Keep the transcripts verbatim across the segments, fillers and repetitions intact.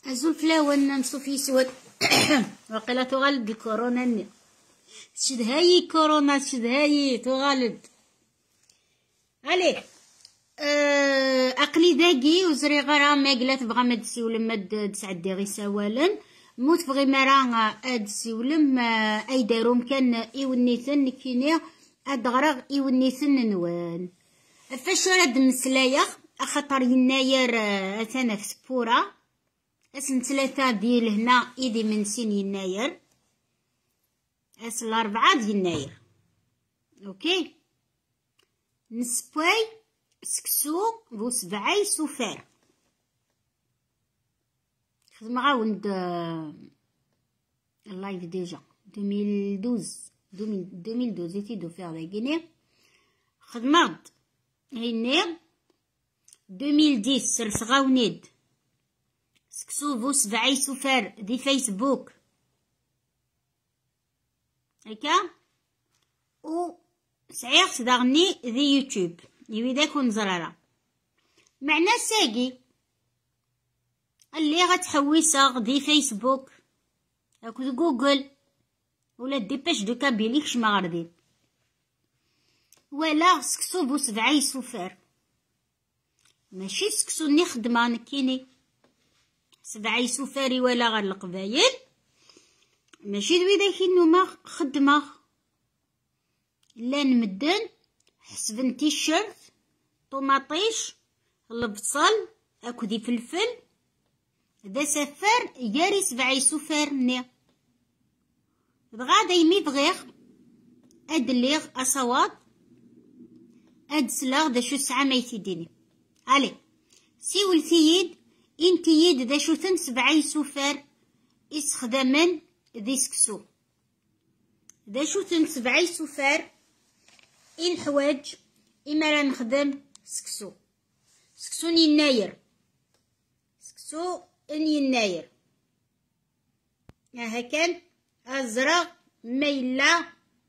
أزول فلاون نمسو في سواد وقيلا تغلب الكورونا ني شد هاي كورونا شد هاي تغلب عليه. أه أقلي داقي وزري غرا ما قلات بغا ما تسيولم ما تسعدي غي سوالا موت بغي مرا اد سيولم اي داروم كان ايونيثن كيني اد غرا ايونيثن نوان فاش راد مسلايا اخطر يناير اثنا في سبورة اسم ثلاثة ديال هنا ايدي من سين يناير اس الاربعة ديال يناير اوكي نسبوي سكسو بو سبعاي سوفار خدمة غاوند اللايف ديجا ألفين واثناش ألفين واثناش ايتي دو فيغ لا غيني خدمة هيني ألفين وعشرة سرس غاونيد سكسو بو سبعاي سوفار دي فيسبوك هكا و سعيغ داغني دي يوتيوب يويداك ونزرارا معنا ساقي اللي غتحويسا دي فيسبوك اكو جوجل ولا دي باش دو كابيليك شما غردين ولا سكسو بو سبعاي سوفار ماشي سكسو ني خدمة نكيني سبعاي سوفاري ولا غير القبايل ماشي دويداك نوما خدمة لا نمدن حسبن تيشيرت طوماطيش البصل اكو دي فلفل دا سفار ياري سبعاي سوفار ني بغا دايمي بغيغ اد ليغ اصوات اد سلاغ دا شو ساعة ما يتيديني علي سيول ثييد انتييد دا شو ثن سبعاي سوفار اسخدمن دي سكسو دا شو ثن سبعاي سوفار إن حواج إما راه نخدم سكسو سكسو يناير سكسو إن يناير ها كان أزرق ميلا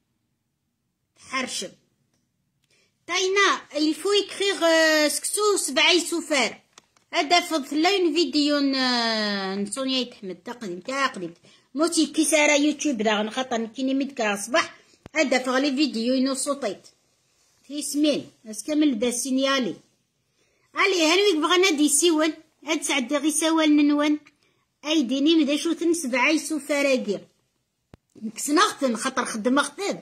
حرشم تاينا الفو يكريغ سكسو سبعاي سوفار هذا فضل لين فيديو نسونيا يتحمد تقديم تقديم موتي كيسارا يوتيوب داغن خاطر كيني مدكرا صباح هذا فغلي فيديو ينو صوتيت في سمين اس كامل دا سينيالي علي هانويك بغانا دي سيول هاد سعد غي سوال ننوان اي ديني مدا شوتن سبعاي سوفاراكي نكسناختن خاطر خدمة خطاب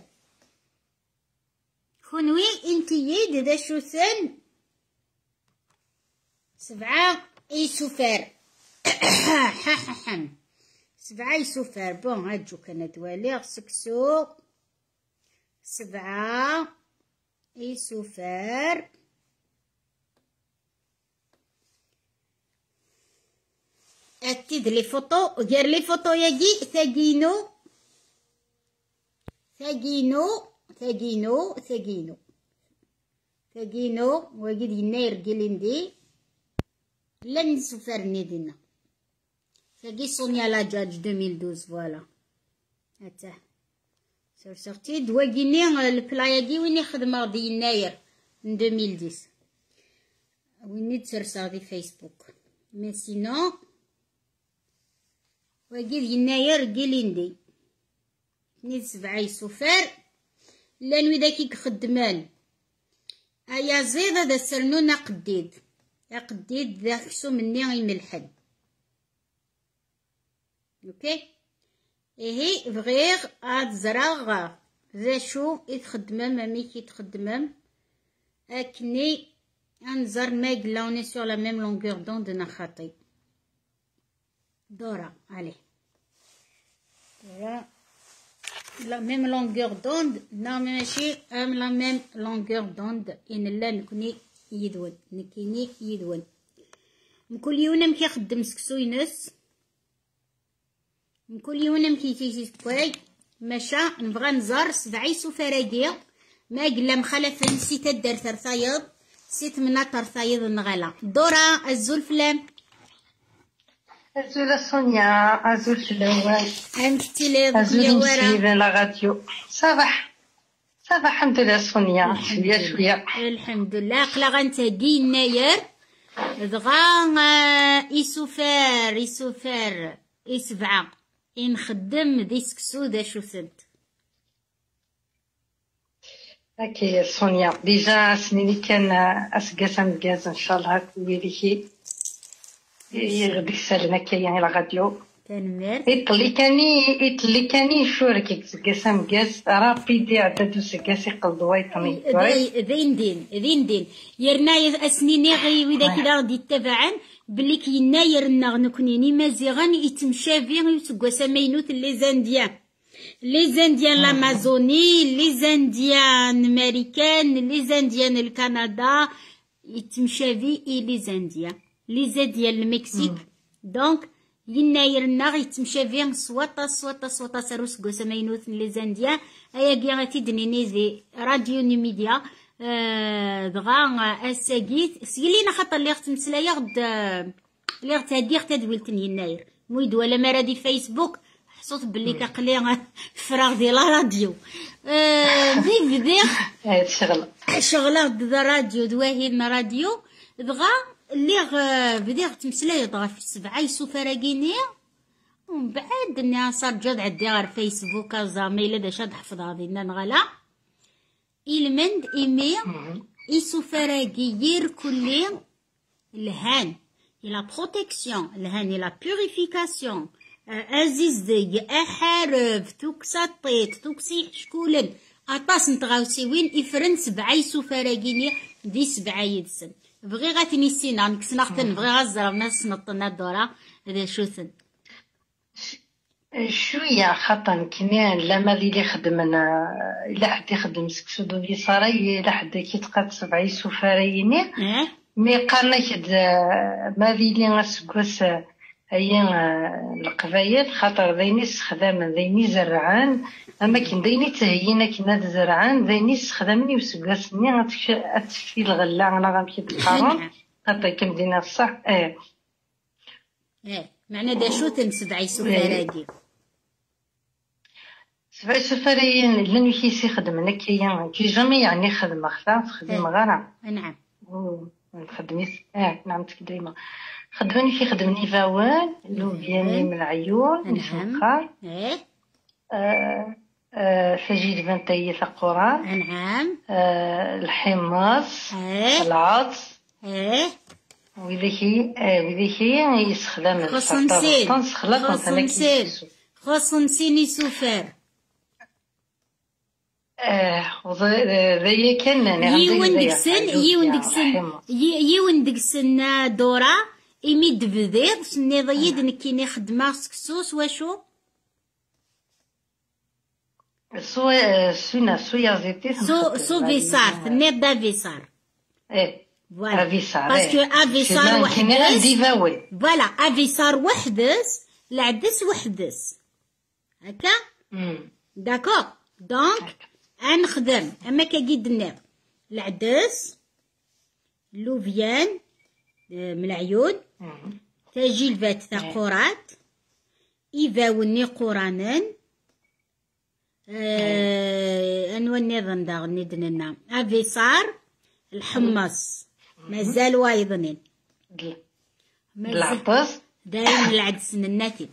خونوي انتييد دا شوتن سبعة اي سوفار سبعة سوفار بون هادجو كان دواليغ سكسو سبعة اي سوفار اكيد لي فوطو غير لي فوطو ياجي ثاقينو ثاقينو ثاقينو ثاقينو ثاقينو وقيد يناير قلندي لن سوفار نيدنا ثاقي سونيا لاجاج ألفين واثناش فوالا هاتا سور سورتي دواكيني البلاياكي ويني خدمة دي يناير من ألفين وعشرة ويني تسرسا دي فيسبوك مي سينو واكيد يناير قلندي نيت سبعاي سوفار لان ويداكي خدمان ايا زيدة دا سرنونا قديد قديد دا كسو مني يملحن اوكي إيه بغيغ عاد زراغ ذا شو يتخدمم مامي كي تخدمم أكني أنزر ماك لوني سور لا ميم لونغور دوند نخاطي دورا عليه دورا لا ميم لونغور دوند نا ماشي ام لا ميم لونغور دوند إن لا نكوني يدون نكيني يدون مكل يوم كي خدم سكسو ينس كل يوم كيتيجي كواي مشا نبغى نزار سبعاي سوفاراكي ما قلا مخالف نسيت دار ثرثايض نسيت منا ثرثايض نغلا دورا الزول فلام الزول سونيا الزول فلوان انت لي الزول مسيبه لا راديو صباح صباح الحمد لله سونيا شويه شويه الحمد لله قلا غنتاقي يناير دغا يسوفر يسوفر يسبعة ينخدم دي سكسو دا شو سنت اوكي سونيا ديجا سنيني كان اسقاس مكاز ان شاء الله ويليكي غادي يسالنا كي يعني لا راديو تنمر يطلي كاني يطلي كاني شورك اسقاس مكاز رابيدي عدد سقاس يقلدوا يطني ذين دين ذين دين يرنا اسنيني غي ودا كذا غادي يتبعن بلي كي يناير نغنكنيني مازيغان يتمشافي يسقاس ماينوت لي زانديان لي زانديان لامازوني لي زانديان امريكان لي زانديان الكندا يتمشافي اي لي زانديان لي زانديان المكسيك دونك يناير النغ يتمشافي صوتا صوتا صوتا ساروس كوسا ماينوث لي زانديان ايا كيغاتي دنيني زي راديو نيميديا أه دغا اساكيت سيلينا خاطر لي خت مسلايا غد لي غت هادي غت تدويلتن يناير مويد ولا مرادي فيسبوك حصوت بلي كقلي فراغ ديال لا راديو دي بدي هاد الشغله شغله د راديو دواهي راديو دغا اللي بدي تمسلاي دغا في السبعه يسوفراكيني ومن بعد اني صار جاد عندي غير فيسبوك زاميل دا شاد حفظ غادينا نغلا المند ايمي يسوفراكي كلي الهان لا بروتيكسيون الهان لا بوريفيكاسيون عزيز دي احارف توكساطيت توكسي شكولن اطاس نتغاوسيوين افرن سبعه يسوفراكيني دي سبعه يدسن بغي غاتني سينا نكسنا ختن بغي غزر ناس نطنا الدوره هذا شوثن شويه خاطر كنان لما اللي خدمنا الا حد يخدم سكسو دو يساري الا حد كيتقاد سبعه يسوفرايني مي قالنا كد ما اللي غاسكوس هي القبايل خاطر ذيني استخدام ذيني زرعان اما كي ذيني تهينا كنا زرعان ذيني استخدامني وسقاسني غتفي الغله انا غنمشي بالقارون خاطر كمدينا الصح اه اه معنى دا شو تنسبع يسوفراكي سبع يسوفرايين لن يكيسي خدمنا كي كي جامي يعني خدمه خلاص خدمه غير نعم نخدمي اه نعم ديما خدمني في خدمني فاوان لوبياني من العيون نشوفها ايه آه آه فجيد بنتي القران نعم آه الحمص ايه العطس ايه وذيكي آه وذيكي يستخدم خصنسين خصنسين خصنسين يسوفر اه ذي كان يون دكسن يون دكسن يون دكسن دورا يمد بذيض سني ضيد نكيني خدمة سكسوس واشو سو سونا سويا زيتي سو سو فيسار ثني دا فيسار ايه فوالا فيسار باسكو افيسار وحدس ديفاوي فوالا افيسار وحدس العدس وحدس هكا داكور دونك غنخدم اما كيدنا العدس لوفيان من العيون تجلفات تاع قرات يفاوني قرانن آه انوني ظن ندننا افيسار الحمص مازال وايضنين العطس دايما العدس الناتج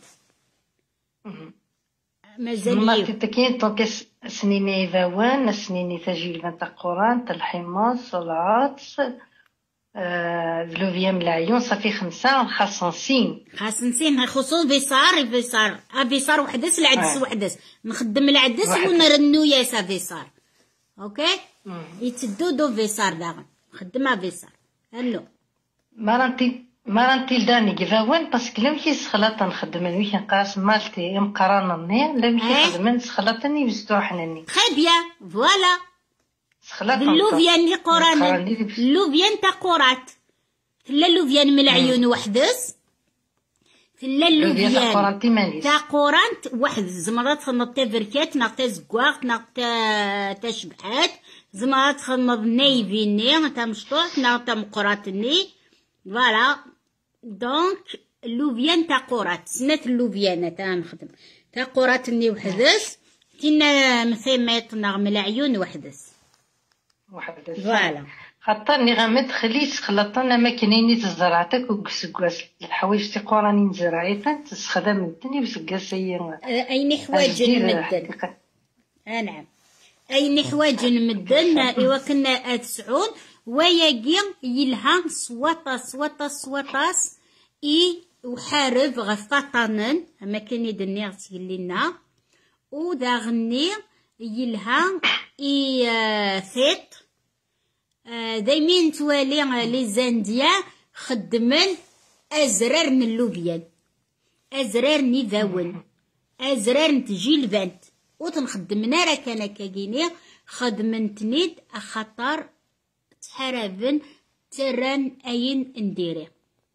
مازال ما تتكين طونك سنيني فاوان سنيني تجلفات تاع قران تاع الحمص العطس لوفيام العيون صافي خمسة خاصنسين خاصنسين خصوص فيصار فيصار افيصار وحدس العدس وحدس نخدم العدس ونرنو ياسا فيصار اوكي يتدو دو فيصار داغن نخدمها فيصار هلو ما رانتي ما رانتي لداني كفاوان باسكو لا مشي سخلاطه نخدم انا مشي نقاس مالتي مقرانني لا مشي خدمن سخلاطني بستوحنني تري بيان فوالا سخلاطه اللوفيان لي قران اللوفيان تاع قرات لا اللوفيان من العيون وحدس في اللوفيان تاع قران واحد زمرات خنط بركات نقطه زكواغ نقطه تشبحات زمرات خنط نيفيني تاع مشطوح نقطه مقراتني فوالا دونك اللوفيان تاع قرات سنات اللوفيان تاع نخدم تاع قراتني وحدس كنا مثيمات نغم العيون وحدس وحدس فوالا خاطرني غا تخليت خلطنا ما كاينين تزرعتك وكسكواس الحوايج تيقوراني نزرعيتن تستخدم الدنيا وسكاسي اين حوايج نمدن. اه نعم اين حوايج نمدن ايوا كنا تسعون وياكي يلها سواطا سواطا سواطاس اي وحارب غفطانن اما كان يدني غتقلينا ودا غني يلها اي ثيط دايمين توالي لي زانديا خدمن ازرار من اللوبيان ازرار نيفاون ازرار نتجي البنت وتنخدمنا راه كان كاكيني خدمن تنيد خطر تحرابن تران اين نديري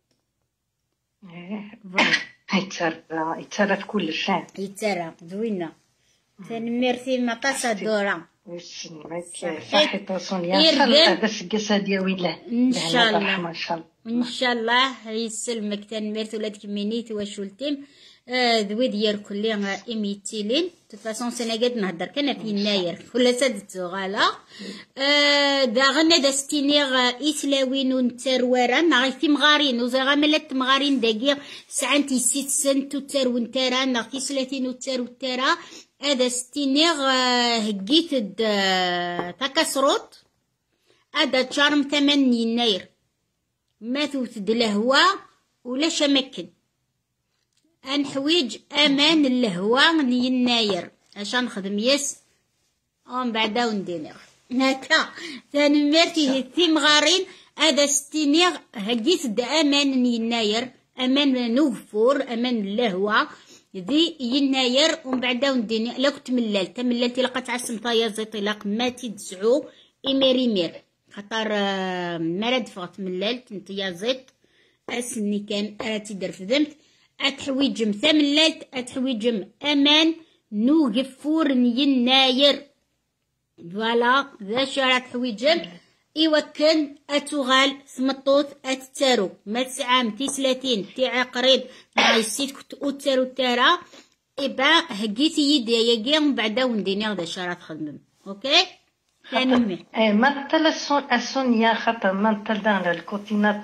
يترى يترى في كل شيء يترى زوينه تنميرتي مطاسه دورا صحيح تصوني صلاه بس قصادي ويله ان شاء الله ان شاء الله ان شاء الله يسلمك تنميرت ولادك مينيت وشولتيم ذوي ديال كلي ايميتيلين تفاصون سنه قد نهضر كان في يناير ولا سادتو غالا دا غنا دا ستينيغ إسلاوين ونترواران غايتي مغارين وزا ملات مغارين داكيغ سعنتي ست سنت وترون ترا نغتي سلاتين وتر وترا هذا ستينيغ هكيت تاكسروت هذا تشارم ثمن يناير ماثوت دلهوا ولا شمكن انحويج امان اللهوة يناير عشان نخدم يس ومن بعدا وندير هكا ثاني مرتي ثيم غارين هذا ستينيغ هكيت د امان يناير امان نوفور امان اللهوة ذي يناير ومن بعدا وندير لا كنت مللت مللتي لقات عسم طايا زيطي لاق ماتي تسعو امير امير خاطر مراد فغت مللت نتيا زيت اسني كان راتي درفدمت اتحويجم ثملت اتحويجم امان نوقفور يناير فوالا ذا شارع تحويجم ايوا كان اتوغال ثمطوط اتتارو ما تسعام تي سلاتين تي عقريب مع السيت كنت اتارو تارا إبا هجيتي يدي يجي من بعدا ونديني هذا شارع تخدم اوكي تنمي اي ما طلع سونيا خاطر ما طلع الكوتينات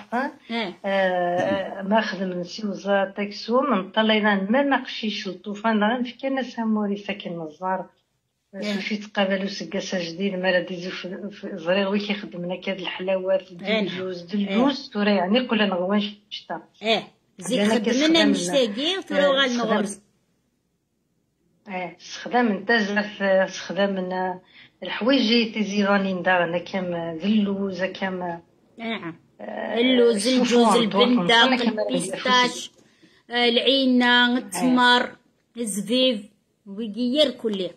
ما خدم نسيوزا تاكسو من طلعنا ما نقشيش الطوفان غير في كان ساموري ساكن الزار في تقابلوا سكاسه جديد مالا ديزو في زرير وي كيخدمنا كاد الحلاوات الجوز دلوز تورا يعني كل نغوان شتا اه زيد خدمنا مشتاقين تورا غالنغرس اه استخدام نتاجف استخدام الحوايج تيزيرانين دارنا كام اللوز كام نعم اللوز الجوز البندق البيستاش العينة التمر الزبيب ويغير كله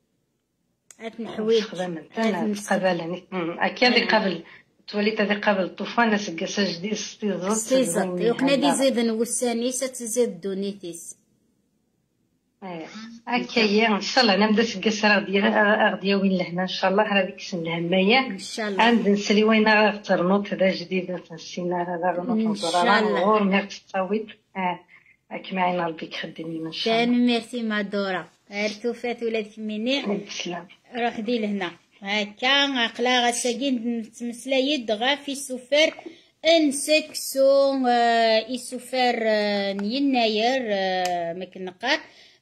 عندنا حوايج خدام قبل اكيد قبل توليت هذه قبل الطوفان سكاسه جديد ستيزات ستيزات وحنا دي زيد نوساني ستزيد دونيتيس ايه هكايا ان شاء الله نبدا سكاسه غدي غدي وين لهنا ان شاء الله هذيك سن الهمايه ان شاء الله عند نسلي وين غترنوط هذا جديد في السينار هذا غنوط نضرا غور ميرت تصاويت اه كما عين ربي خدمين ان شاء الله كان ميرسي مادورا عرفتو فات ولادك مني بسلام روح دي لهنا هكا عقلا غساكين نتمسلا يد غا في سوفر ان سكسو اي سوفر يناير ما كنقار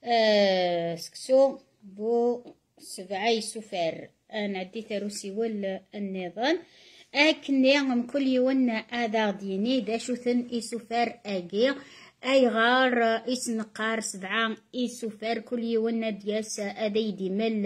سكسو بو سبعة يسوفر انا عديت روسي ولا النظام اكني من كل يوم هذا ديني داشوثن يسوفر اجي اي غار اسنقار سبعة يسوفر كل يوم دياس ادي ديمال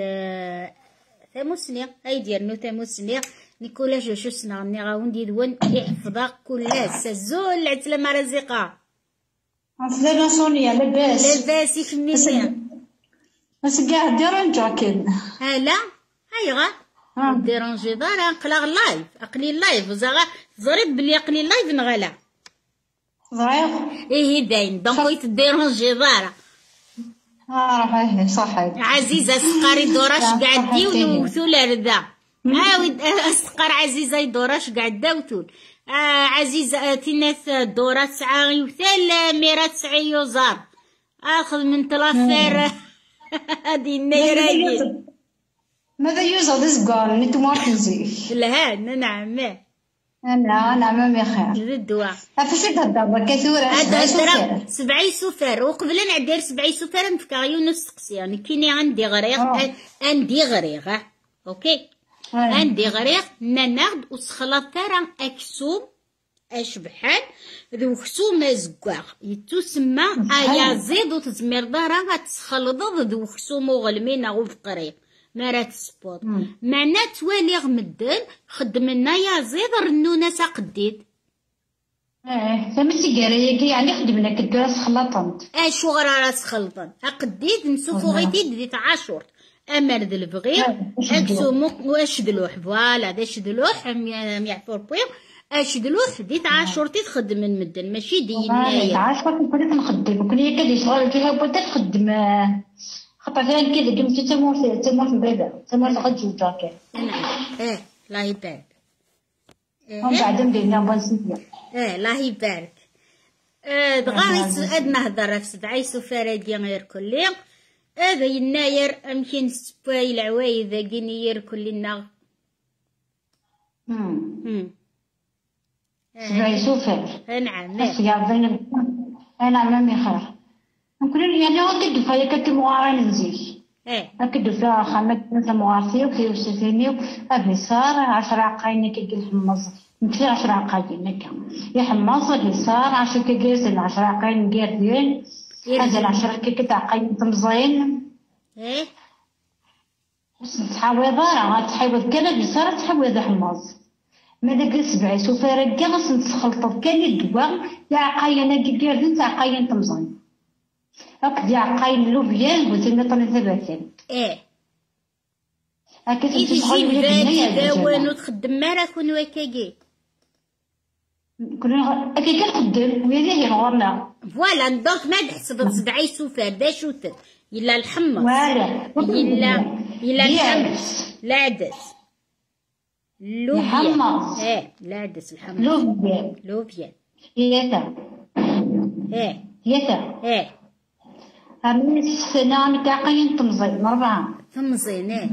ثموسني اي ديالنو ثموسني نيكولا شو سنا ني غاوندي دون يحفظا كلها سزول عتله مرزقه عسلامة سونيا لاباس لاباس يكملني بس كاع ديرونجاكن هلا ايغا ديرونجي دار نقلا لايف اقلي لايف زغا ضرب بلي اقلي لايف نغلا ضريق ايه باين دونك ديرونجي دار اه راه صحيح عزيزه سقاري دوراش قاعدي ونوثول ردا عاود اسقر عزيزه يدوراش قاعد داوتول آه عزيزه تيناث دورا تسعة يوثال ميرات تسعة يوزار اخذ من طلافير هادي النيراجي ماذا يوزر ذس قال نتو ماركنزي لا نعم انا انا عمامي خير ذا الدواء فاش تهضر كثورة هذا هضره سبعي سفر وقبل ندير سبعي سفر نفكر يونس سقسي يعني كيني عندي غريغ عندي غريغ اوكي عندي غريغ نناغد وسخلط ترى اكسوم اش بحال ذو خسوم زكواغ يتسمى ايا زيد وتزمير دارا غتسخلط ذو خسوم وغلمينا وفقري مرات سبوط معنا توالي غمدن خدمنا يا زيد رنونا ساقديد اه سميتي قرايه يعني خدمنا كدو راس خلطنت اه شو غرا راس خلطن اقديد نسوفو غيتي ديت عاشور امر ذا البغير اكسو واش دلوح فوالا داش دلوح يعفور بويغ اش دلوح ديت عاشورتي تخدم من مدن ماشي دي نايا عاشور كنت نخدم كنت كدي شغل فيها بوتا تخدم خاطر كان كذا قمت تموت تموت مبرده تموت غتجوج جاكي اه الله يبارك ومن بعد بدينا بنسيا اه الله يبارك اه دغا اد نهضر في سبعي سفاره ديال غير كل هذا يناير امكن سباي العوايد كينير كل لنا امم سبعي سفار نعم بس يا بين انا عمامي خير نقول يعني هاك دفايا كتموارا نزيش ايه هاك دفايا خامات مثل موارثي وكي وسفيني ابي صار عشرة عقاين كي الحمص نتفي عشرة عقاين هكا يا حمص اللي صار عشرة كي جالس عشرة عقاين قاردين هذا العشرة كي كتعقاين تمزين ايه بس تحاوضها غتحاوض كان اللي صار تحاوض حمص ماذا سبعي سفارة كاس نتخلطو كان الدواء يا عقاين كي قاردين تاع عقاين تمزين هاك دي عقاين لوبيان وزي طن ثباتين ايه هاكا تجي بالي داوان وتخدم مرا كون وكاكي كنا هكا كنخدم ويا هي غورنا فوالا دونك ما تحسب سبعي سفار دا شوتت يلا الحمص فوالا يلا يلا الحمص العدس لوبيا ايه العدس الحمص لوبيا لوبيا ياتا ايه ياتا ايه هامين السنة كاقين تمزين أربعة تمزين ايه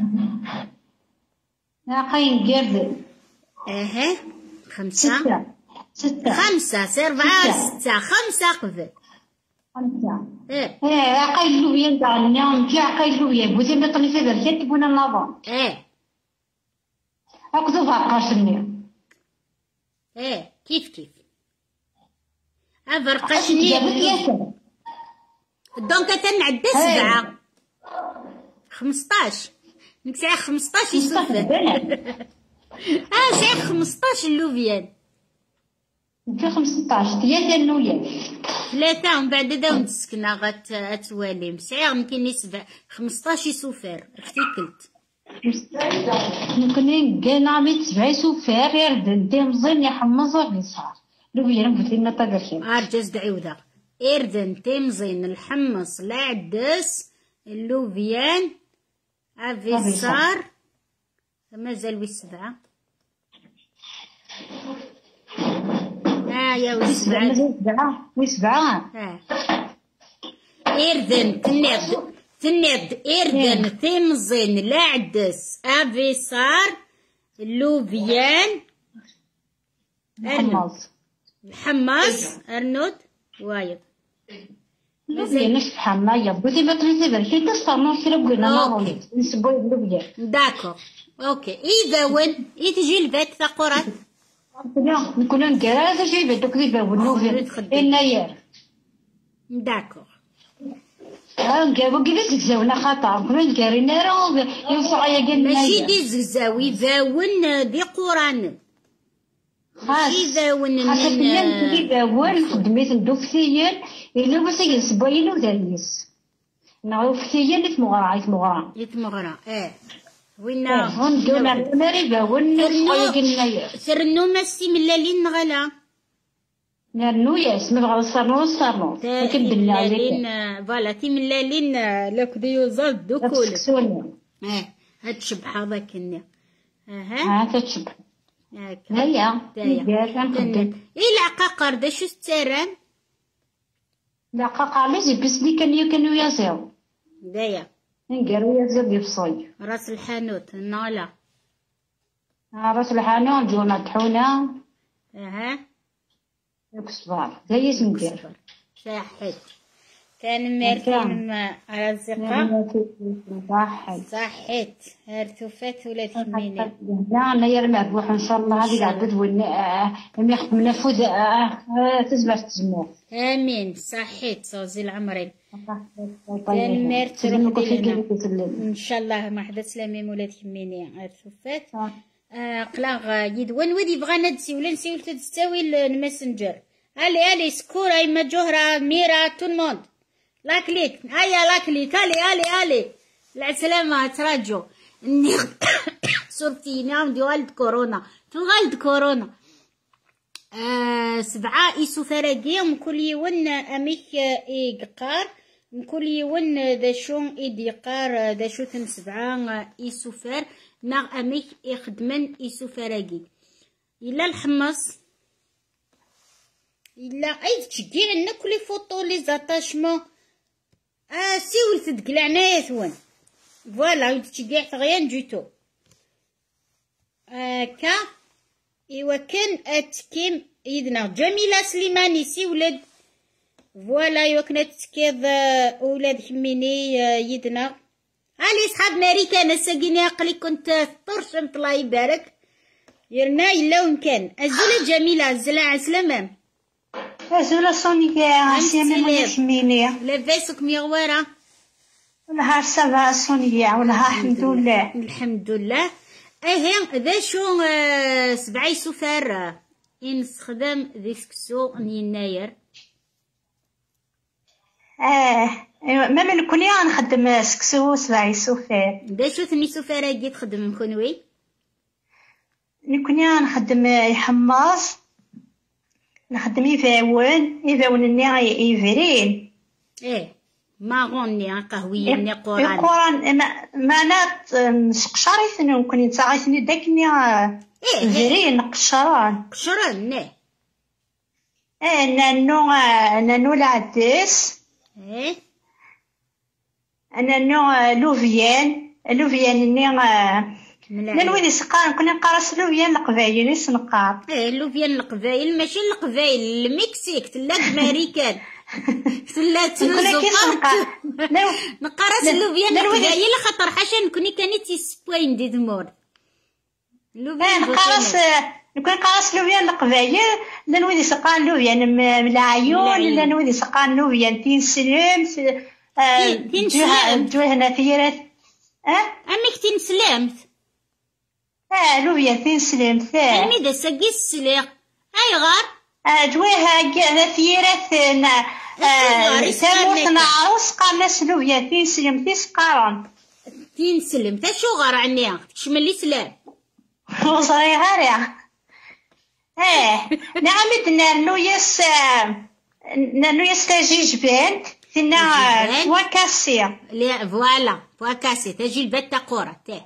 كاقين قرد اها خمسة ستة ستة خمسة سير أربعة ستة خمسة قبل خمسة ايه ايه عقايل لوبيا تاع اليوم كي عقايل لوبيا بوزي ما طلي في بركات تبونا النظام ايه هاكدو فاقاشني ايه كيف كيف افرقشني دونك تنعدى سبعة خمسطاش نكسع خمسطاش يسفر اه ساعة خمسطاش اللوبيان نكسع خمسطاش ثلاثة اللوبيان ثلاثة ومن بعد داو نتسكنا غات اتوالي مسعير يمكن يسبع خمسطاش يسفر افتكلت ممكن كان ميت سبعي سفار يردن دي مزين يحمص غي صار لوبيان بوتينا طاقرشين ارجز دعيوذا إردن تمزين الحمص العدس اللوبيان افيسار مازال ويسبعة اه يا ويسبعة ويسبعة ويسبعة اه إردن تنض تنض إردن تمزين العدس افيسار اللوبيان الحمص الحمص أرنود وايد مازال نش حماية بودي ما تريزي بركي تصطنو شي لبقينا مارون نسبو اللوبيا داكور اوكي اذا وين يتجي البيت ثقورات لا نكون نقرا هذا شي بيت دوك ديال اللوبيا النيار داكور ها نقابو كيفاش تزاونا خطر كنا نقارينا راه يوصع يا قال ماشي دي زكزاوي ذاون دي قران ماشي ذاون خاصة كنا كي ذاون خدميت ندوفتيين إلا بس يسبوين ودريس نعرف فتيين يتمغرى يتمغرى يتمغرى اه وينا هون دونا المريبة والنسخة يقلنا سرنو ماسي ملالين نغلا نرنو ياس مبغى الصرنو الصرنو لكن بالله فوالا تي ملالين لك ديوزال دوكول اه هاد شبح هذاك النيا اها ها تتشبح هاكا هيا هيا إلا عقاقر دا شو ستارن لا قاقع لي بس لي كانوا كانوا يازيو دايا نقروا يازيو بيفصي راس الحانوت نولا راس الحانوت جونا طحونا اها داك الصبار جاي تندير صحيت كان مارتين على الزقة صحيت صحيت هرتوفات ولا تكميني لا انا يا المعبوح ان شاء الله هذيك عبد ولا يخدم نفوذ تزبع تزمو امين صحيت صوزي العمرين كان مارتين ان شاء الله ما حدا سلامي مولا تكميني هرتوفات قلاغ يدوان ودي بغا ندسي ولا نسيو تستوي الماسنجر الي الي سكورة اما جهرة ميرا تو الموند لاكليك هيا لاكليك الي الي الي العسلامة تراجو اني صرتي نعم دي والد كورونا تو والد كورونا آه سبعة ايسو فراقية مكل يون اميك ايقار مكل يون داشون ايديقار داشو ثم سبعة ايسو فار ناغ اميك يخدمن ايسو فراقي إلا الحمص إلا أي تشجيع لنا كل فوطو لي زاتاشمون اه سيولت ديك العناية ثوان فوالا تشجيع غيان جيتو اه كا إوا كان اتكيم يدنا جميلة سليماني سي ولاد فوالا إوا كانت تكيض ولاد حميني يدنا هالي صحاب ماريكان الساقيني عقلي كنت طرشمت الله يبارك يرنا إلا وين كان أزولة جميلة أزولة عسلامة أزولة صونيكا عسلامة مولا حميني لاباسك ميغوارة ونهار سبعة صونيكا ونهار الحمد لله الحمد لله اهي ذا شو آه سبعي سفر ينستخدم ديسكسو يناير اه ما من كوني غنخدم سكسو سبعي سفر ذا شو ثني سفر هاكي تخدم كونوي نكوني غنخدم يحمص نخدم يفاون يفاون الني يفرين ايه ماغوني قهوية ني قران قران ما نات نشقشريت نكوني نتاعيتني داكني يفرين قشران قشران ني ايه نانو نانو العدس ايه نانو لوفيان لوفيان ني من وين يسقان كنا نقراس لوفيان القبايل يسنقار ايه لوفيان القبايل ماشي القبايل المكسيك تلا امريكان تلا تنزقات نقراس لوفيان القبايل خاطر حاشا نكوني كانت يسبوين دي دمور لوفيان نقراس نكون نقراس لوفيان القبايل لا نويد يسقان لوفيان من العيون لا نويد يسقان لوفيان تين سلام تين سلام جوه هنا ثيرات اه امك تين سلامت اه لوبيا تين سلام ثا المي دا ساقي السليق اي غار اه جواها كاع ثيرات اه تاموت نعروس قالنا لوبيا تين سلام تيس قارن تين سلم تا شو غار عنيا تشمل لي سلام وصري غاريا اه نعم نانو يس نانو يستجيج بنت تنا فواكاسي لا فوالا فواكاسي تجي البت قورة تاه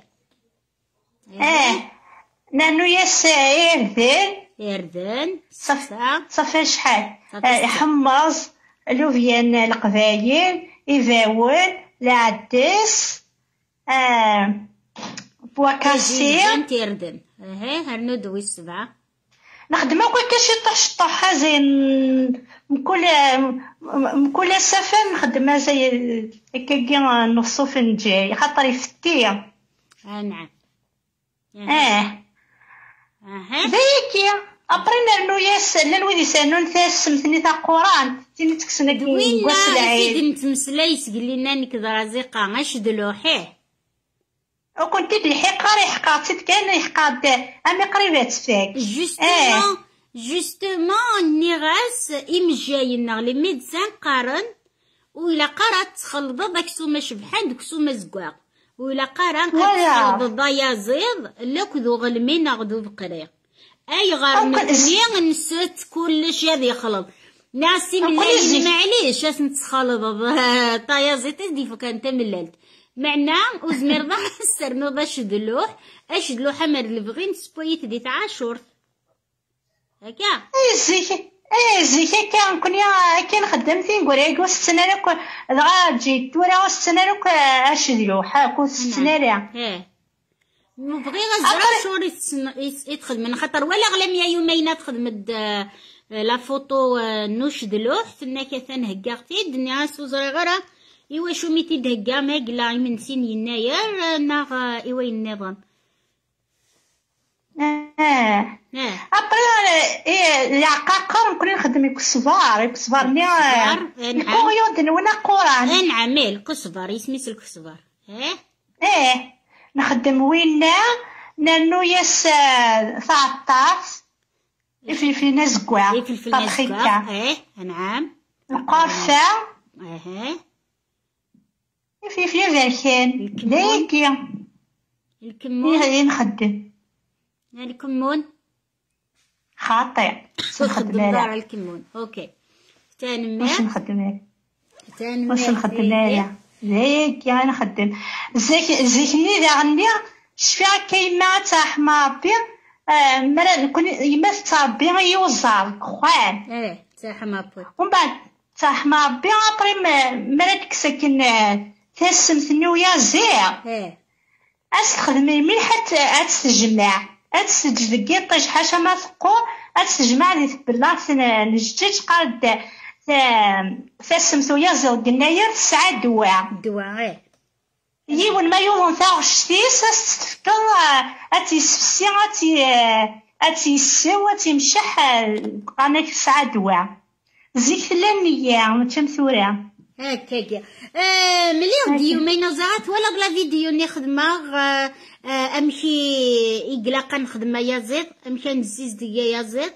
اه نانو يس يردن يردن صفا صفا شحال يحمص لوفيان القبايل يفاون العدس اه بواكاسي يردن اهي هرنودو السبعة نخدمو كل شي طح شطح زين مكل مكل سفر نخدمها زي كاكي نصو فنجاي خاطر يفتي اه نعم اه اها ذيكي ابرينا انو ياس لنويد يسانون ثاس سمثني تاع قران تيني تكسنا كي وين سيدي نتمسلاي سقلينا نك درازيقا غشد لوحيه وكنت تلحق قاري حقاتي كان يحقاد امي قريبات فيك جوستومون جوستومون نيغاس امجاينا لي ميدسان قارن وإلا قرات تخلط داك سوما شبحان داك سوما زكواق وإلا قران تخلط ضيازيض لا كذو غلمينا غدو بقريق اي غار نكوني نسات كلش هذا يخلط ناسي ملالي معليش اش نتخلط طيازيت دي فكان تمللت معنا وزمير ضا سرنو ضا شدلوح اشدلوح امر اللي بغين سبويت دي تعاشور هكا اي زيك اي زيك كان كوني كان خدمتي نقول لك السنه لك دغا جيت ورا السنه لك اشدلوح هاكو السنه لا اه بغي غزرا شوري يتخدم خاطر ولا غلام يا يومين تخدم لا فوتو نوش دلوح ثنا كثان هكاغتي دنيا سوزري غرا ايوا شو ميتي دهكا ما قلا من سين يناير ناغ ايوا النظام اه اه ابري ايه العقاقر نكون نخدم الكسبار الكسبار ني نكون يودن ولا قران نعم الكسبار يسميس الكسبار اه ايه نخدم وينا نانو ياس ثلاثطاس الفلفل نزكوا الفلفل نزكوا ايه نعم القرفة اها الفلفل ذاكن داكي الكمون ايه نخدم الكمون خاطئ نخدم دار الكمون اوكي تاني واش نخدم تاني واش نخدم لا زيك يا نخدم زيك زيكني داغني شفيها كيما تاع حماربي مرا نكون يما تربي يوزار خوان ايه تاع حماربي ومن بعد تاع حماربي ابري مرا ديك ساكن تاسمتني ويا زير ايه اش تخدمي ملي حتى تستجمع تستجدكي طيش حاشا ما تقو تستجمع لي تبلاص نجتج قاد تاسمت ويا زير قناير تسعة دواء دواء ايه يون ما يوم تاع شتيس تفكر اتي سفسي اتي اتي سو اتي مشح قناه تسعة دواء زيك لانيا متم ثورة هكاكا آه مليح ديومين زعات ولا بلا فيديو نخدمه آه آه امشي يقلق نخدمه يا زيد امشي نزيز ديا يا زيد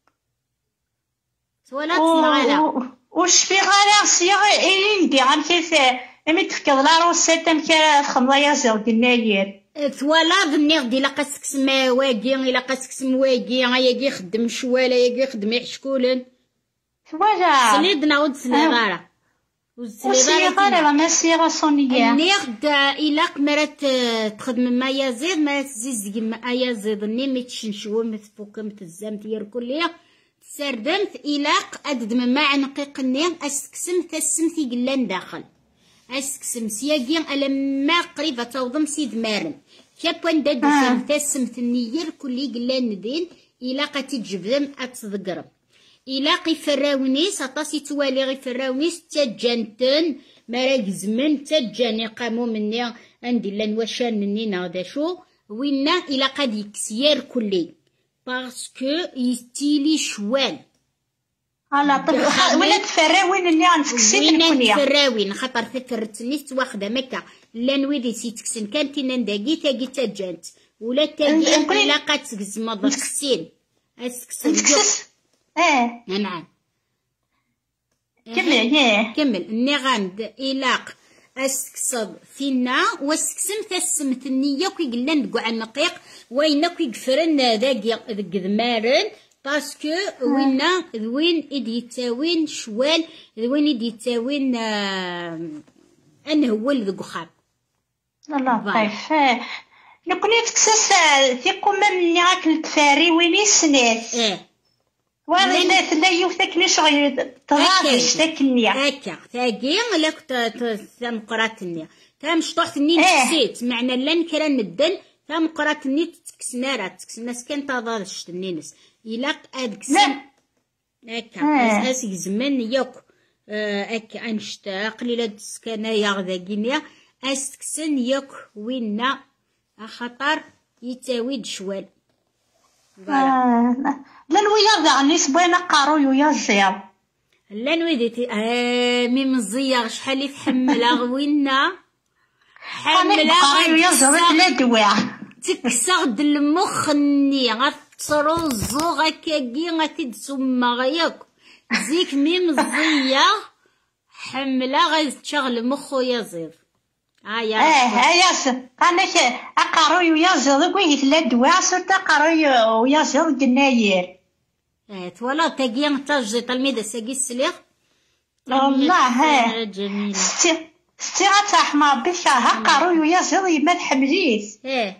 ولا تصنع وش في غالا سيغ إلين دي غام كيف أمي تفكر لا روسيت أم كي خمضة يا زيد الناير ثوالا ظني غدي لا قاسكس ما واقي إلا قاسكس مواقي ياقي يخدم شوالا ياقي يخدم يحشكولن ثوالا سنيدنا ود سنيغارة وسنيغارة ما سيغا صونية نيغد إلا قمرت تخدم ما يا زيد ما تزيز ما يا زيد ني متشنشو متفوك متزام تير كلية سردمت إلاق أددم ما عنقيق النيغ أسكسم تسمتي قلان داخل أسكسم سياقين ألما قريبة توضم سيد مارن كابوان داد آه. تسمت النير كلي قلان ندين إلاق تجبدم أتصدقرم إلاق يفراونيس أطاسي توالي غيفراونيس تجانتن مراك زمن تجاني قامو مني عندي لان وشان مني نادا شو وينا إلاق ديك سيار كلي باسكو يستيلي شوال على طب ولا تفراوين اللي غنسكسي نكونيا تفراوين خاطر فكرتني تواخده مكا لان ويدي سيتكسن كانتي نداكي تاكي تاجانت ولا تاكي الا قاتكز مضر كسين اسكسن اه نعم كمل ياه كمل اني غاند الاق اسكسب فينا واسكسم تسمت النيه كي قلنا نقع النقيق وين كي قفرن داكي ذمارن باسكو وينا ذوين إدي يتاوين شوال ذوين إدي يتاوين آه أنه هو اللي ذو خاب الله طيف نكوني تكسس ثيقو مني غاك التفاري وين يسنات اه وانا لا يوثكني شغل تغادش تاكني هكا ثاقي لا كنت تمقرات النية تام شطوحت النية نكسيت معنى لان كرا ندن تام قرات النية تكسنا راه تكسنا سكان تضادش النينس إلا أدكسن هكا أسيك زمان يوك هكا أنشتا قليلة دسكانا ياغذا كينيا أسكسن يوك وينا خطر يتاويد شوال لان ويا ذا نسبوينا قارو يا زير لان ويديتي آه ميم الزيار شحال يتحملها غوينا حملها قارو يا زير لا دواء تكسغد المخ ني غتروزو غكاكي غتدسما غياك زيك ميم الزيا حملة غتشغل مخو يا زير هيا اه هيا انا اقارو يا زير كويت لا دواء صرت اقارو يا زير الناير اه توالا تاكي تاجي تلميذ ساقي السليغ والله ها جميلة ستي ستي غتحمر بك هقارو يا زير يما تحمليت اه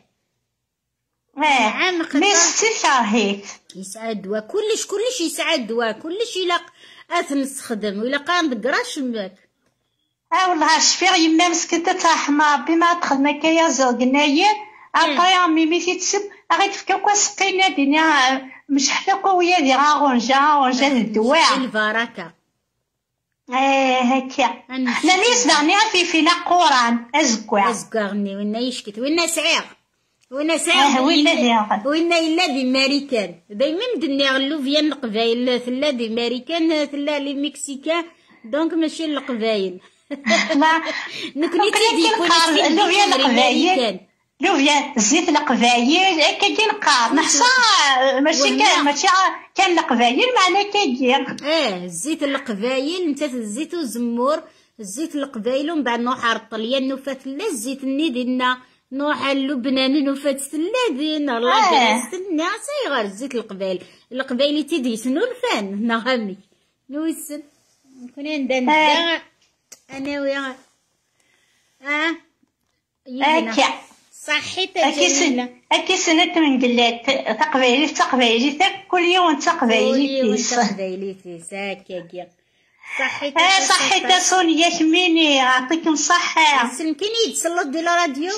اه ميستي هيك يسعد دوا كلش كلش يسعد دوا كلش يلاق اثنستخدم ولا قام دقراش ماك اه والله شفيغ يما مسكتة تاع حمار بما تخدم كيا زوج ناير ابا ميمي تيتسب غادي تفكا سقينا دينا مش حتى قويه دي غونجا غونجا الدواء البركه. ايه هكا لا نيس داني في فينا قران ازكوا ازكوغني وين يشكت وين سعير وين سعير وين ديال وين الا دي ماريكان دايما مدني غلو فيا القبايل ثلا دي ماريكان ثلا لي مكسيكان دونك ماشي القبايل. لا نكوني تيدي كون لو فيا القبايل لو فيا زيت القبايل كاين نقار نحصى ماشي كان ماشي كان القبايل معنا كاين اه زيت القبايل انت الزيت والزمور الزيت القبايل ومن بعد نوحر الطليان نوفات لا الزيت الني ديالنا نوحر لبنان نوفات سلا دينا الله يستنى صايغر الزيت القبايل القبايل تيدي سنو الفان نغمي نوسن نكون عندنا انا ويا اه هكا صحيت جميلة أكي سنة من قلات تقبيلي تقبيلي كل يوم تقبيلي تيس تقبيلي تيس هكاكيا صحيت اه صحيت سونيا شميني يعطيكم الصحة يمكن يتسلط ديال الراديو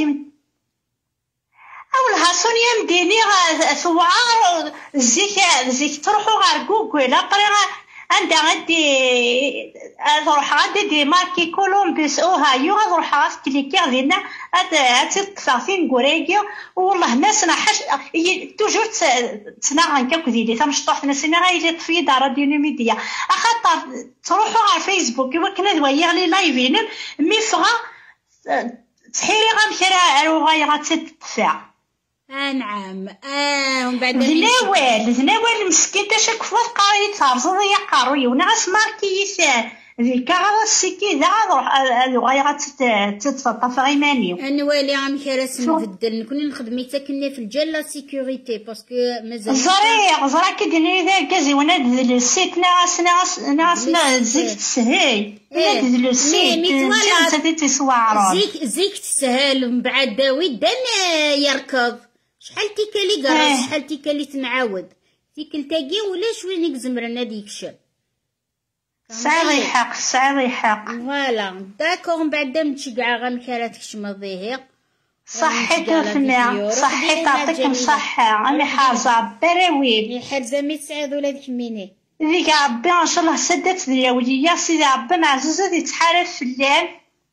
أولها سونيا مديني سوعار زيك زيك تروحوا غير جوجل أقري عندها غادي نروح غادي دي ماركي كولومبوس اوهايو غنروح غا كليكير ديالنا هاد تكثر فين كوريكيو والله ناس نحش توجور تسنا هكاك ديالي تمشطوح ناس انا غايلي طفي دار راديو ميديا اخاطر تروحوا على فيسبوك وكنا دوايا لي لايفين مي فغا تحيري غامشرا روغاي غاتطفى اه نعم اه ومن بعد زناوال زناوال مسكين تا شاك فواس قاري تارزو يا قاروي وناس ماركيس ذيك غا السكي ذا غروح غاي غاتطفى غيماني انوالي عام كراس نبدل نكون نخدم حتى كنا في الجال لا سيكوريتي باسكو مازال زري زرا كيدير ذا كازي وناد السيت ناس ناس ناس زيك تسهي ناد السيت انت تسوار زيك زيك تسهل ومن بعد داوي دان يركض شحال تيكالي قراص شحال تيكالي تنعاود تيكل تاقي ولا شويه زمرنا ديك الشاب صعيب حق صعيب حق فوالا داكور من بعد نمشي كاع غنكرات كشمضيه صحيت وفنا صحيت يعطيكم الصحة راني حافظة براويل يا حرزة مي تسعد ولادك ميني ذيك ربي ان شاء الله سدات ليا وليا سيدي ربي معزوزة دي تحارف في الليل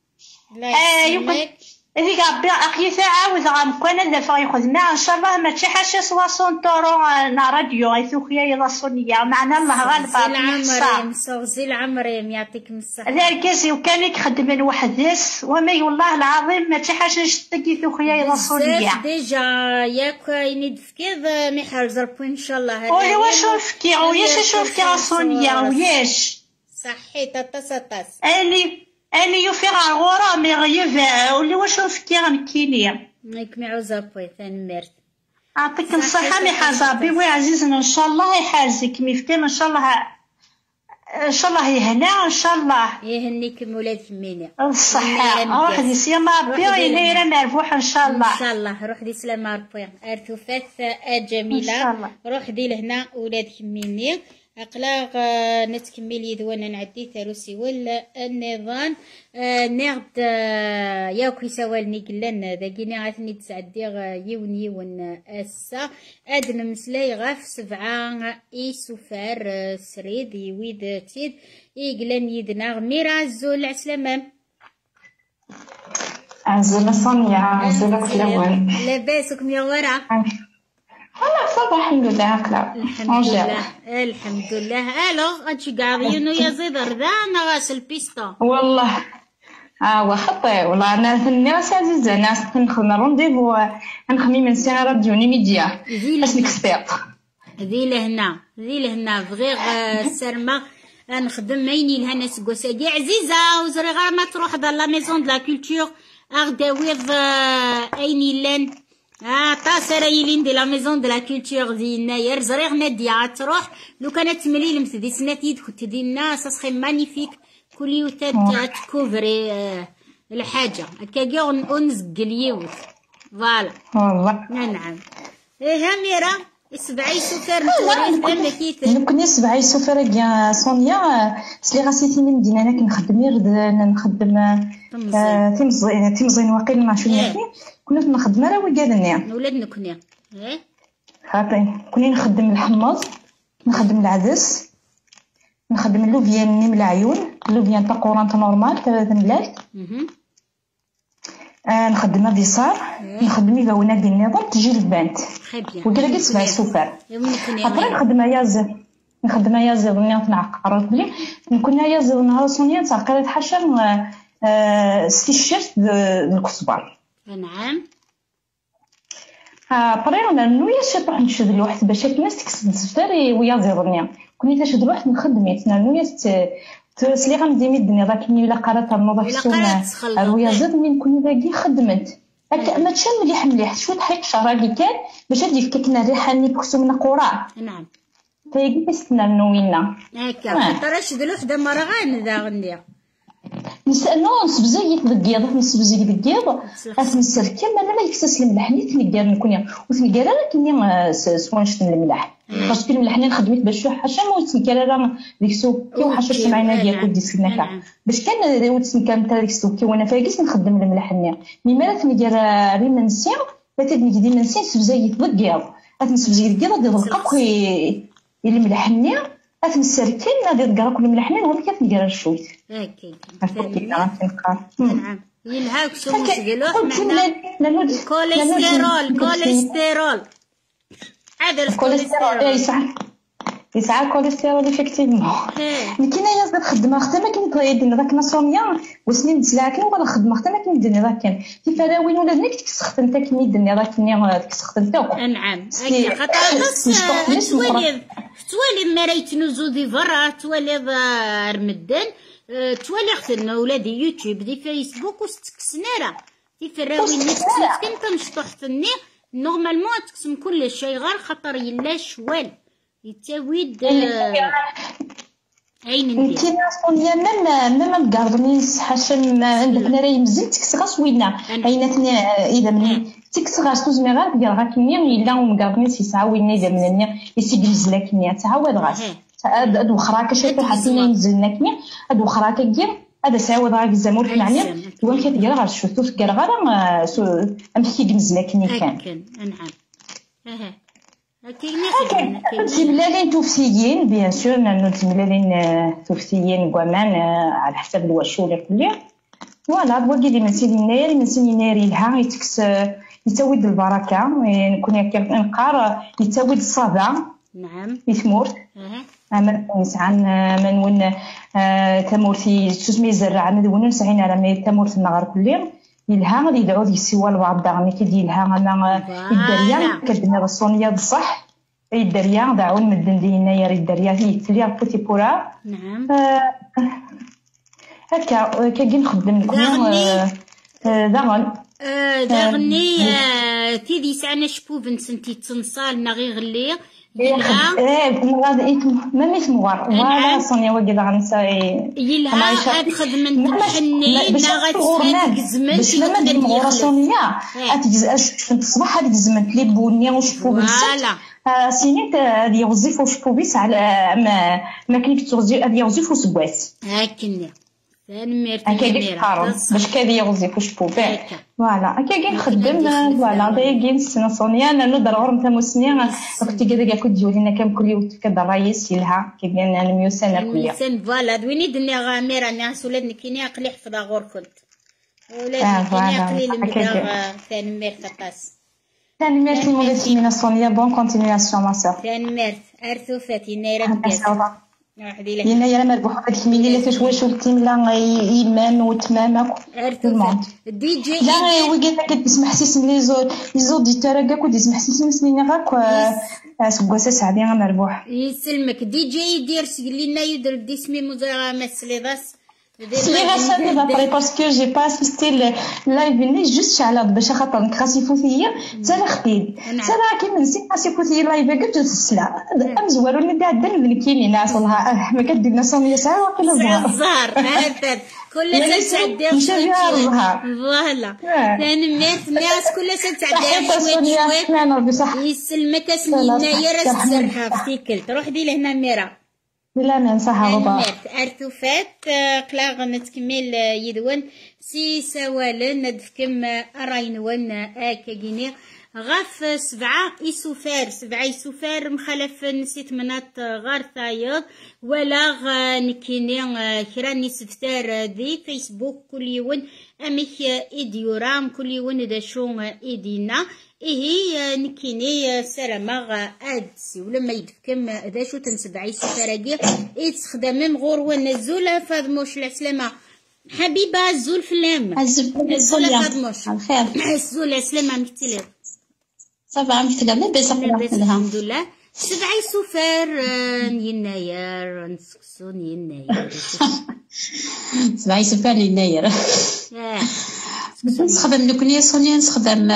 لا يسلمك هذيك ربي أخي عاود غنكون دافع يخدمها ان شاء الله ماشي حاشا سواصون طورو نا راديو غيثو خيا يلا صونيا معنا الله غالب زين عمري صغزي العمري يعطيكم الصحة هذا الكاسي وكان يخدم وحدس ومي والله العظيم ماشي حاشا نشتكي خيا يلا صونيا ديجا ياك ينيد فكيض مي حرز ربي ان شاء الله وي واش نفكي وياش نشوفكي صونيا وياش صحي طاطا طاطا اني أنا يوفي غارغورا مي غيف ولي واش نفكي غنكيني مايك معوزة بوي ثاني ميرت يعطيك الصحة مي حزابي وي عزيزنا ان شاء الله يحازك ميفتين ان شاء الله ان شاء الله يهنا ان شاء الله يهنيكم ولاد ميني الصحة روح دي سلامة ربي ينير مربوح ان شاء الله ان شاء الله روح دي سلامة ربي ارتفات جميلة روح دي لهنا ولاد ميني أقلاغ نتكمل يدوانا نعدي ثالوسي ولا النظام نغد ياكي سوالني قلنا ذاكيني عاثني تسعدي يون يون أسا أدن مسلاي غاف سبعة إيسوفار سريد يويد تيد إيقلن يدنا ميرا الزول عسلامة عزلة صونيا عزلة كلاوان لاباسكم يا ورا والله صباح الحمد لله هكلا الحمد لله الحمد لله الوغ هادشي كاع غيونو يا زيدر ذا انا غاس البيستا والله اه وخطي والله انا ثني راسي عزيزه ناس كنخدم رونديفو نخمي من سنه راديو ميديا باش نكسبيرت ذي لهنا ذي لهنا فغير السرمه نخدم عيني لها ناس كوساكي عزيزه وزري غير ما تروح dans لا ميزون دو لا كولتور اغداويض عيني لان اه طاسه رايلين دي لا ميزون دو لا كولتور ديالنا يا زريغ ناديه تروح لو كانت تمليل مثدي سنات يدك تدينا سا سخي مانيفيك كل يوتات تكوفري آه الحاجه هكاكا ونزقل يوت فوالا والله نعم ايه ميرا سبعي سكر نتوري انا كيت كنت سبعي سكر يا صونيا سلي غاسيتي من مدينه انا كنخدم يرد نخدم تيمزين تيمزين واقيلا ما شنو كنا نخدم راه وكالني ولادنا كنا اه خاطي كنا نخدم الحمص، نخدم العدس، نخدم اللوفيان من العيون، اللوفيان تاع كورونت نورمال تاع ملاح، آه نخدم بيصار، نخدم يفاونا ديال النظام تجي البنت وكذا سبع سفر. ابري نخدم ياز نخدم ياز نيا تنعقر بلي كنا ياز نهار سونيا تعقرت حشر آه ستيشيرت الكسبر. نعم. ابري انا نويا شي نروح نشد الواحد باش الناس تكسب السفر ويا زيرنيا كوني تشد الواحد نخدم يتنا نويا تسلي غنديمي الدنيا داكني ولا قرات النوضه في السومه ويا زيد من كوني باقي خدمت هكا ما تشم مليح مليح شويه حيت شراكي كان باش هادي كنا الريحه ني بكسومنا قرا. نعم. تيجي تستنى نوينا هكا ترى شد الوحده مره غندا غندير نسألو نسبزي دقيض نسبزي دقيض اسنسر كما لا يكسس الملح نيت نقار نكون وتنقار انا كني سوا نشد الملح باش كل الملح نخدمت باش حاشا ما وتنكر راه ديك السوق كي وحاشا معنا ديال كل ديسك نكا باش كان وتنكر نتا ديك السوق كي وانا فاكس نخدم الملح نيا ميما تنقار ري منسي باتت نجدي منسي سبزي دقيض اسنسبزي دقيض ديال القاق الملح نيا أتمسركين نادي تقرا كل ملحنين هو كيف نقرا شويت هكا نعم ينهاك شو مسقلوح معنا الكوليسترول كوليسترول هذا الكوليسترول يسعى يسعى الكوليسترول ايفيكتيفمون مي كاينه ياز الخدمه خدمه كاين طريدين داك نصوميا وسنين تسلاكن ولا خدمه خدمه كاين دنيا داك كان في فراوين ولا نيك تكسخت انت كني دنيا داك كني تكسخت انت نعم هكا خاطر نص توالي توالي مريت نزو دي فرا توالي رمدان توالي اختنا ولادي يوتيوب دي فيسبوك وستكسنارا في فراوين نيت كنت نشطحتني نورمالمون تقسم كل شيء غير خاطر يلا شوال يتاويد عين ندير كاين صونيا ميم ميم كاردنين حاشم عندنا راهي مزيان تكسغاس وينا عيناتنا اذا من تكسغاس توز ميغار كاع كنيا الا مكاردنين سي ساعه وينا اذا منني يسجلز لكنيا تعاود غاس هاد وخراكه شي حاسين ينزلنا كنيا هاد وخراكه كير هذا ساعود غا الزمور في معنى وين كتقرا غير شفتو كاع غير امشي كنزلا كني كان نعم اها هكا تملالين توفتيين بيان سور نانو تملالين توفتيين كوامان على حسب الواشو ولا كليا فوالا بواكي دي من سيدي ناري من سيدي ناري لها يتكس يتاود البركه نكون هكا نقار يتاود الصدى نعم يثمر عمل نسعان منون تمورتي تسمي زرع مدون نسعين على تمورت النهار كليا يلها غادي يدعو ديك السوا لبعض داغني كيديلها انا الدريا كدنا الصونيه بصح الدريا دعو نمدن دينا يا الدريا هي تليا بوتي بورا نعم هكا كي نخدم لكم داغن داغني تيدي سعنا شبوب نسنتي تنصالنا غير غلي يلها ايه غادي ما ميت موار ولا صونيا وكي غنساي يلها هاد خدمه تحني نا غتسفد زمن باش لما ندير مغوره صونيا اتجز الصباح هاد الزمن لي بونيه وشبوب فوالا سينيت هادي وظيفه وشبوبيس على ما ما كاينش توزي هادي وظيفه وسبوات هاكني فنمير تمير باش كادي يغزي فوش بوبي فوالا هكا كي نخدم فوالا دايا نسنا صونيا انا ضرور نتا مسنيا اختي كذا كنت ديولينا كام كل يوم كذا الرئيس لها كي انا ميوسنا كليا ميوسن فوالا دويني دنيا غاميره ناس ولادني كيني عقلي حفظا غور كنت ولادني كيني عقلي المدا تنمير تقاس تنمير تي من صونيا بون كونتينياسيون ما سور تنمير ارثو فاتي نايره بكاس لينا يا مربوح هذيك الميلي اللي تشوي شو التيملا يمام وتمامك المونت دي جي لا وي قال لك تسمح سيس لي زو لي زوديتور كاع كنت تسمح سيس مسنين غاك سكواسا سعدي مربوح يسلمك دي جي يدير سقلينا يدير دي سمي مزرعه مسليضاس سلي غاسا دابري باسكو جي با اسيستي لايف ني جوست على باش خاطر نكراسيفوتيه حتى لختي حتى كي نسيت كراسيفوتيه لايف كاع تسلا ام زوارو اللي قاعد ندير كاينين ناصلها ما كدير صوميه ساعه واقيلا الزهر الزهر هذا كل ساعه تعدي فوالا ثاني ميت الناس كل ساعه تعدي شويه شويه يسلمك اسمينا يا راس الزرحه فتيكل تروح دي لهنا ميرا لا ننصحها غبار ارتفات قلا نتكمل يدون سي سوالن ندفكم راينون اكاكيني غاف سبعة يسوفار سبعة يسوفار مخالف نسيت منات غار ثايض ولا نكيني كرا نسفتار ذي فيسبوك كل يوم اميك ايديورام كل يوم دا شو ايدينا إيه نكيني سرماغ أدسي ولما يدفكم ذا شو تنسبع يسفراجي إيه تخدم غور ونزول فاضموش العسلامة حبيبة الزول في اللام الزول فاضموش الخير الزول العسلامة مكتلر صافا مكتلر بس الحمد لله سبع يسوفر يناير نسكسون يناير سبع يسوفر يناير نخدم نكوني صوني نخدم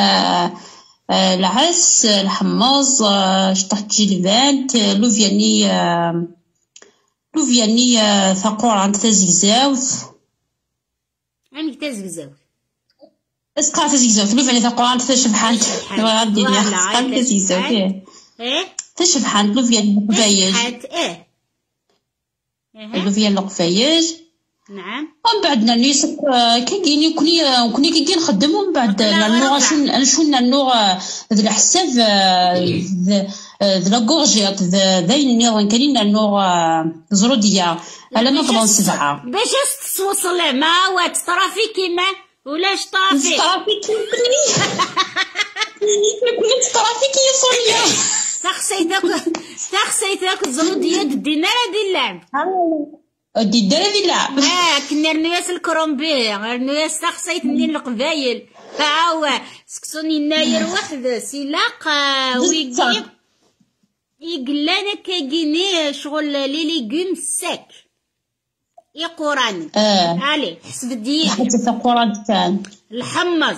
العس الحماص شطحت جلبانت لوفياني لوفياني ثقور عند تزيزاوث عندك تزيزاوث اسقع تزيزاوث لوفياني ثقور عند تشبحانت غادي لي اسقع تزيزاوث ايه تشبحانت لوفياني القفايج ايه لوفياني القفايج نعم ومن بعد نانيس كايني كوني كوني كي نخدم ومن بعد نانو شنو شنو نانو ذا الحساب ذا لاكورجيات ذا نيران كاين نانو زروديه على ما طلع سبعه باش توصل ما وات طرافي كيما ولاش طرافي طرافي كيما كنت طرافي كي صونيا تخسيتك تخسيتك زروديه دينا دي اللعب دي الدرا دي اللعب اه كنا رنياس الكرومبي رنياس تخسيت منين القبايل هاو سكسوني ناير واحد سيلاق ويجي يقلانا كاكيني شغل لي ليغوم ساك يقوراني اه علي حسب الديك حتى القران كان الحمص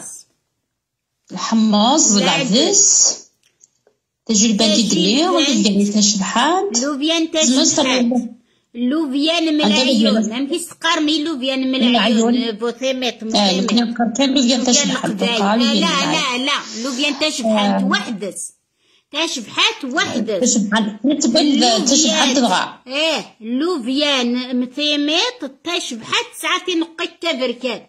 الحمص العدس تجربة ديدني وتلقاني تشبحان لوبيان تشبحان لوفيان ملايون نعم كيستقار مي لوفيان ملايون فوثيميت اه كنا نقر كان لوفيان تشبحان لا لا لا لوفيان تشبحان وحدس تشبحات وحدس تشبحان نتبان تشبحان تبغى ايه لوفيان مثيميت تشبحات ساعتي نقيت تبركات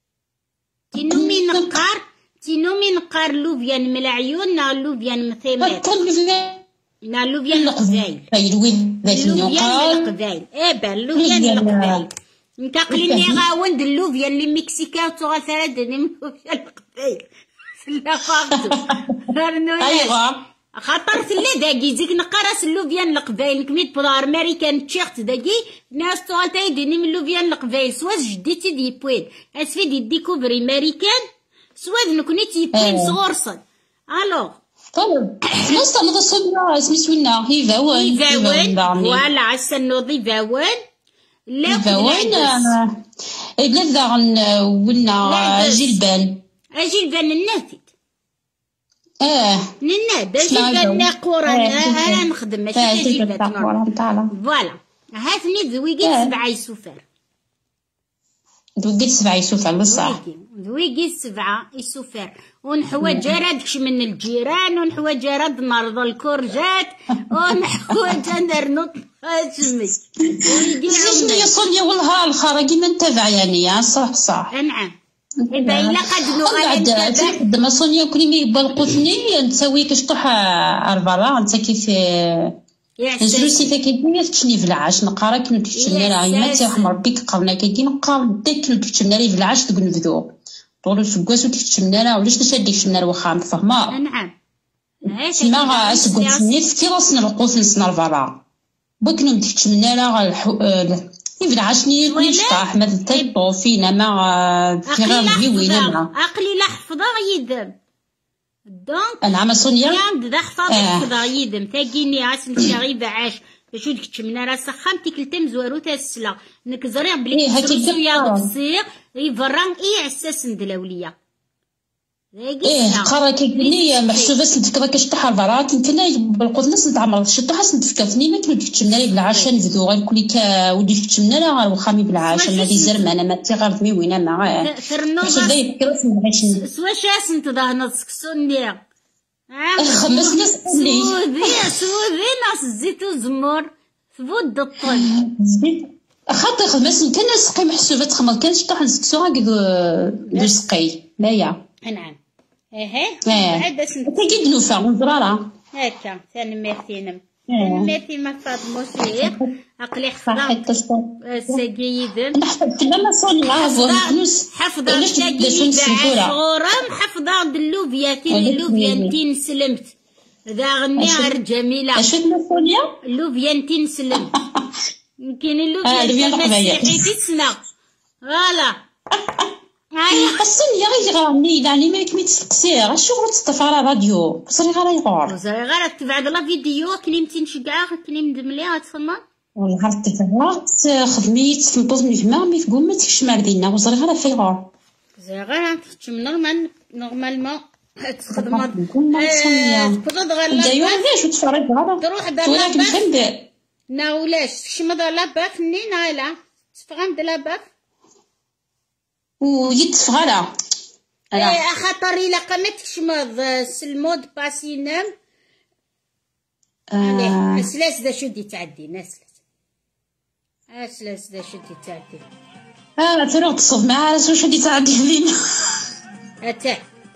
تنومي نقار تنومي نقار لوفيان ملايون نا لوفيان مثيميت نا لوفيان القبايل وين ذاك اللوفيان القبايل ايه با اللوفيان القبايل نتقلني غاوند اللوفيان اللي مكسيكا وتغال ثلاثة من لوفيان القبايل لا فاقدو ايوا خاطر ثلا داكي زيك نقراس اللوفيان القبايل كميت بلا امريكان تشيرت داكي ناس تغال تايدني من لوفيان القبايل سواز جديتي دي بوين اسفي دي ديكوفري امريكان سواز نكوني تي بوين صغورصن الوغ طيب نوصل نضا صبنا سميتونا هيفاوان هيفاوان فوالا عسنوض هيفاوان لا هيفاوان بلا ذاغن ونا جلبان جلبان الناتي اه نناد جلبان قران انا نخدم ماشي جلبان فوالا هاتني ذويقي سبعة يسوفر ذويقي سبعة يسوفر بصح ذويقي سبعة يسوفر ونحوج رادكش من الجيران ونحوج راد مرضى الكرجات ونحوج نرنط هاجمي زيدني يا صونيا والله الخرا كيما نتابع يعني صح صح نعم إذا إلا قد نغالي نتابع صونيا كل ما يبقى القطني نسوي كشطح أربعة نتا كيف نجلسي تاكيدني تشني في العاش نقرا كي نتشني راه ما تيرحم ربي كقرنا كي نقرا ديك نتشني في العاش تقول نفذو طول سكواس وتكتشمنا راه ولاش تشدي كتشمنا الوخام فهما نعم تما سكواس نيت كي راسنا القوس نسنا الفرا بكنا نتكتشمنا راه يبدا عشني نشطح ما تطيبو فينا ما في غير وينا ما عقلي لا حفظه يدم دونك انا ما سونيا يا دا حفظه حفظه يدم تاكيني عاس نتي غير عاش باش تكتشمنا راه سخمتي كلتم زوارو تا السلا نك زريع بلي كتسويا بصير يفران اي عساس ندلاوليا ايه قرا كيقولي محسوبه سنتك راك شطح البرات يمكن بالقوت ناس نتعمر شطح سنتفكرتني ما كنت تكتشمنا لي بالعشاء نفدو غير كلي كا ودي تكتشمنا لا غير وخامي بالعشاء هذه زرمانه ما تي غير مي وينا ما سوا شاس نتضاهنا سكسوني خمس ناس سودي سودي ناس زيتو زمر تبود الطل خاطر خدمت كان سقي محسوبه تخمر كان شطح نسكسو هاك دو سقي لا نعم اها بعد تاكيد نوفا ونزرارا هكا ثاني ميرتينم ثاني ما فاطمه شيخ عقلي حفظه سجيد نحفظ كلمه صوني فونس حفظه سجيد عاشوره محفظه دلوفياتين اللوفيانتين سلمت ذا غني جميله اش تنسونيا اللوفيانتين سلمت يمكن اللوفيانتين مسيحي في السنه فوالا الصين يا غير غني يعني ما يكمل تسقسيه الشغل تطفى على راديو صري غير يغور صري غير تبعد لا فيديو كلمتي نشقعها كلم دمليها تفهم والله تفرغت خدميت تنبوز من جماعه مي تقول ما تكش ماردينا وصري غير في غور صري غير تخدم نورمال نورمالمون تخدم تفرض غير دايو علاش تفرض غير تروح دار لاباف نا ولاش تشمض لاباف نينا لا تفهم د لاباف ويتفغلا ايه خاطر الا قامت تشمض المود باسينم عليه اسلاس دا شدي تعدي ناسلاس اسلاس دا شدي تعدي اه تروح تصف مع راسو شدي تعدي لينا اتا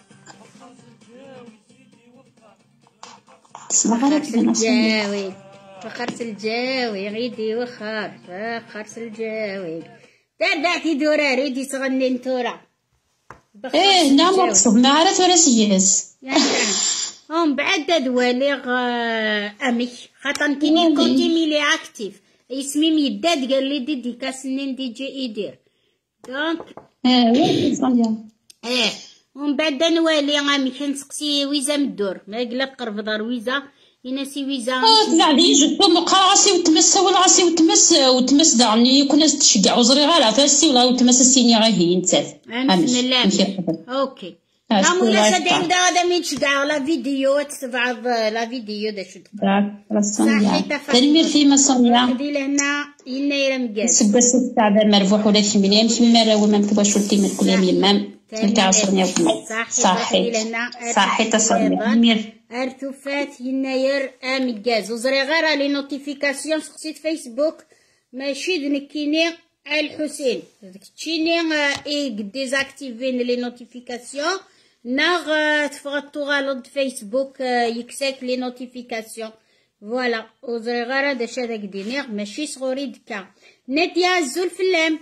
فخرت الجاوي فخرت الجاوي غيدي وخار فخرت الجاوي تابعتي دورة ريدي تغني نتورا ايه نعم وقصد ما عرفت ولا سياس هم بعد دوالغ امي خاطر كيني كنتي ميلي اكتيف اسمي ميداد قال لي دي كاسنين دي جي يدير دونك اه وين اه ومن بعد نوالي امي كنسقسي ويزا مدور ما قلت قرب دار ويزا يناسي ويزا اه طلعني جدو مقرا راسي وتمس ولا راسي وتمس وتمس دارني كنا تشقع وزري غير عفاسي ولا وتمس السيني غير هي نتاف بسم الله اوكي لا مولا سد عند هذا من تشقع لا فيديو تبعض لا فيديو دا شد صحيح تنمير في مصنيا دي لهنا يناير مقاس سبا ست تعب مربوح ولا في مليان في مرة وما مكتباش ولتي من كل يوم يمام تلك صحيح صحيح تصنيع ارتفات يناير امكاز وزري غير لي نوتيفيكاسيون سقسيت فيسبوك ماشي دنكيني الحسين داكشيني اي ديزاكتيفين لي نوتيفيكاسيون ناغ تفغطو غلط فيسبوك يكساك لي نوتيفيكاسيون فوالا وزري غير داش هذاك دينيغ ماشي صغوري دكا نادية الزول فلام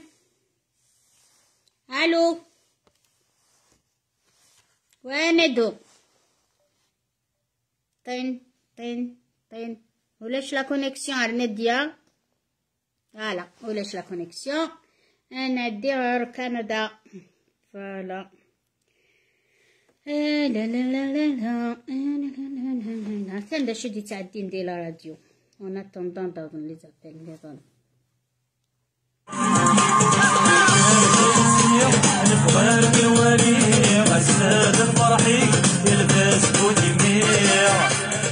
الو وندو طين طين طين ولاش لا كونيكسيون على نادية فوالا ولاش لا كونيكسيون انا دير كندا فوالا لا لا لا لا لا كان دا شدي تعدي ندير لا راديو وانا طندان دون لي زابيل لي دون نبغالك الولي غساد فرحي يلبس بوتيمير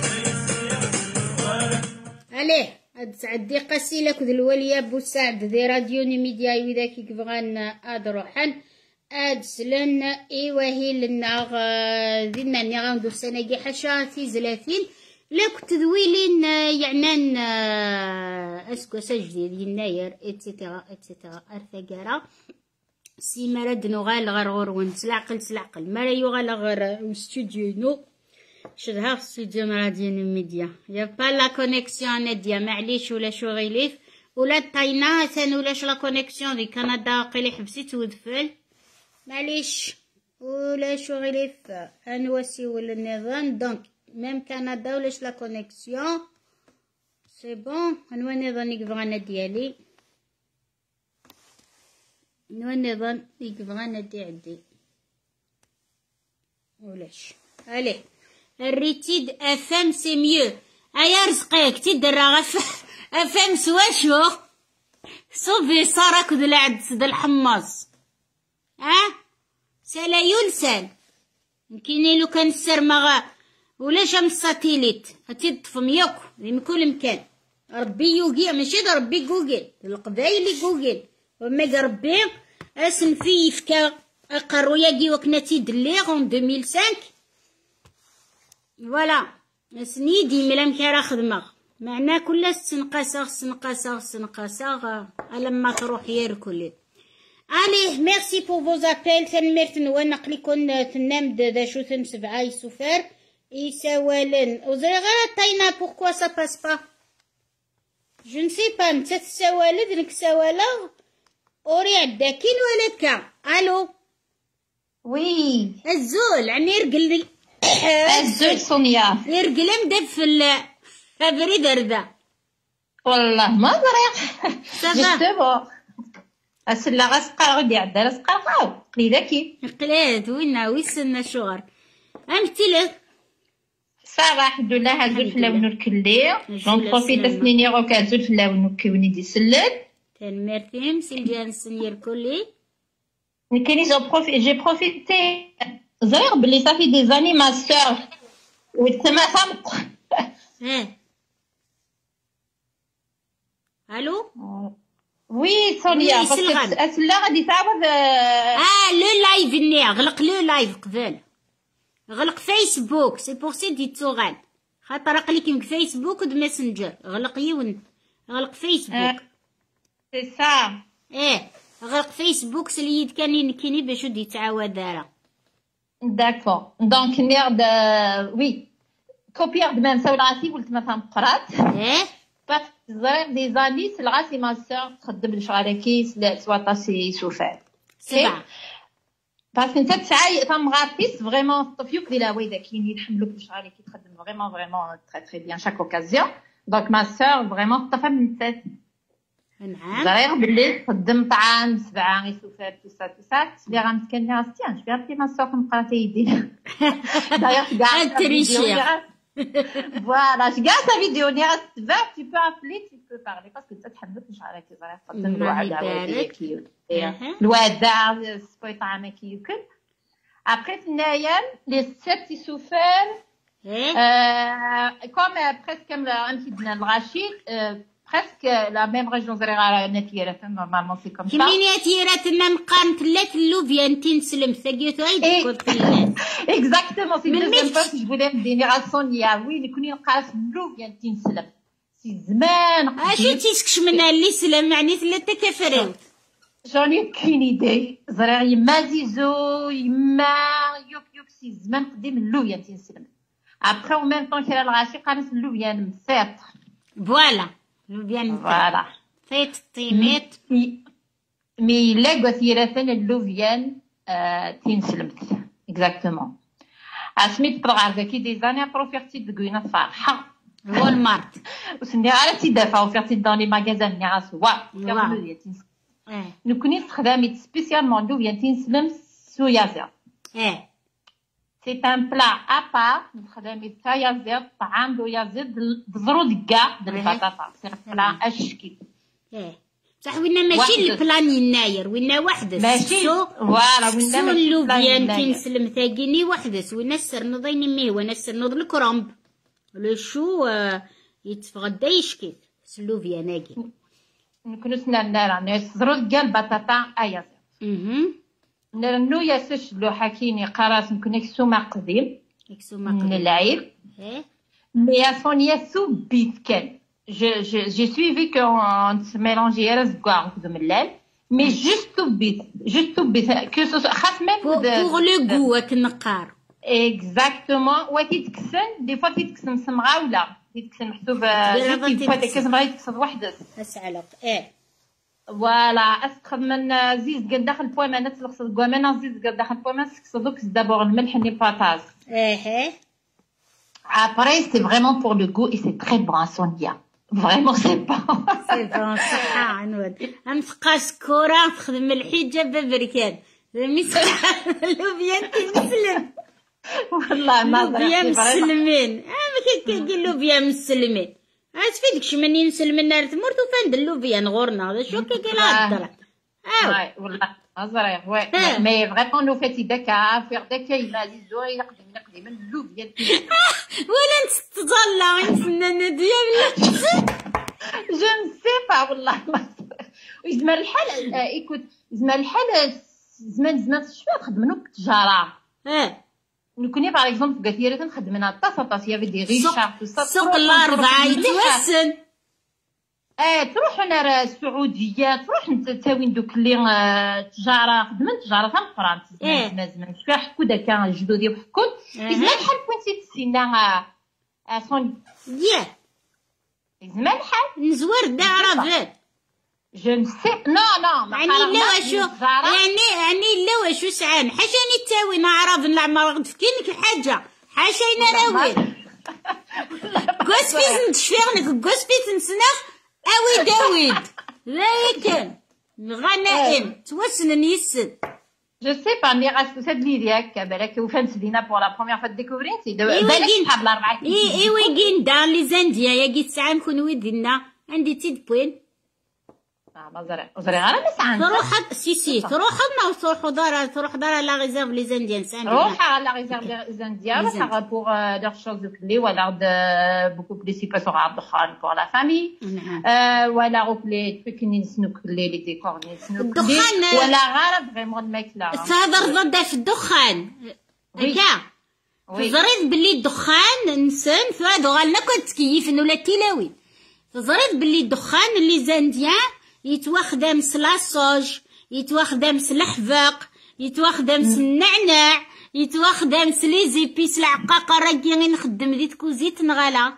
عليه هاد تعدي قسيلك ذي الولية بوسعد ذي راديو ميديا وذاك يبغان اد روحان اد سلن ايواهي لنا ذي ناني غندو السنة حاشا في زلافين لا كنت ذويلين يعنان اسكو سجدي يناير اتسيتيرا اتسيتيرا ارثقارا سي مراد نغال غير غرون تلعقل تلعقل مرا يغال غير استوديو نو شدها في استوديو مراديو ميديا يا با لا كونيكسيون نادية معليش ولا شغيليف ولا طاينا ثاني ولاش لا كونيكسيون دي كندا قيلي حبسيت ودفل معليش ولا شغيليف انواسي ولا النظام دونك ميم كندا ولاش لا كونيكسيون سي بون انوا النظام يبغانا ديالي نو النظام يبغانا دي عندي ولاش عليه الريتيد افام سي ميو ايا رزقيك تدرا غف افام سواشو صوبي صارك ذا العد ذا الحماص ها سلا يلسان يمكن لو كان السرمغا ولاش من الساتيليت هاتي تطفم ياكو من كل مكان ربي يوغي ماشي ربي جوجل القبايلي جوجل وما ربي اسم في فكا قروياكي وكناتي دليغ اون ألفين وخمسة فوالا سنيدي ملام كارا خدمه معناه كل سنقاسة سنقاسة سنقاسة لما تروح يركلي. عليه ميرسي بو فوز ابيل. تنمرت نوانا قليكون تنام دا شو ثم سبعة يسوفر يساوالن وزغا تاينا بوركوا سا باس با جو نسي با. نتا تساوالد نك ساوالا اوري عداكين ولا كا. الو وي الزول عني يرقل الزول سونيا يرقل مدب في الابريد ردا والله ما دريق جستبو اسلا غسقا غدي عدا رسقا قليداكي قلاد وينا ويسنا شغر امثلك صراحه الحمد لله. هزول في لون الكلي جون بروفيت سنيني غوك هزول في لون كوني دي سلد تنمرتيم سيلفيان سنير كلي كايني جو بروفي جي بروفيتي زير بلي صافي دي زاني ما سور وتما سامق. ها الو وي سونيا باسكو اسلا غادي تعاود اه لو لايف ني غلق لو لايف قبل غلق فيسبوك سي بور سي دي توغال خاطر قليك فيسبوك ود ماسنجر غلق يون غلق فيسبوك سي سا ايه غلق فيسبوك سليد كان كيني باش ودي تعاود دارا داكور دونك نيرد وي كوبيير دو مام ساول راسي قلت ما فهم قرات ايه بس زير دي زاني سلعاسي ما سور تخدم الشغاله كيس سوا سي سوفال سبعة باسكو انت تسعي تم غاتيس فريمون طفيوك ديال ويدا كاين يحملوك الشغاله كي تخدم فريمون فريمون تري تري بيان شاك اوكازيون. دونك ما سور فريمون طفى من النسات. نعم زرير بالليل تخدم طعام سبعه يسوفال تو سا تو سا تسبي غنسكن لها ستيان شبيه بلي ما سور نقرا تيدي دايوغ كاع تريشير فوالا كاع تا فيديو ني غتبع تي بو ابلي تي بو بارلي باسكو انت تحملك الشغاله كي زرير تخدم الوعد عاودي الواد سبوي طعامك ياكل. ابري في النهايه لي سيت يسوفال كوم بريسك امشي بنا الغاشي presque la même région زريغه نتيرات نورمالمون سي كوم سا كمينيات يراتنا مقام تلات اللوفيان تنسلم ثقيتو هاي تقول تلات اكزاكتومون سي دوزيام فوا جو فولي دينيراسيون يا وي نكوني نقراس اللوفيان تنسلم سي زمان اشو تيسكش منها اللي سلم يعني ثلاثه كفرين جوني كاين ايدي زريغ يما زيزو يما يوك يوك سي زمان قديم اللوفيان تنسلم ابخي او ميم طون كيرا الغاشي قانس اللوفيان مسيط فوالا لوفيان فوالا فيت طيميت مي لا غثيرتن اللوفيان تنسلمت اكزاكتومون اسميت بروغار كي دي زاني بروفيرتي دغوينا فرحه هو المارت وسني على تي دافا وفيرتي دون لي ماغازان ني راس وا نكوني استخدامي سبيسيالمون لوفيان تنسلم سويا اه سي ان بلا ابار نخدمي تايا زيت طعام دويا زيت بزرو دكا د البطاطا سي بلا اشكي اه بصح وينا ماشي البلان يناير وينا وحده ماشي فوالا وينا ماشي اللوفيان تنسلم ثاقيني وحده وينا السر نضيني ميه وانا السر نض الكرنب لو شو يتفغدا يشكي سلوفيان ناقي نكونو سنا نرا زرو دكا البطاطا ايا زيت اها نرنو ياسش لو حكيني قراص نكون اكسوما قديم اكسوما قديم من العيب مي سونيا سو بيت كان je je j'ai suivi qu'on se mélangeait à zgouar de mellal mais juste tout bit juste tout bit que ce soit خاف même pour, pour le goût كنقار exactement وكيتكسن دي فوا كيتكسن سمغه ولا كيتكسن محسوب جوتي فوا كيتكسن يتكسن وحده اسعلق اه فوالا اسخد من زيز قد داخل بوما نتلخص كوانا زيز قد داخل بوما سكسدوك دابور الملح ني باتاج ايه après c'est vraiment pour le goût et c'est très bon Sonia vraiment c'est bon c'est bon صحة عنود امسقى سكورة تخدم الحجة ببركان مسقى لوبيان تنسلم والله ما لوبيان مسلمين اه ما كيقول لوبيان مسلمين تفيدك شمني نسلم النار تمرت وفند اللوبيان غورنا هذا شو كيقول هضره اه والله زريغ وي مي فريمون لو فاتي داكا فيغ داكا يما زيزو يقدم نقدم اللوبيان ولا انت تطلع الفنانه ديال جو نسي با والله زمان الحال ايكوت زمان الحال زمان زمان شويه خدمنا بالتجاره اه نكوني باغ اكزومبل كثيرة تنخدمنا طاس طاس يا بدي غيشة سوق الأربعة يتوسن. اه تروح انا راه السعوديه تروح انت تاوين دوك اللي تجاره خدمت تجاره تاع فرنسا زمان زمان زمان شويه حكو داك الجدودي وحكون زمان بحال كنتي تسينا سوني ياه زمان بحال نزور دارافات جو نسي نو نو يعني لا واشو يعني يعني لا واشو سعان حاشاني تاوي نعرف نعمر غد فكينك الحاجه حاشاينا راوي كوس فيز نتشفيرنك كوس فيز نسنخ اوي داوود ذاك غنائم توسن يسد جو سي با مي غاس سد لي ديالك بالك وفان سدينا بور لا بروميير فوا ديكوفريتي بالك صحاب الاربعه اي اي وين دار لي زانديا يا قيت ساعه نكون ويدنا عندي تيد بوين مازال وزري غير مسعان تروح سي سي تروح لنا وتروح دار تروح دار لا ريزيرف لي زانديان سان روح على لا ريزيرف لي زانديان روح بور دار شوز كلي ولا بوكو بلي سيباسيون عبد الخال بور لا فامي ولا روك لي تريك نسنو كلي لي ديكور نسنو كلي ولا غير فريمون الماكله تهضر ضد في الدخان هكا تزريد باللي الدخان نسن فهادو غالنا كنت تكيفن ولا تيلاوي تزريد باللي الدخان اللي زانديان يتواخدم سلاصوج يتواخدم سلحفاق يتواخدم النعناع يتواخدم لي زيبيس العقاقه راكي غير نخدم ديت كوزيت نغالا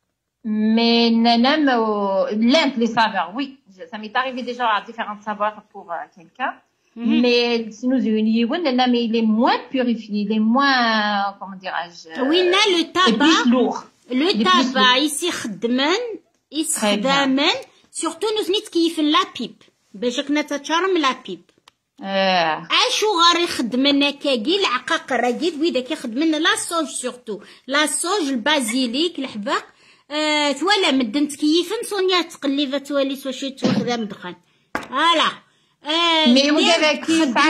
مي نانام لامب لي سافور وي ça m'est arrivé déjà à différents savoirs pour euh, quelqu'un mm-hmm. mais si nous unions nana mais il est moins purifié il est moins comment dirais-je oui na le tabac lourd le tabac ici خدمن يخدمن سورتو نوثنيت كيف لا بيب باش كنا تتشرم لا بيب اه اشو غير يخدمنا كاكي العقاق راكيد ويدا كيخدمنا لا صوج سورتو لا صوج البازيليك الحباق آه ثوالا مدن تكيفن سونيا تقليفه توالي سواشي تخدم دخان فوالا اه مي ودابا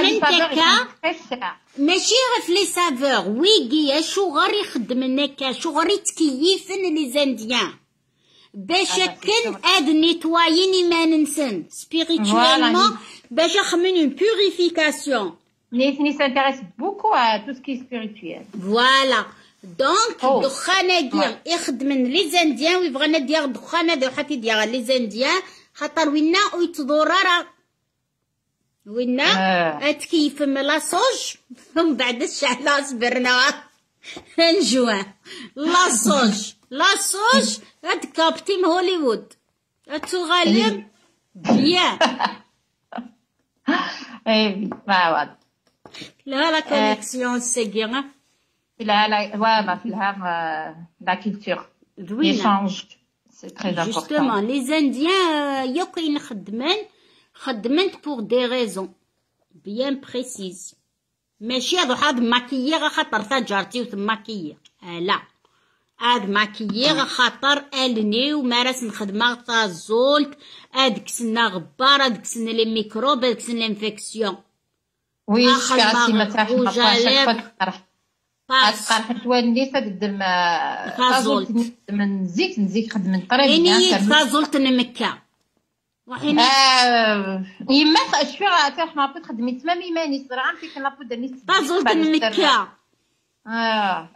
ماشي غير في لي سافور ويكي اشو غير يخدمنا كا شو غير تكيفن لي زانديان باش كن اد نيتوايين ما ننسن سبيريتوالمون باش خمن اون بوريفيكاسيون نيتني سانتيريس بوكو ا تو سكي سبيريتوال فوالا دونك الدخان كير يخدمن لي زانديان ويبغينا ديال الدخان هذا حتى ديال لي زانديان خاطر وينا ويتضرر وينا اتكيف من لاصوج من بعد الشعله صبرنا نجوا لاصوج لاصوج هاد كابتن هوليوود اتغالب بيان اي ما لا لا كونيكسيون سيغيرا لا لا فوالا فيها لا كولتور ليشانج سي تري امبورطون جوستومون لي زانديان يا كاين خدمان خدمنت بور دي ريزون بيان بريسيز ماشي هادو حاد ماكيير خاطر تا جارتي وتماكيير لا هاد ماكيير خاطر الني ومارس نخدمها تا زولت هاديك سنا غبار هاديك سنا لي ميكروب هاديك سنا لانفيكسيون وي شكاتي ما تعرف باس قرح توالي تقدم فازولت من زيت نزيك خدم طريق يعني فازولت نمكا وحين اه يما شويه تاع ما بغيت خدمي تمام يماني صرا عم فيك لابد نيت فازولت نمكا اه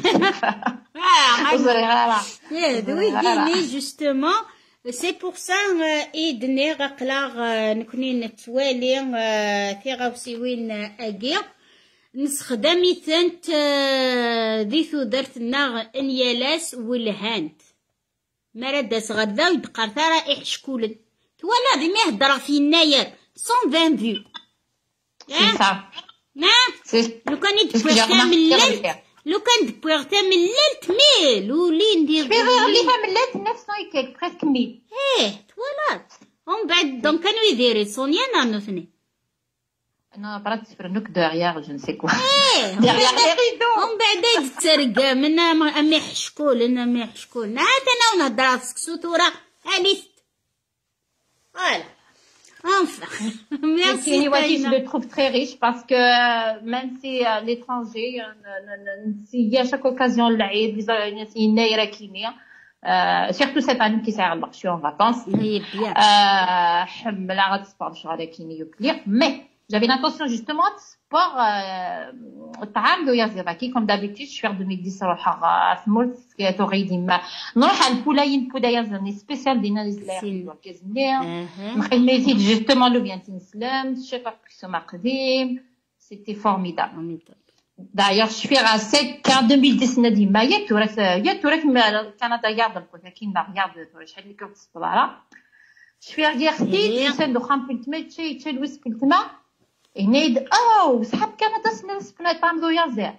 اه وزري غالا يا دوي ديني جوستومون سي بور سا ايدني غقلا نكوني نتوالي في غاوسي وين اكي نستخدم ثانت ديثو درتنا انيالاس والهانت مرادس غدا ويدقر ثرا احشكولن تولا دي ما هضر في الناير مية وعشرين فيو سي سا ما لو كان يدبوغ من الليل لو كان دبوغ من الليل تميل ولي ندير في غير اللي فهم الليل نفس هيك بريسك ميل ايه تولا ومن بعد دونك كانوا يديروا سونيا نانو ثني انا برات فرنوك derrière je ne sais quoi ايه derrière les rideaux ومن بعد يتسرق من امي حشكول انا امي حشكول عاد انا ونهضر سكسوتوره اليست فوالا enfin merci Anyway, je le trouve très riche parce que même si à l'étranger il y a chaque occasion العيد les نايره كينيا surtout cette année qui sert je suis en vacances oui bien حمله غتصبر شغله كينيا كلير mais j'avais l'intention justement de sport الطعام دو يازيباكي كوم دابيتيد شفير ألفين وعشرة نروح ثمرت كتوغي ديما نروح على البولاين بودايا زرني سبيسيال دينا لي كازنير نخدم ميزيد جوستومون لو بيان تنسلم الشيف كيسوما قديم سيتي فورميدابل دايوغ شفير على سيت كان ألفين وعشرة ديما يا تورث يا تورث كندا يارد الكوتا كاين يارد تورث شحال اللي كنت الصباره شفير غير خديت نسند خام بنتما تشي تشي لويس بنتما هنيد او صحاب كندا سنس بنا طعم ذو يازير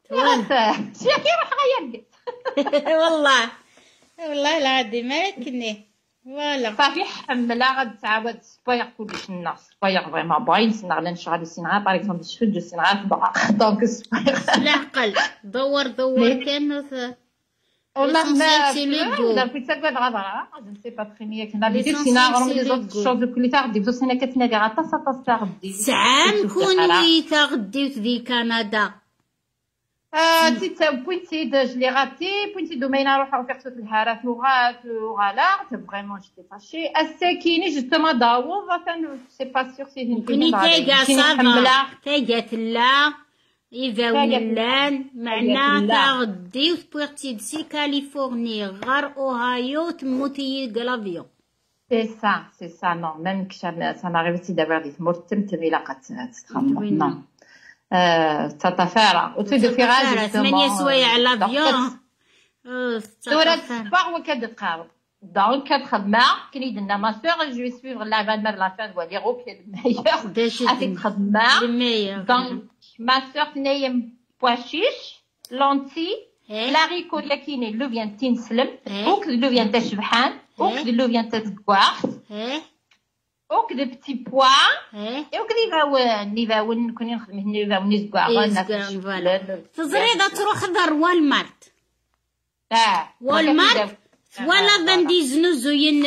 شي كيروح غير والله والله العظيم ما كني فوالا صافي حمله غتعاود سبايغ كلشي الناس سبايغ فريمون باين سنغلا نشغل السينما باغ اكزومبل شفت جو سينما في باق دونك سبايغ العقل دور دور كان والله ما لا كنت تقعد غضره جو نسي با تري مي كنا لي سينا غرم لي زوت شوز كل تاع غدي بزاف سنه كتنادي غا طاسه طاسه غدي سعام كوني تغديو في كندا اه تي بوينتي دو جلي غاتي بوينتي دو ماينا نروح اوفيرتو في الحارات لغات وغالا فريمون جيتي فاشي الساكيني جوستومون داوو فان سي با سيغ سي هين كوني تايغا صافا تايغا تلا إذا ولان معنا تغديو تبغي تسي كاليفورني غير أوهايو تموتي لافيون سي سا سي سا نو ميم كشا سا ماريفيتي دابا غادي تموت تمتم إلا قتتخمم نو تطفارة وتو دو فيراج ثمانية سوايع على لافيون دورة سباغ وكتقاوم دونك كتخدم كني درنا ما سور جو سويفغ لافان مار لافان ولا غوك الميور اتي تخدم دونك ma soeur تنايم بواشيش لونتي لاريكو ياكيني لو فيان تنسلم اوك لو فيان تاع شبحان اوك لو فيان تاع كواخ اوك دو بتي بوا اوك لي فاون لي فاون كوني نخدم هنا لي فاون نيزكوا تزريده تروح دار والمارت اه والمارت ولا فانديزنو زوين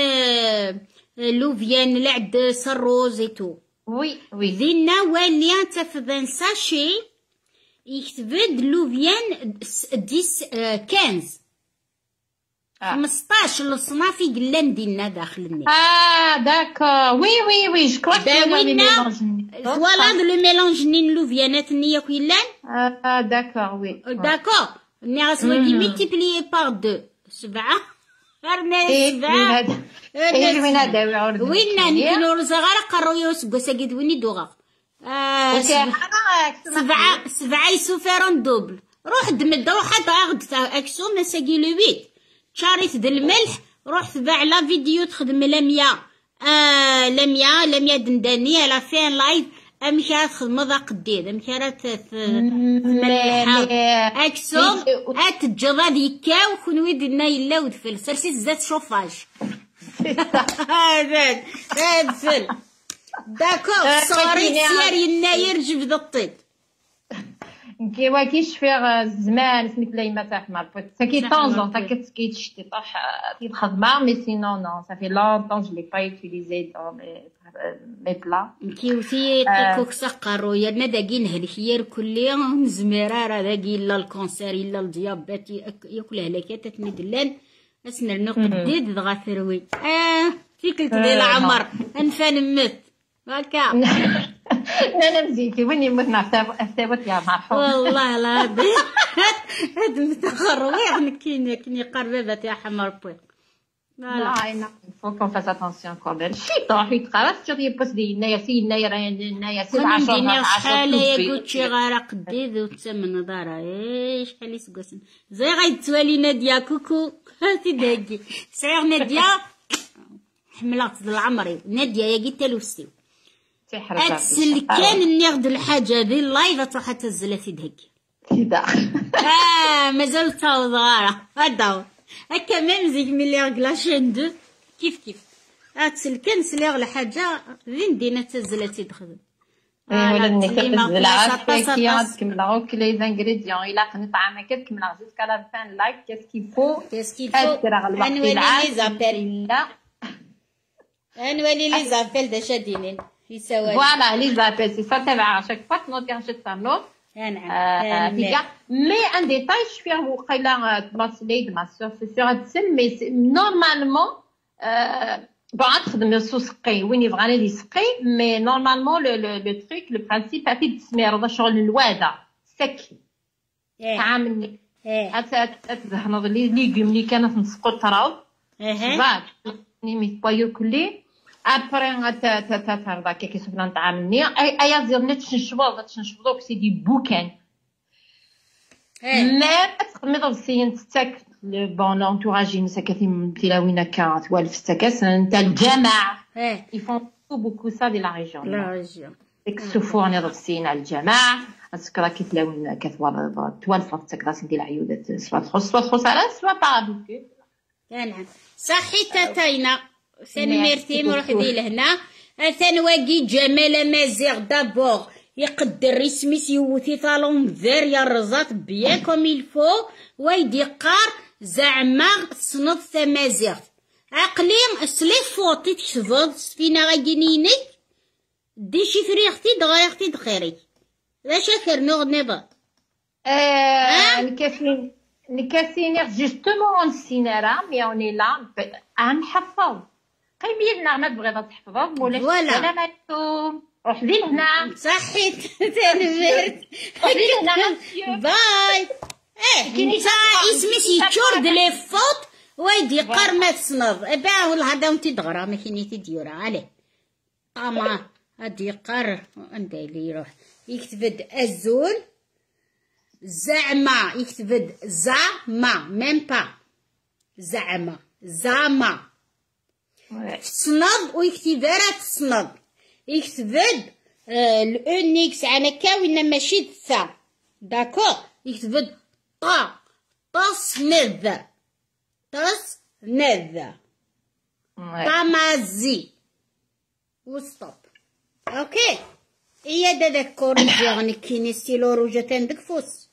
لو فيان لعد سروز ايتو وي وي دينا واليا تفضن ساشي يكتبد لو فيان ديس كنز خمسطاش الصنافي قلان دينا داخل النيل اه داكور وي وي وي جو كروك داوينا فوالا دو لو ميلونج نين لو فيانات نيا كويلان اه داكور وي داكور ني غاسمو دي ملتيبليي بار دو سبعة فرنا سبعة ايه وين هذا يعرض وين نكونوا صغار قرويو سكوساكيد وين يدوغا سبعة سبعة يسوفيرون دوبل روح دمد روح حتى غد اكسو مساكي لو بيت شاريت د الملح روح تباع لا فيديو تخدم لميا آه لميا لميا دندانية لا فين لايف امشي تخدم ذا قديد امشي راه تملحها اكسو هات الجراد يكاو كون دينا يلا ودفل سرسيت زاد شوفاج هذا هذا فل داكور صوري سير يناير جبد الطيب كيوا كيشفيغ الزمان سميت ليما تاع حمار ساكي طونجون تا كتسكي تشتي طاح في الخدمه مي سينو نو صافي لونطون جو لي با يوتيليزي دون مي بلا كيوتي كوك سقرو يا نداكي نهلكير كل يوم زميره راه داكي لا الكونسير الا الديابيت ياكل هلاكات تندلان اسنا نقديد دغا ثروي اه فيك ديال العمر انفان مت هكا انا مزيكي وين متنا ثابت يا مرحبا والله العظيم هاد متخروي نكيني كني قربات يا حمر بوي لا انا فوق فاس اتونسيون كومير شي طاح يتقرا شي بس دينا يا سينا يا رينا يا سبعة شهور شحال يا قلت شي غير قديد وتسمن دارا ايه شحال يسقسن زي غيتوالي ناديه كوكو هاتي داكي سير ناديه حملات العمري ناديه يا قلت لوستي اتسل كان ناخد الحاجه دي اللايف تروح تزلتي دهكي كدا اه مازال تا صغيره هذا هكا ميم زيك ملي رجلا شندو كيف كيف اتسل كان سليغ الحاجه وين دينا تزلتي تخدم ولا نكتزلها كي تكملوا كل لي زانغريديون الا قنت طعامك تكملها جوسكا لا فان لايك كيس فو كيس كيفو انولي لي زابيل لا انولي لي زابيل دا شادينين في سوالف فوالا لي زابيل سي سا تبع شاك فوا تنوضي غنمشي تصنوف نعم فيكا مي ان ديتاي شفيه وقيلا تماسليد ما سور سي سور هاد السن مي نورمالمون باغا تخدم سو سقي وين يبغى غادي يسقي مي نورمالمون لو لو لو تريك لو برانسيب هاتي التسمير هذا شغل الواده سك تعامل تدهنض لي ليغوم اللي كانت نسقو التراوض بعد نيمي بايو كلي ابري غتتفرض كي كيسبنا نتعاملني اي ايا زيرنا تشنشبو تشنشبو سيدي بوكان ما تقمض السين تاك بون لونتوراج نسكتي متلاوينه كا توالف ستكاس نتا الجماعه يفون بوكو سا دي لا ريجيون لا ريجيون اكسفوني ضبسين على الجماعه اسكرا كيتلاوين كتوالف توالف تكراس ندير العيودات سوا تخص سوا تخص على سوا بارابيكو نعم صحي تاتاينا ثاني ميرتي نروح دي لهنا ثاني واقي جمال مازيغ دابور يقدر رسميس يوثي طالون ذر يا الرزات بيان كوم الفو ويدي قار زعما تصنض تمازيغ عقلي سلي فوطي تشفض فينا غاكينيني دي شي فريختي دغيختي دخيري لا شاكر نوغ نبا اه نكاسين نكاسينيغ جوستومون السينارا مي اوني لا غنحفظ قيمي لنا ما تبغي تحفظ ولا السلام عليكم روح لي هنا صحيت تنفرت روح لي هنا باي ايه نتا اسمي سيتشور دلي فوت ويدي قار ما تصنض با والله هذا ونتي دغرا ما كاينيتي ديورا عليه طما هادي قار ندير يروح يكتب الزول زعما يكتب زعما ميم با زعما زعما تصنض ويكتب راه تصنض يكتب الأونيكس على كاوين ماشي الثا داكو يكتب طا تصنذ تصنذ طمازي وستوب اوكي هي داك كوريجيغني كيني ستيلو روجتان ديك فوس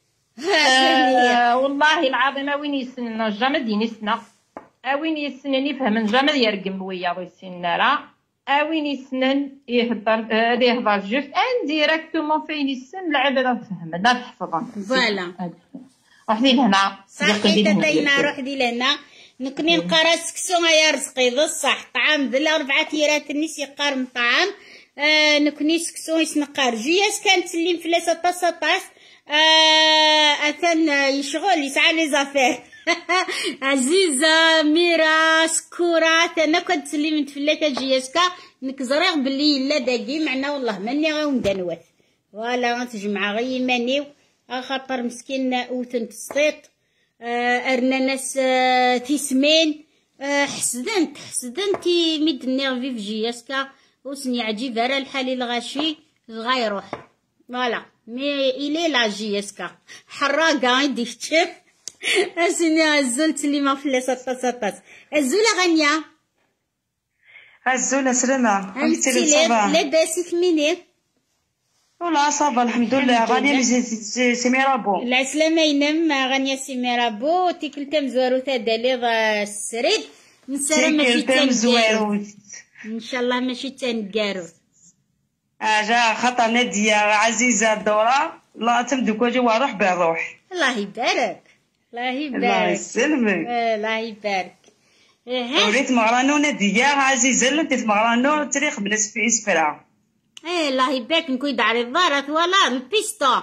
والله العظيم وين يسننا جامد ينسنا وين يسنني فهم جامد يرقم ويا ويسننا راه اوين يسنن يهضر هذا يهضر جوست ان ديريكتومون فين يسن لعب راه فهم هذا تحفظ فوالا روحي لهنا صحيت تاينا روحي لهنا نكني نقرا سكسو يا رزقي بصح طعام ذلا ربعة تيرات الناس يقارن طعام آه نكني سكسو يسنقار جياس كانت تسلم فلاسة طاسة طاس آه اثن يشغل يسعى لي زافير عزيزة ميرا سكورات انا كنت تسلي من تفلاتة جياسكا نكزريغ بلي لا داقي معنا والله ماني غاون دانوث ولا غنتجمع غي مانيو خاطر مسكين اوثن تسطيط ارنا ناس تيسمين حسدنت حسدنتي ميد نيرفي في جياسكا وسني عجيب راه الحال الغاشي غايروح فوالا مي الي لا جياسكا حراقه يدي تشوف اسني الزول اللي ما فلاسه طاس الزوله غنيه الزوله سلامه انت لاباس كميني والله صافا الحمد لله غانيه سميرابو العسلامه ينم غانيه سميرابو تيكلتم زوارو تداليض السريد نسرا ماشي تنزوارو ان شاء الله ماشي تنقارو اجا خطا ناديه عزيزه الدوره لا تمدك وجه وروح بالروح الله يبارك الله يبارك الله يسلمك الله يبارك وليت مغرانو ناديه عزيزه انت مغرانو تاريخ بناس في اسفرا ايه الله يبارك نكون داري الضارات ولا البيستو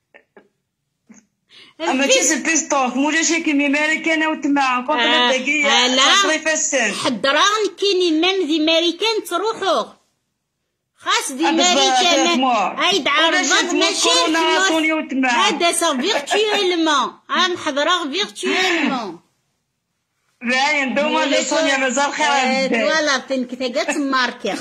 اما كيس البيستو مولا شي كيمي ماريكان وتما كنت دقيقه لا حضران كيني ميم دي ماريكان تروحوا خاص دي ماريكان اي تعرضت ماشي هذا سا فيرتويلمون انا حضرا فيرتويلمون باين دوما لي سونيا مازال خير فوالا تنكتاقات ماركي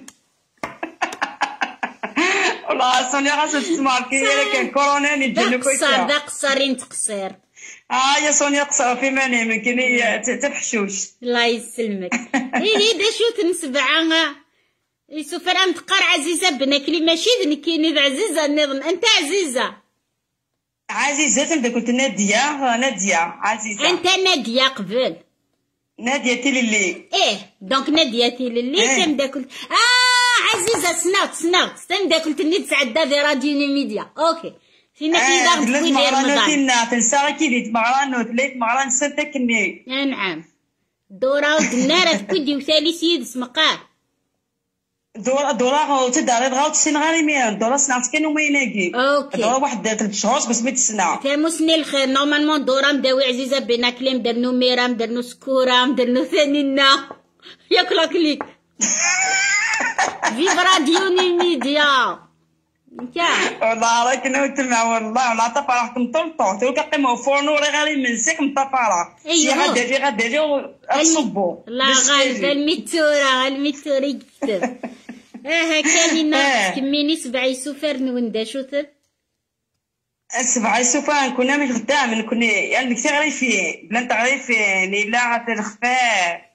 والله سونيا خاصها تسماركي الا كان كورونا نجي لك قصر دا قصرين تقصير اه يا سونيا قصر في ماني يمكن هي تفحشوش الله يسلمك ايه دا شو تنسبعها يسوف انا متقار عزيزه بناكلي ماشي ذنكيني عزيزه النظم انت عزيزه عزيزه انت قلت ناديه ناديه عزيزه انت ناديه قبل ناديه تيليلي ايه دونك ناديه تيليلي إيه؟ تم داكلت اه عزيزه سناوت سناوت تم داكلت ني تسعدى في راديو ميديا اوكي فينا كي دار تقولي رمضان تنسى كي ديت مغرانو تليت مغران سنتك ني نعم دورة ودنارة كودي وثالي سيد سمقاه دورة دورة تداري غاوت سين غاري ميان دورة سنعت كانوا ما يناقي اوكي دورة واحد ثلاث شهور بس ما تسنع تاموسني الخير نورمالمون دورة مداوي عزيزة بينا كليم درنو ميرام درنو سكورة درنو ثانينا ياك لاكليك فيف راديوني ميديا والله راك نوتمع والله ولا طفرحكم طلطو تو كقيمو فورنو راه غادي منسك مطفره شي غادا جي غادا جي تصبو لا غالب الميتورة الميتورة يكتب اه كاينه كميني سبعي سفر نوندا شوثب سبعي سفر كنا من خدام كنا يعني كثير غادي فيه بلا تعريف لا غادي الخفاء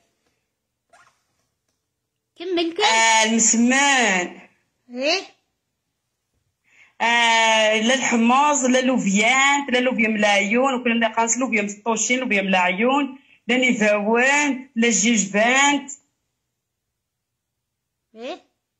كمل كمل آه المسمان ايه آه لا الحماص لا لوفيان لا لوفيا من العيون وكنا ناقص لوفيا مسطوشين لوفيا من العيون لا نيفاوان لا جيجبانت ايه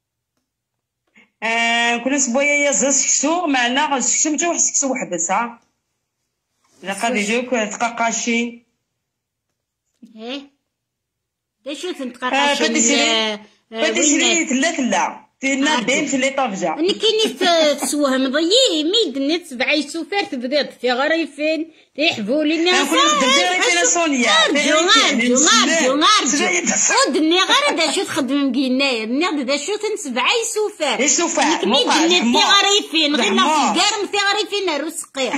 آه كنا سبويا يا زاز كسو معنا سكسو متا واحد سكسو وحده ساعه لا قادي يجيوك تقاقاشين ايه دا شو تنتقاقاشين فدي فدي سيري ثلاث لا تينا دين في لي طافجا اني كيني تسوهم ضيي ميد نت سبعي سوفر تبدات في غريفين تيحبوا لي الناس نقول لك ديري فينا سونيا جمال جمال جمال ودني غير دا شو تخدم مكينايا ناض دا شو تنسبعي سوفر اي سوفر ميد نت في غريفين غير ناخذ كارم في غريفين الرسقيه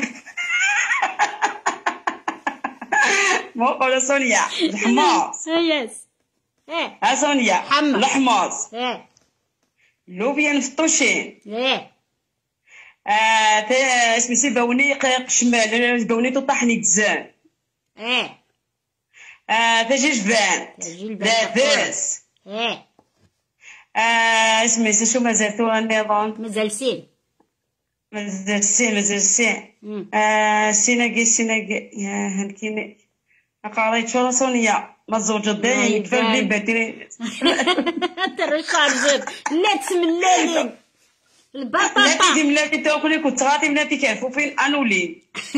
مو قول سونيا الحماص يس ايه ها سونيا الحماص ايه لوفيا نفطوشين ايه آه تا اسمي سي باوني قيق شمال باوني طاحني تزان ايه آه تا جيجبان لاباس ايه آه اسمي سي شو مازال تو النظام مازال سين مازال سين مازال سين آه سيناكي سيناكي يا هنكيني قريت شو سونيا ما زوج دايم كفايه لي باتري ترى شارجت لا تسملالين البطاطا لا تيدي ملاتي تاكلي كنت غادي ملاتي كيعرفوا فين انولي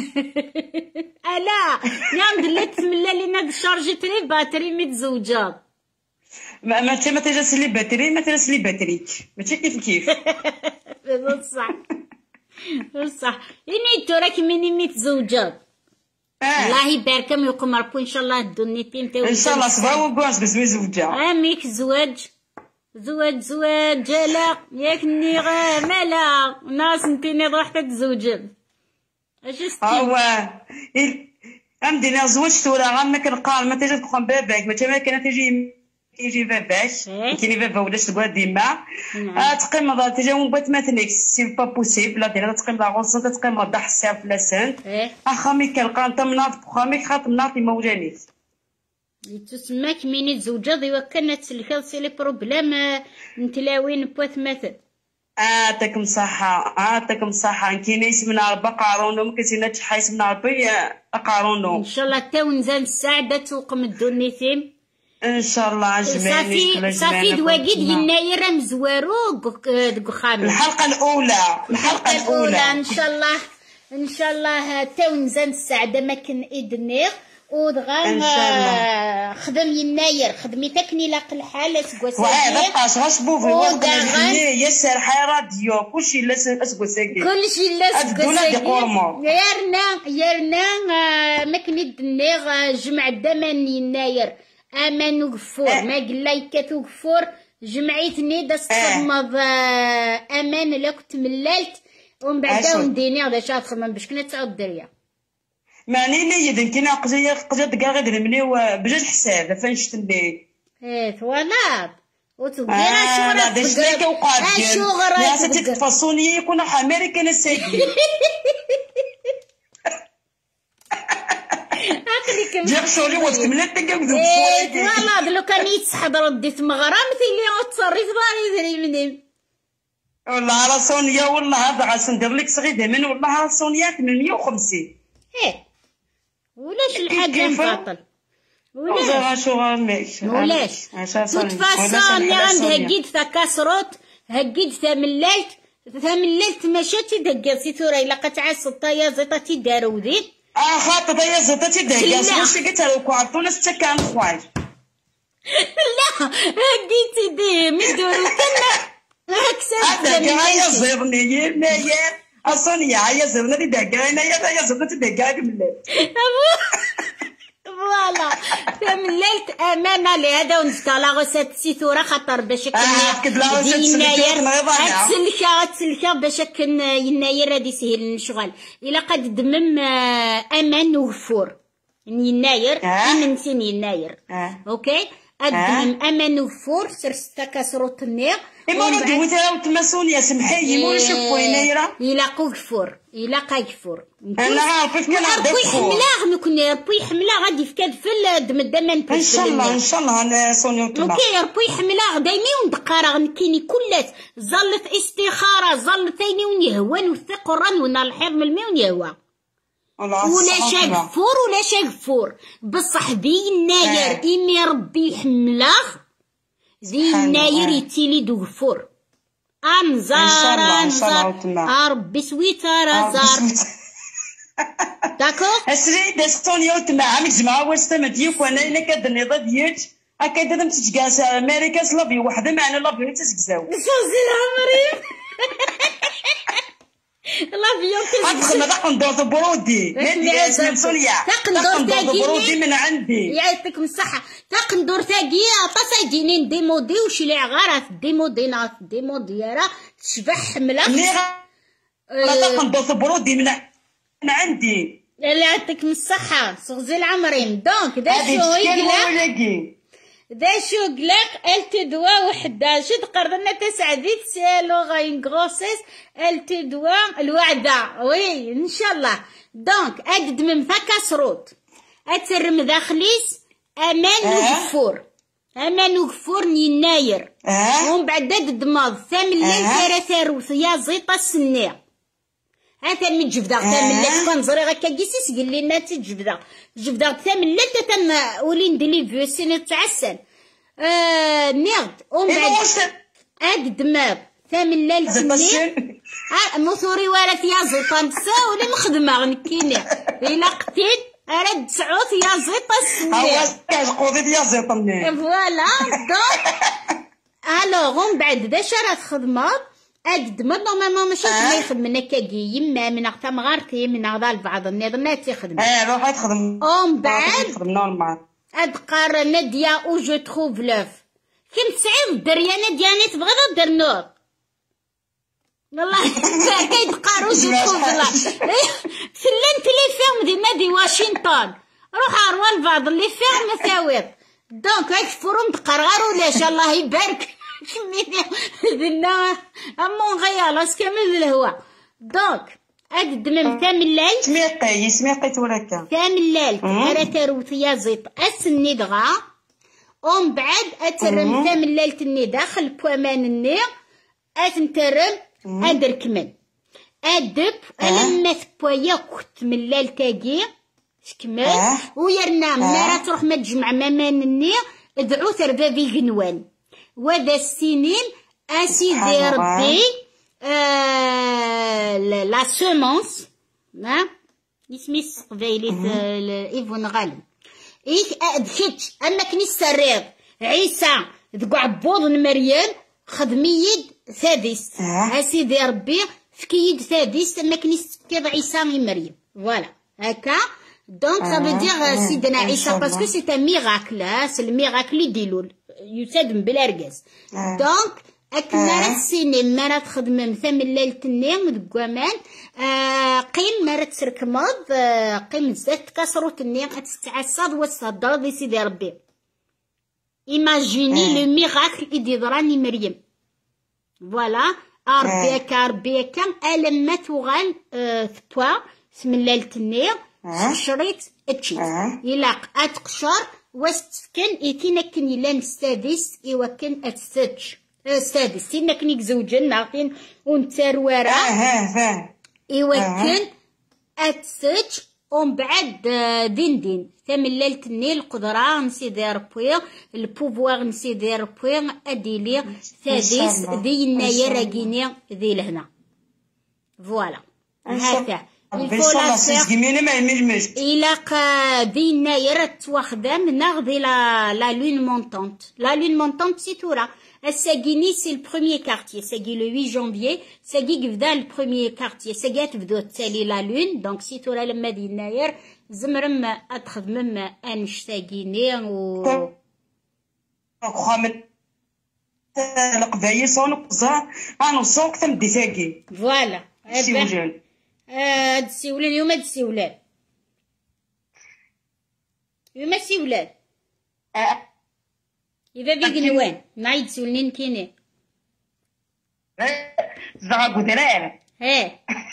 الا يا لا تسملالين هاد شارجت لي باتري متزوجه ما ما ما تجلس لي باتري ما تجلس لي باتريك ماشي كيف كيف بصح بصح اني تراك مني متزوجه الله يباركم ويقوم ربو ان شاء الله الدنيتين تاعو ان شاء الله صباح وكواش بس زوجة اميك زواج زواج زواج لا ياك نيغا مالا ناس نتيني روح تتزوج اش استي هو امدينا زوجت ولا غا كنقال ما تجي تكون باباك ما كان تجي يجي باباك كاين بابا ولا تقعد ديما تقيم تجاوب بات مثلك سي با بوسيبل لا دير تقيم لا غوصه تقيم ضح حساب لا سنت اخامي كنلقى انت مناط خامي خاط مناطي موجانيت تسماك ميني تزوجا ضيوا كانت تسلكا سي لي بروبليم نتلاوين بوات مثل عاتكم صحة عاتكم صحة كاين اسمنا ربي قارون وما كاين حتى اسمنا ربي قارون ان شاء الله تا ونزال السعادة توقم الدنيتين ان شاء الله جمالي صافي صافي دواكيد يناير مزوارو دكخامي الحلقه الاولى الحلقه الاولى ان شاء الله ان شاء الله تا ونزال السعاده ما كان ايدنيغ ودغا خدم يناير خدمي تكني لاق الحال اسكو واه بقاش غصبو في وقت يسر حي راديو كلشي لا اسكو ساكي كلشي لا اسكو ساكي يرنا يرنا ما كان يدنيغ جمع الدمان يناير امان وغفور ما قلايكات وغفور جمعيتني دا تصمد امان لا كنت ملالت ومن بعد ونديني غدا شاد خمم باش كنا تعود دريا معني نيد كينا قزيه قزيه كاع غير مني بجوج حساب فين شتني ايه فوالا وتبغي راه شغل هذا شنو كيوقع شغل يا ستي تفصوني يكون امريكان ساكي جاب شغلي وقت ملي تكذب فوق والله لو كان يتسحب ردي تمغرا مثل اللي تصري في داري مني والله راه سونيا والله هذا غاس ندير لك صغيده من والله راه سونيا ثمانمية وخمسين ايه ولاش الحاجه مبطل ولاش شو غامش ولاش تفاصل اللي عندها قيد ثا كاسروت هقيد ثمللت ثمللت مشاتي دقاسي ثوري لقات عاس الطيا زيطه تدارو ذي اه خاطر يا زيطه تدقاس واش قلت لك عطونا سته كان خواج لا هكيتي دي مدورو كنا هكسب هذا يا زبني ناير اصلا يا زبني دي دقاينا يا يا زبني دقايق من الليل فوالا تمللت امانه لهذا ونفتلا غسات سيثوره خاطر باش كن يناير تسلكا تسلكا باش كن يناير هادي سهل نشغل الا قد دمم امان وغفور يناير من سن يناير اوكي ادمم امان وغفور سرستا كسروت النير إما ردو تاو تماسونيا سمحي مورا شوفو ينايرة إلا غفور إلا غفور أنا عارفة كيف كنعرف ربي يحملاه نكون ربي يحملاه غادي يفكاد في الدم الدمان إن شاء الله إن شاء الله أنا سونيا وتما أوكي ربي يحملاه دايما وندقارا نكيني كلات زلت استخارة زلت ثاني ونيهوان وثق الرن ونالحير من الماء ونيهوى ولا شا غفور ولا شا غفور بصح ذي الناير إمي ربي يحملاه ذي الناير يتيلي دو غفور أنزار أنزار ربي سويتر أزار داكو أسري دستونيا وتما عمي جماعة وستما ديوك وأنا إلا كدني ضديوك أكيد أنا متجاس أمريكا سلافي وحدة معنا لافي نتسكزاو شوزي العمري لافيو أدخل داك ندور برودي نادي اسمه سوريا داك ندور برودي من عندي يعطيكم الصحة داك ندور تاقي طاسا يجيني نديمودي وشي لي غارات ديمودي ناس ديمودي راه تشبح حملة داك ندور برودي من من عندي لا يعطيكم الصحة صغزي العمرين دونك دا شو يقلق دا شو قلق elle te doit وحدة شد قررنا تسعة ديت سالو غاين غروسيس elle te doit الوعدة وي ان شاء الله دونك ادد من فكا سروت اترم داخليس امان وغفور امان وغفور يناير ومن بعد داد دماغ ثامن ليل ثارة ثاروث يا زيطة السنية هاتا من جبدة ثامن ليل كنزري غاكا كيسيس قال لي نا تجبدة جبدة ثامن ليل تتم ولين دلي فيو سنة تعسن آه نيغد ومن بعد اد دماغ ثامن ليل سنين موثوري ولا فيها زيطة نسا ولا مخدمة غنكيني إلا قتيل أرد سعوث يا زيطة السنين هوا كاش يا زيطة منين فوالا دونك الوغ ومن بعد دا شرات خدمة اد دماغ نورمالمون ماشي كما يخدم كاكي يما من اختها مغارتي من غدا البعض الناس يخدم اه روحي تخدم ومن بعد تخدم نورمال اد قار نادية او جو تخوف لوف كنت سعيد دريا نادية انا تبغي دير نور والله كيتقارو جو تخوف لوف سلمت لي فيلم دي نادي واشنطن روح اروا البعض اللي فيلم مساويط دونك هاك فروم تقرغر ولاش الله يبارك كميني دلنا امون غيالا اسكمل الهواء دونك اد دمم ثامن الليل سميقي سميقي توراكا ثامن الليل تهرا تروثيا زيط اسني دغا ومن بعد اترم ثامن الليل تني داخل بوامان الني اتنترم ادركمن ادب لما ثبويا كنت من الليل تاقي شكمل ويرنا ملي تروح ما تجمع مامان الني ادعو تربابي قنوان وذا السنين اسيدي ربي آه لا سومونس ها اسمي قبيلي ايفون غالب ايك ادخلت اما كني السرير عيسى ذكو عبوض مريم خدميد سادس اسيدي ربي فكيد سادس اما كني كذا عيسى مريم فوالا هكا دونك سا فو دير سيدنا عيسى باسكو سي ان ميراكل سي الميراكل يديروا يساد بلا رقاز دونك اكنا السنين مرات تخدم ثامن الليل تنين دكوامان قيم مرات تركمض قيم زات كسرو تنين تستعصد وتصدر دي سيدي ربي ايماجيني لو ميراكل يدي ضراني مريم فوالا ربي هكا ربي هكا الما توغال ثبوا ثمن الليل تنين شريط اتشيت يلاق اتقشر واستكن ايتينا كن يلان السادس ايوا كن السادس السادس تينا كن زوجين ناقين ونتروارا اه اه فاهم ايوا كن السادس ومن بعد دين دين ثامن ليلة النيل القدرة نسيدي ربي البوفوار نسيدي ربي اديلي سادس ذي النايا راكيني ذي لهنا فوالا هكا il faut la faire. Il a dit naïra touardem nagdi la la lune montante. La lune montante c'est tout là. Sagini c'est le premier quartier. Sagui le huit janvier. Sagui gvda le premier quartier. Sagat vdo tali la lune. Donc c'est tout là le madi naïr. زمرم أدخل مما أنش ساقيني و خامل القبايل صون قزا أنا صوق تم دي ساقي فوالا سيولان هاد سيولان يوم هاد سيولان يوم سيولان إذا بيك نوان نعيد سيولين كيني زعقو درارة ها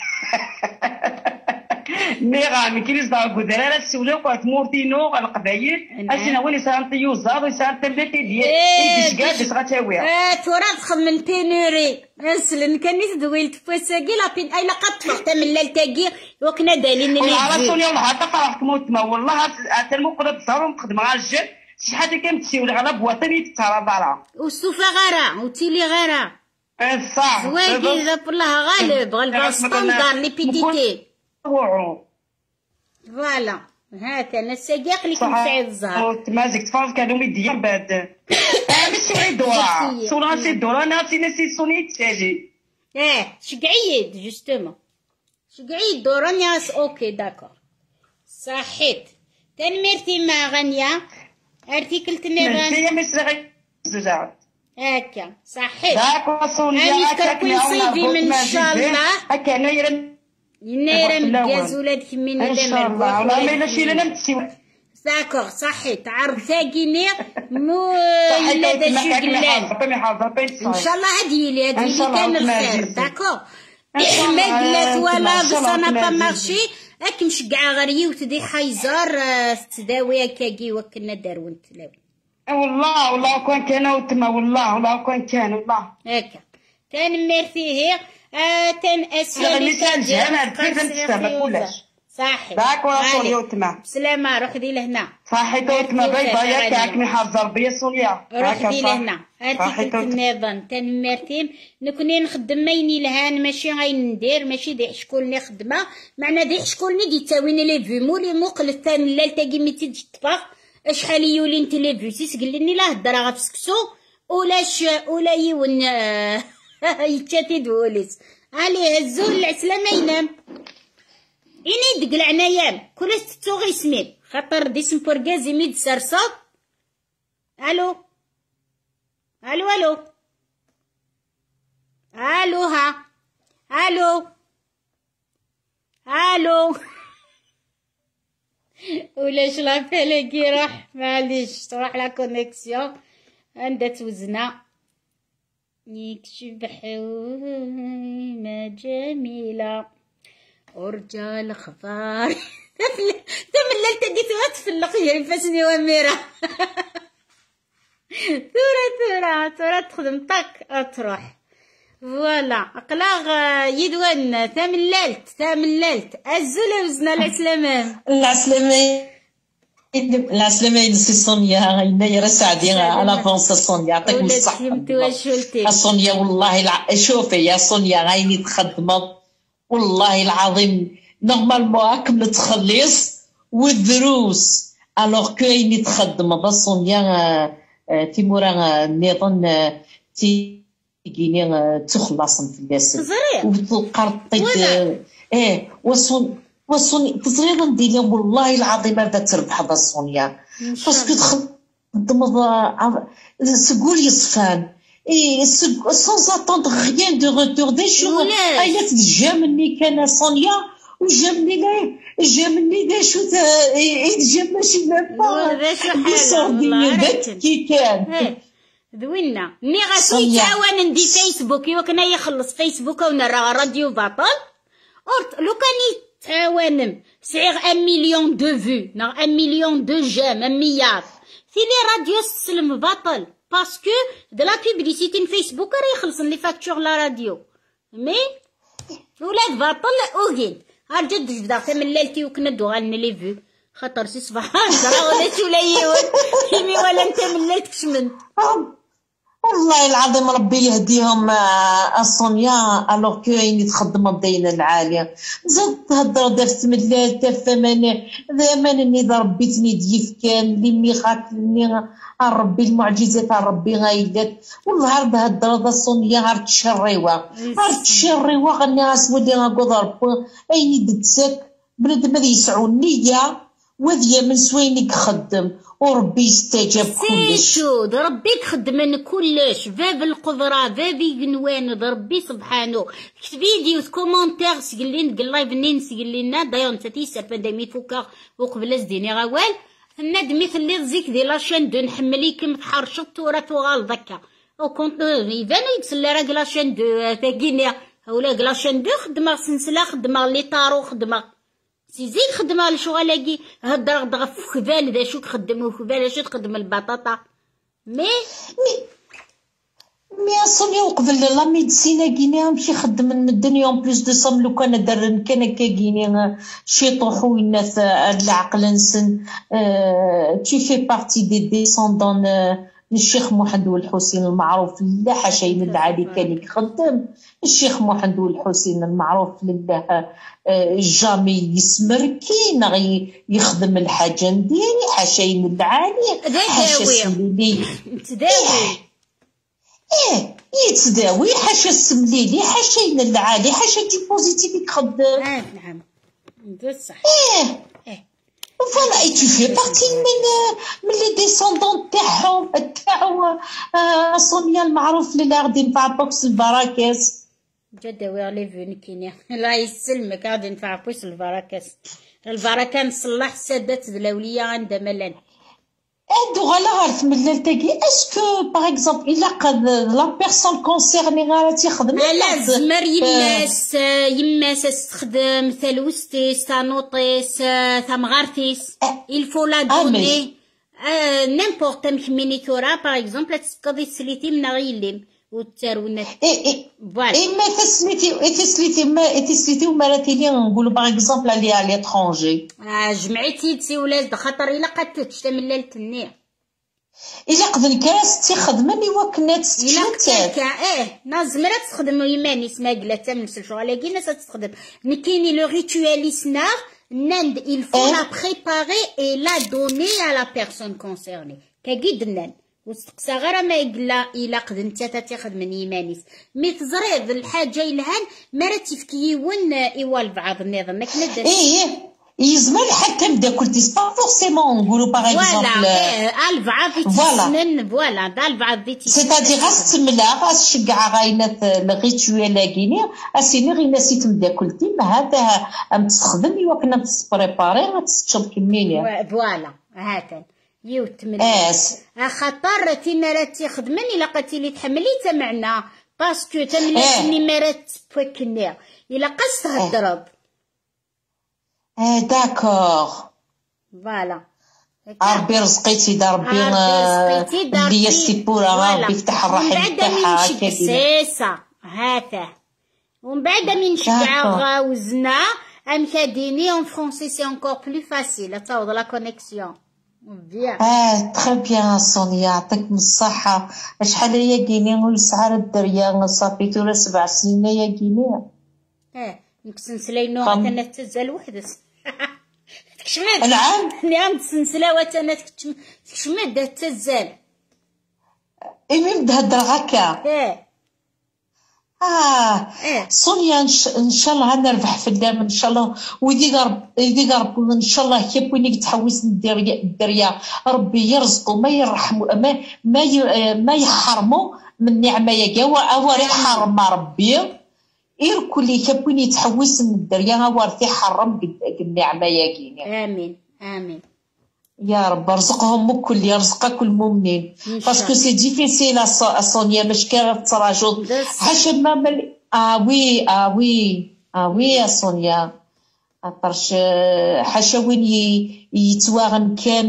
نيغا مكينيز دا غودرا السوله وقت مورتينو القبايل اشنا وين سانتيو زاد سانت التي ديال ايش قاعد غتاويها اه ترى دخل من بينوري اسلن كانيت دويلت فاساكي لا بين اي لقد طلعت من اللالتاكي وكنا دالين اللي راسوني والله حتى فرحت موت ما والله حتى المقرب صار نقدم على الجد شي حاجه كانت على بواطني ترى ضرا والسوفا غرا وتيلي غرا صح زواجي جاب الله غالب غالب ستاندار لي بيتيتي فوالا هاك انا الساقيق اللي كنت سعيد الزهر تمازك تفرج كانوا مديان بعد اه مش سوري الدورة سوري سي الدورة ناسي ناسي سوني تاجي اه شقعيد جوستومون شقعيد دورة ناس اوكي داكور صحيت تنمرتي مع غنيا ارتيكل تنيران هي مش غير زوجات هاكا صحيت داكور سونيا هاكا كنصيدي من ان شاء الله هاكا نايرن ينيرم جاز ولادك من ان شاء الله والله ما الا شي لنا متسيو داكوغ صحي تعرض ثاقيني مو الا دا شي قلال ان شاء الله هادي لي هادي لي كان الخير داكوغ ما قلات ولا بس انا با مارشي هاك مشقعه غير وتدي حيزار تداوي هكاكي وكنا دارون تلاوي والله والله كان كان وتما والله والله كان كان والله هكا كان ميرتي هي تن اسيالي تاجر كيف نتسمى كلش صحي داك ولا سوريا وتما بسلامة روح دي لهنا صحي توتما باي باي كاكني حاضر بيا سوريا روح دي لهنا هاتي كنت النظام تن مرتين نكوني نخدم مايني لهان ماشي غاين ندير ماشي دي شكون خدمة معنا دي شكون دي تاويني لي في مولي موقل الثاني لا تاقي ميتي تطبخ اشحال يولي انت لي في سيس قلني لا هدرا غفسكسو ولاش ولا يون يتشاتي دوليس عليه الزول العسلامة ينام إني دق العنايام كلش تتوغي اسمين خاطر ديسم بورغازي ميد سرصاد الو الو الو الو ها الو الو ولاش لابيلي راح معليش تروح لا كونيكسيون عندها توزنا يكشف حومة جميلة ورجال خفار تمللت ديت غتفلق يا فاسني وميرة ثورة ثورة ثورة تخدم طاك تروح فوالا اقلاغ يدوان تمللت تمللت الزولة وزنا العسلامة العسلامة العسلامة سي سونيا هنا سعدي على فونس سونيا يعطيك الصحة سونيا والله الع... شوفي يا سونيا غايني تخدمت والله العظيم نورمالمون كملت تخلص والدروس الوغ كو غايني تخدم سونيا تيمورا نظن تيجيني تخلص في الناس وتلقى ايه وصون وصوني تزريضا ندير والله العظيم هذا تربح هذا سونيا باسكو تخدم سقول يصفان اي سون اتوندر غيان دو روتور دي شو ايات جا مني كان سونيا وجا مني لا جا مني دا شو جا ماشي ميم با كي كان دوينا مي غاسي تعاون ندي فيسبوك وكنا يخلص فيسبوك ونرى راديو باطل أورت لو كان تعاونم سعيغ ان مليون دو فيو نا ان مليون دو جيم ان ميار في لي راديو السلم باطل باسكو د لا بوبليسيتي فيسبوك راه يخلصن لي فاكتور لا راديو مي ولاد باطل اوغين ها جد جبدا تمللتي وكنا دوغالنا لي فيو خاطر سي سبحان الله ولا شي ولا يون كيمي ولا انت مللتكش من والله العظيم ربي يهديهم الصونيا الوغ كو يعني تخدم الدينه العاليه زاد تهضر درت ملال تفهمني ذا ذا ربي تنيديف كان اللي ميخاتني ربي المعجزات ربي غايدات والله عرض هضر ذا الصونيا عرض تشريوا عرض تشريوا غني اسودي غاكو ضرب ايني دتسك بنادم هذا يسعو النيه وذيا من سوينك خدم وربي يستجاب كلش سيشود ربي يخدم من كلش باب القدرة باب ينوان ربي سبحانه فيديو كومونتير سقلين قلايف نين سقلينا دايون انت تيسر فندمي فوكا وقبل زديني غوال الناد مثل اللي تزيك دي لاشين دو نحمليكم تحرشط ورا توغال ذكا او كنت ايفانو يكسل راه لاشين دو تاكينيا اولا لاشين دو خدمه سنسله خدمه لي طارو خدمه سيزيد خدمة لشغلاكي هدر غدغ في خبال ذا شو تخدم وخبال شو تخدم البطاطا مي مي مي اصلا وقبل لا ميديسينا كينيا مشي خدم من الدنيا اون بليس دو صام لو كان دار كان كاكينيا شي طوحو الناس العقل نسن تي في بارتي دي ديسوندون الشيخ محمد الحسين المعروف لله حاشا من العالي كان يخدم الشيخ محمد الحسين المعروف لله جامي يسمر كي نغي يخدم الحاجه ديالي حاشا من العالي حاشا سمليلي تداوي ايه يتداوي حاشا سمليلي حاشا من العالي حاشا تي بوزيتيف يخدم اه نعم بصح ايه فوالا اي تو في بارتي من من لي ديسوندون تاعهم تاعو صونيا المعروف اللي غادي ينفع بوكس البراكاس جدا ويغلي فين كينيا الله يسلمك غادي ينفع بوكس البراكاس البركه نصلح السادات الاوليه عندها ملان ادو غالا غارت ملال تاكي اسكو باغ اكزومبل الا قد لا بيرسون كونسيرني غالا تيخدم لا زمر يماس يماس تستخدم ثلوستيس تانوطيس ثمغارتيس الفو لا دوني نيمبورت مينيتورا باغ اكزومبل تقضي سليتي من غيليم وتارونا اي اي فوالا اما تسليتي تسليتي ما تسليتي ومراتي نقولوا باغ اكزومبل اللي على ليترونجي اه جمعتي تسي ولاد خاطر الا قد تشتمل للتنيه الا قد كاس تخدمني وكنا تستشمتات ايه ناس مرات تخدم يماني اسمها قلات من شغل كي ناس تخدم نكيني لو ريتواليسنا ناند il faut la préparer et la donner à la personne concernée كاكيد نان وستقسى غير ما يقلا الا قد نتا تاخد يمانيس مي تزريض الحاجه الهان مرات تفكيون ايوال بعض النظام ما كنا ايه ايه يزمر حتى بدا كنت با فورسيمون نقولوا باغ اكزومبل فوالا البعض يتسنن فوالا دا البعض ديتي سيتادي غاس تملا غاس تشجع غاينات الغيتوال كيني اسيني غير ناسي تبدا كلتي ما هذا ام تستخدم ايوا كنا تسبريباري غتشرب كمينيا فوالا هاتا يوت من اس خاطر تينا راه تيخدمني الا قلتي لي تحملي تمعنا باسكو تملاتني مرات تفكني الا قصت هضرب اه داكور فوالا ربي رزقيتي دا ربي اللي يسيبورا ربي يفتح الرحم تاعها سي سا هذا ومن بعد من نشجع وزنا ام كاديني اون فرونسي سي انكور بلو فاسيل تعوض لا كونيكسيون بيان اه تري بيان صونيا يعطيك الصحة شحال هي كيني ويسعر الدريا صافي تورا سبع سنين يا كيني اه نكسنسلي نوع انا تزال وحدس تكشمد نعم نعم تسنسلاوات انا تكشمد تزال ايمي بدا هضر هكا اه اه إيه؟ صونيا ان شاء الله غنربح في الدم ان شاء الله ويدي رب يدي رب ان شاء الله كي بغيني تحوس الدريا الدريا ربي يرزقو ما يرحمو ما ما ما يحرمو من نعمه يا كوا اوري حرم ربي إير كلي كبني تحوس من الدريا ورثي حرم النعمة يا كيني آمين آمين يا رب ارزقهم كل يرزق كل مؤمنين باسكو سي ديفيسيل صونيا مش كان تراجل حاشا ما مل اه وي اه وي اه وي يا صونيا عطرش حاشا وين يتواغن كان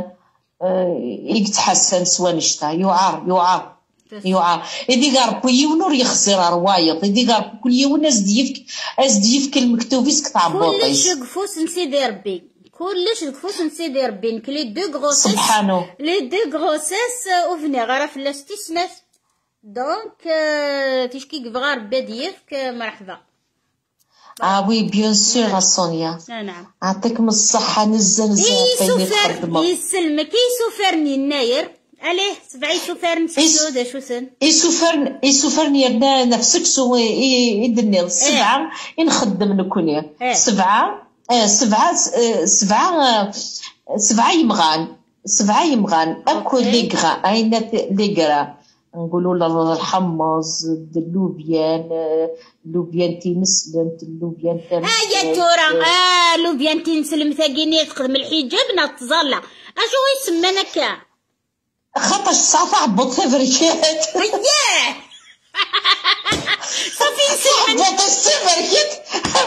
يتحسن سوا نشتا يعار يعار يوعى إذا قرب يونور يخسر روايط إذا قرب كل يوم ناس ديفك أس ديفك المكتوبيس كتعبطيس كلش قفوس نسيدي ربي كلش قفوس نسيدي ربي كلي دو غروسيس سبحانه لي دو غروسيس وفني غير في الاستثناء دونك تشكي كبغا ربي ديالك مرحبا. اه وي بيان سور سونيا. نعم يعطيكم الصحة نزه نزه عطيني الخدمة. يسلمك يسوفرني الناير عليه سبعي سوفر نسكتو دا شو سن يسوفر يسوفرني رنا نفسك سو يدني سبعة نخدم نكوني سبعة سبعة سبعة سبعة يمغان سبعة يمغان اكو لي غرا اين لي غرا نقولوا الحمص اللوبيان اللوبيان تينسلم اللوبيان تاع اه يا تورا اه اللوبيان تينسلم ثاقيني تخدم الحجاب نتظلع اشو يسمى نكا خاطر الساعة تعبط فبركات ياه صافي نسلم تعبط السبركات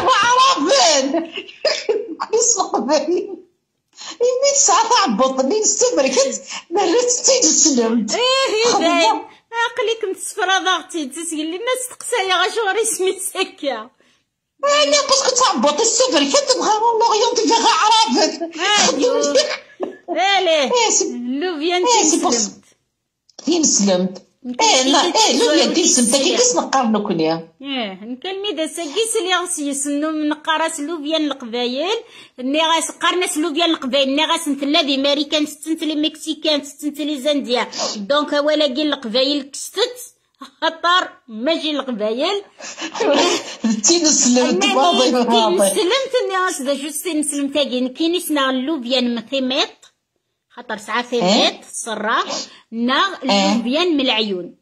معرفين كيس قبالي يمين ساعة تعبط لين السبركات مالت تينسلم ايه باين عقليك متصفرة ضغطي تسقل لي الناس تقسايا غاشو غير اسمي سكة انا باسكو تعبط السبركات بغا لوريونتي فيها عرفت ايوا اليه لوفيان تيسلمت تيسلمت ايه لا ايه لوفيان تيسلمت كي كيس نقارنو كنيا اه نكلمي دا ساكيس اللي غاسيس انو من قراس لوفيان القبايل ني غاس قرناس لوفيان القبايل ني غاس نتلا دي ماريكان ستنت لي مكسيكان ستنت لي زانديا دونك ولا كي القبايل كستت خطر ماشي القبايل تينسلمت واضح واضح تينسلمت اني غاس دا جوستي نسلمت كاين كينيسنا لوفيان مثيميط خطر ساعة ثمات صرا نا اللوبيان من العيون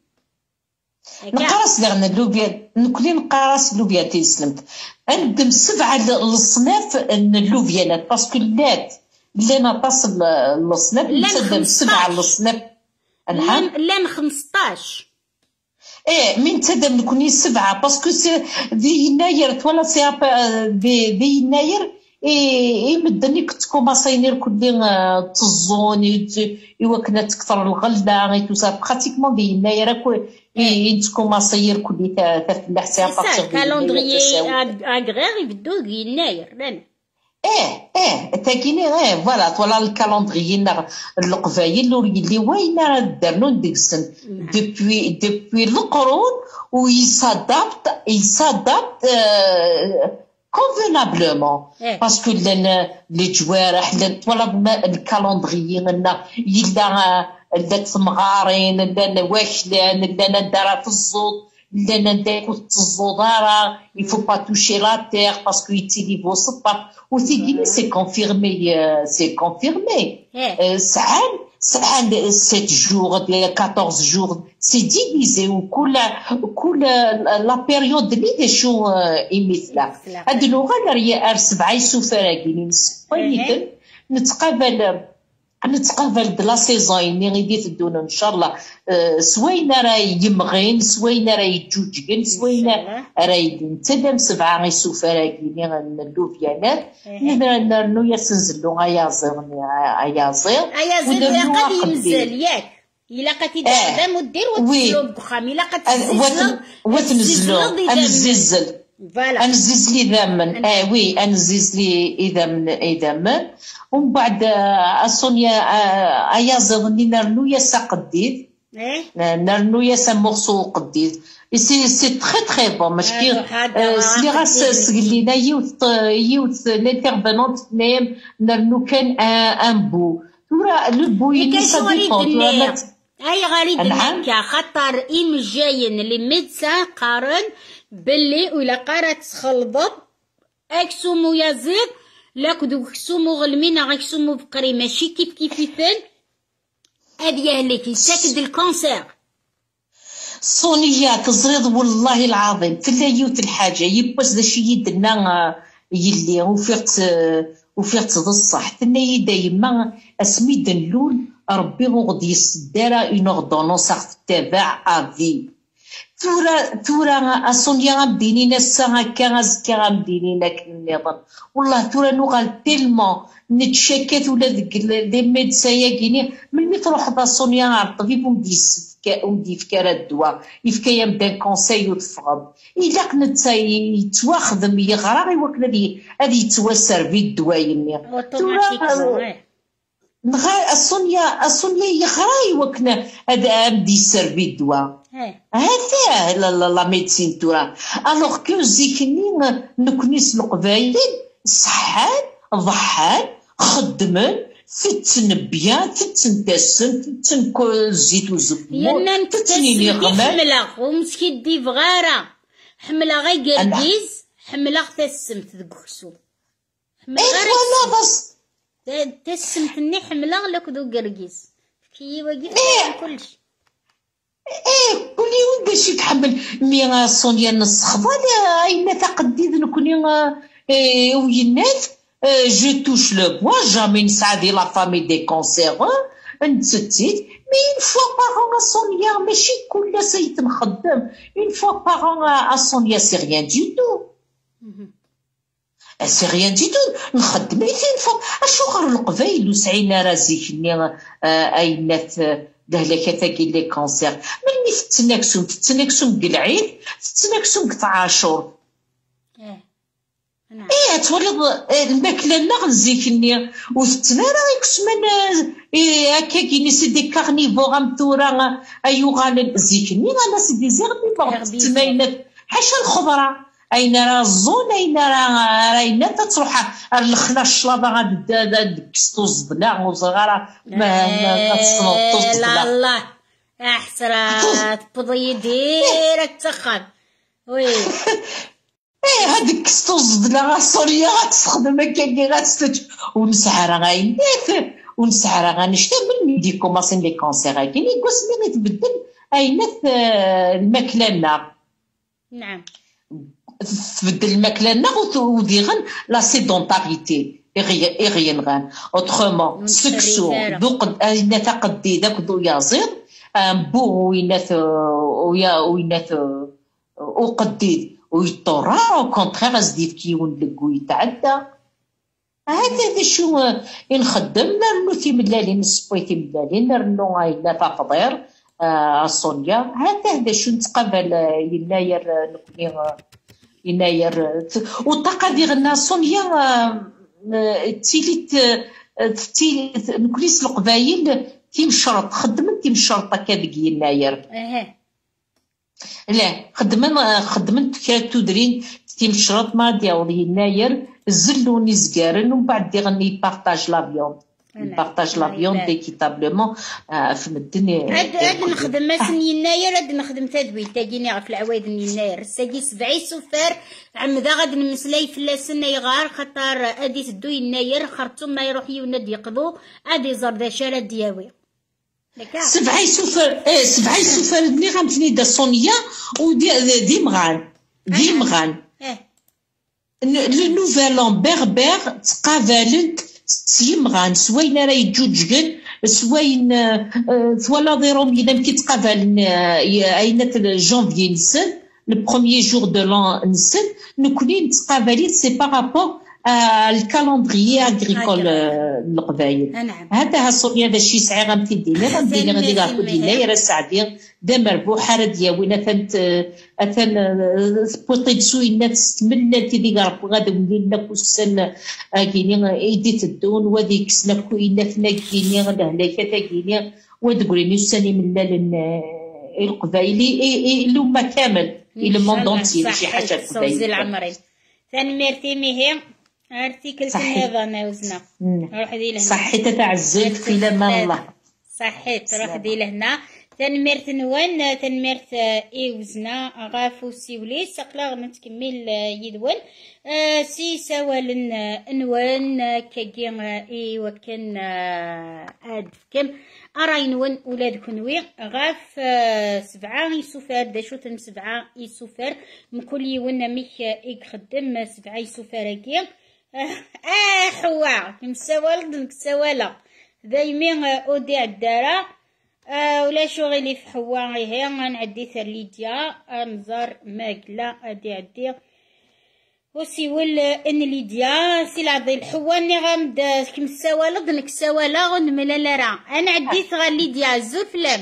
نقراس لغنا اللوبيان نكوني نقراس اللوبيان تيسلمت عندهم سبعة الصناف اللوبيانات باسكو لات لنا تصل الصناف نتسدم سبعة الصناف نعم لان خمسطاش ايه من تدم نكوني سبعة باسكو دي يناير ولا سي دي دي يناير اي مدني كنت كوماساينير كلي تزوني ايوا كنا تكثر الغله غي توسا براتيكمون دي يناير كو اي كوماساير كلي تاع فلاح سي بارتير كالندريي اغريغ يبدو يناير لان ايه ايه تاكيني ايه فوالا فوالا الكالندريي القبايل اللي وين دارنو ديك السن دوبوي دوبوي القرون و يسادابت يسادابت convenablement parce que les جوارح ولا الكالندريي لنا يلا لات مغارين لنا واكلان لنا دارات الزوط لنا نديرو الزوداره il faut pas toucher la terre parce que يتيلي وسطا وتيجي سي كونفيرمي سي كونفيرمي ساعات ساعات sept jours ديال quatorze jours سي ديفيزي وكل كل لا بيريود اللي دشو يمثلها هاد اللغه راه سبعه يسوفراكين نسويتن نتقابل نتقابل بلا سيزون اللي غادي تدون ان شاء الله سوينا راه يمغين سوينا راه يجوجكن سوينا راه ينتدم سبعه يسوفراكين اللوفيانات نرنو يسنزلو ايازير ايازير ايازير قد ينزل ياك الا قاتي دابا مدير وتنزلو بخام الا قاتي وتنزلو انزل فوالا انزز لي ذمن اه وي انزز لي اذا من اذا من ومن بعد اسونيا ايازير ني نرنو يسا قديد نرنو يسا مورسو قديد سي سي تري تري بون ماشي سلي غاس سقلينا يوث يوث لانترفينونت نيم نرنو كان ان بو تورا لو بو يني سا ديبون اي غريب هكا خطر ايم جايين لي ميدسان قارن باللي ولا قرات تخلطت اكسومو يزيد لاك دوك كسومو غلمينا غاكسومو بقري ماشي كيف كيفيتن هادي يهلك يساكد الكونسير صونيا تزريض والله العظيم في يوت الحاجه يباس دا شي يدنا يلي وفيرت وفيرت الصح تناي دايما اسميد اللول ربي غادي يصدر اون اوردونونس تتبع افي تورا تورا اسونيا غادينينا الساعه هكا غازكا غادينينا كنظن والله تورا نوغال تيلمون نتشكات ولا ديك لي ميدسايا كيني ملي تروح دا سونيا عطفي ومديس ودي فكرة الدواء يفكا يبدا كونساي وتفغض الا كنت يتواخدم يغرا يوكل هادي هادي يتوسر في الدواء يمي نغا الصونيا الصونيا يغرا يوكل هذا بدي يسر في الدواء هذا لا لا ميديسين تورا الوغ كو زيكني نكنيس القبايل صحان ضحان خدمن فتن بيان فتن تسن فتن كل زيت وزبون فتنيني حملة ومسكي دي فغارة حملة غي قرقيز حملة تسمت ذكسو حملة غير بس تسمتني حملة لك ذو قرقيز كي وقف كلش ايه كل يوم باش يتحمل مي صونيا نسخضا اين تقديد نكوني ايه وينات جو توش لو بوا جامي نساعدي لا فامي دي كونسير نتستيت مي اون فوا باغون صونيا ماشي كل سيت نخدم اون فوا باغون صونيا سي ريان دي تو سي ريان دي تو نخدم اثنين فوا اشو غير القبايل وسعينا رازيكني اينات دهلك تاكي لي كونسير ملي تتناكسو تتناكسو قلعيد تتناكسو قطع عاشور ايه تولد الماكله لا غنزيكني وتتنا راه يكسمن هكا كاين سيدي كارنيفور ام تورا ايو غال زيكني انا سيدي زيغ تتناينات حاشا الخضره اين راه الزون اين راه راينا تتروح الخلا الشلاضه غاد كستو الزبله وصغاره ما تصنط لا لا احسرات بضي ديرك تسخن وي ايه هاديك كستو الزبله غا سوريا غتستخدم هكا كي غتستج ونسعر غاينات ونسعر غنشتا من ميدي كوماسين لي كونسير كاين يقوس ملي تبدل اينات الماكله لنا نعم تبدل الماكله لنا وديغن لا سيدونتاريتي اغيان غان اوترومون سكسو دوق اين تقدي داك دو يازير بو وينات ويا وينات وقديد ويطورا او كونترير ازديف كيولق ويتعدى هذا ذا شو نخدم نرنو تيملالين السبوي تيملالين نرنو ايلا تفضير الصونيا هذا هذا شو نتقابل يناير نكوني يناير والطاقه ديالنا صونيا تيليت تيليت نكونيس القبايل تيمشرط خدمت تيمشرط هكا ديك يناير لا خدمن خدمت كاتو درين تيمشرط ما ديال يناير زلوني زكارن ومن بعد ديغني بارطاج لافيون بارطاج لافيون ديكيتابلومون في الدنيا عاد عاد نخدم مثلا يناير عاد نخدم تدويل تاجيني في العوايد يناير ساقي سبعي سفار عمدا غاد نمسلاي في اللسنه يغار خاطر ادي تدو يناير خرطوم ما يروح يوناد يقضو ادي زرد شارع دياوي سبعي سفر ايه سبعي سفر دني غنتني دا صونيا ودي دي مغان دي مغان لو نوفال بربر تقابلت تيمغان سوين راه يجوجكن سوين ثوالا ديروم اذا كيتقابل اينات جونفي نسن لو بروميير جور دو لان نسن نكوني نتقابليت سي بارابور الكالندريي اغريكول القبايل هذا ها صونيا هذا الشيء سعي غنتيديني غنديني غادي غنقول لي راه سعدي دا مربوحه راه دياوينا ثانت اثن بوطي سوينا تستمنى تيدي غرب غادي ولينا كوسن كاينين ايدي تدون ودي كسنا كوينا ثنا كاينين لهلاكه كاينين ودغريني ساني من القبايلي لوما كامل الى موندونتي شي حاجه القبايل العمرين ثاني ميرتي ميهي ارتيكل كنظام وزنا روح دي لهنا صحيت تعزيت في لما الله صحيت روح دي لهنا تنمرت نوان تنمرت اي وزنا غافو سيولي سقلا نتكمل يدون آه سي سوالن انوان كاكي اي وكان اد كم اراي نوان ولاد كنوي غاف آه سبعه يسوفر داشو تن سبعه يسوفر مكل يون ميك اي خدم سبعه يسوفر كي اه حوا كمسوال دنك سوالا دايمين اودي عدارة آه ولا شغلي في حوا غير غنعدي ثليديا انظر ماكلا ادي عدي وسيول ان ليديا سي العضي الحوا ني غامد كمساوالا دنك سوالا غنملا لرا انا عديت غا ليديا زور فلام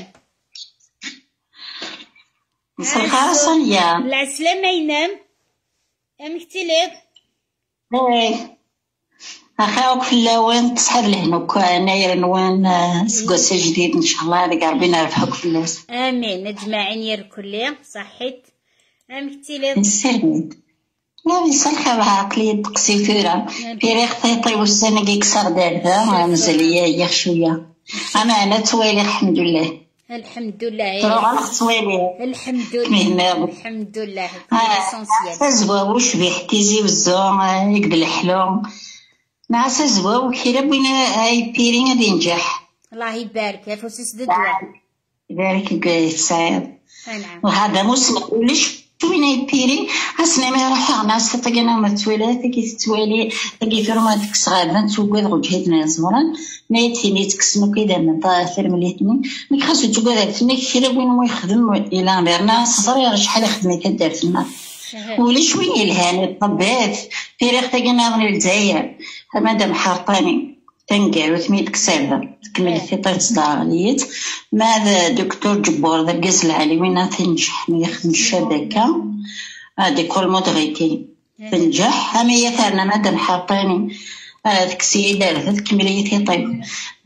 مسخره صونيا العسلامه ينام امكتي ليك ايه اخاوك في اللوان تصحى لهنوك انايا نوان سكوسه جديد ان شاء الله هذاك ربي يربحك في الناس. امين اجمعين يا الكليه صحيت امكتي لي السلام لا بيصلح عقلية تقسيفيرة في ريخ طيطي والسنة كيكسر دابا مازال هي شوية اما انا توالي الحمد لله الحمد لله تروح على توالي الحمد لله الحمد لله اساسيال زواوش بيحتيزي والزو يقد الحلو نعس زواو كي ربنا هاي بيرين غادي ينجح الله يبارك يا فوسيس الدواء يبارك سعيد نعم وهذا موسم ليش وين هاي بيرين حسنا ما راح ناس تطيقنا ما توالي كي تتوالي كي فرماتك صغار توقد وجهتنا زمران نيتي نيتكسمو كذا من طاثر مليتني ملي خاصو تقول فيني كثير وين ما يخدم الى غيرنا صغير شحال خدمه كدار تما وليش وين الهاني الطبات في ريخ تاقينا من الجزائر مادام حارطاني تنقعو ثميت كسابة تكمل في طيط صداغليت ماذا دكتور جبور ذا قز العالي وين تنجح ما يخدم الشبكة هادي كل مدغيتي تنجح هما يثارنا مادام حارطاني هذيك السيدة تكمليتي طيب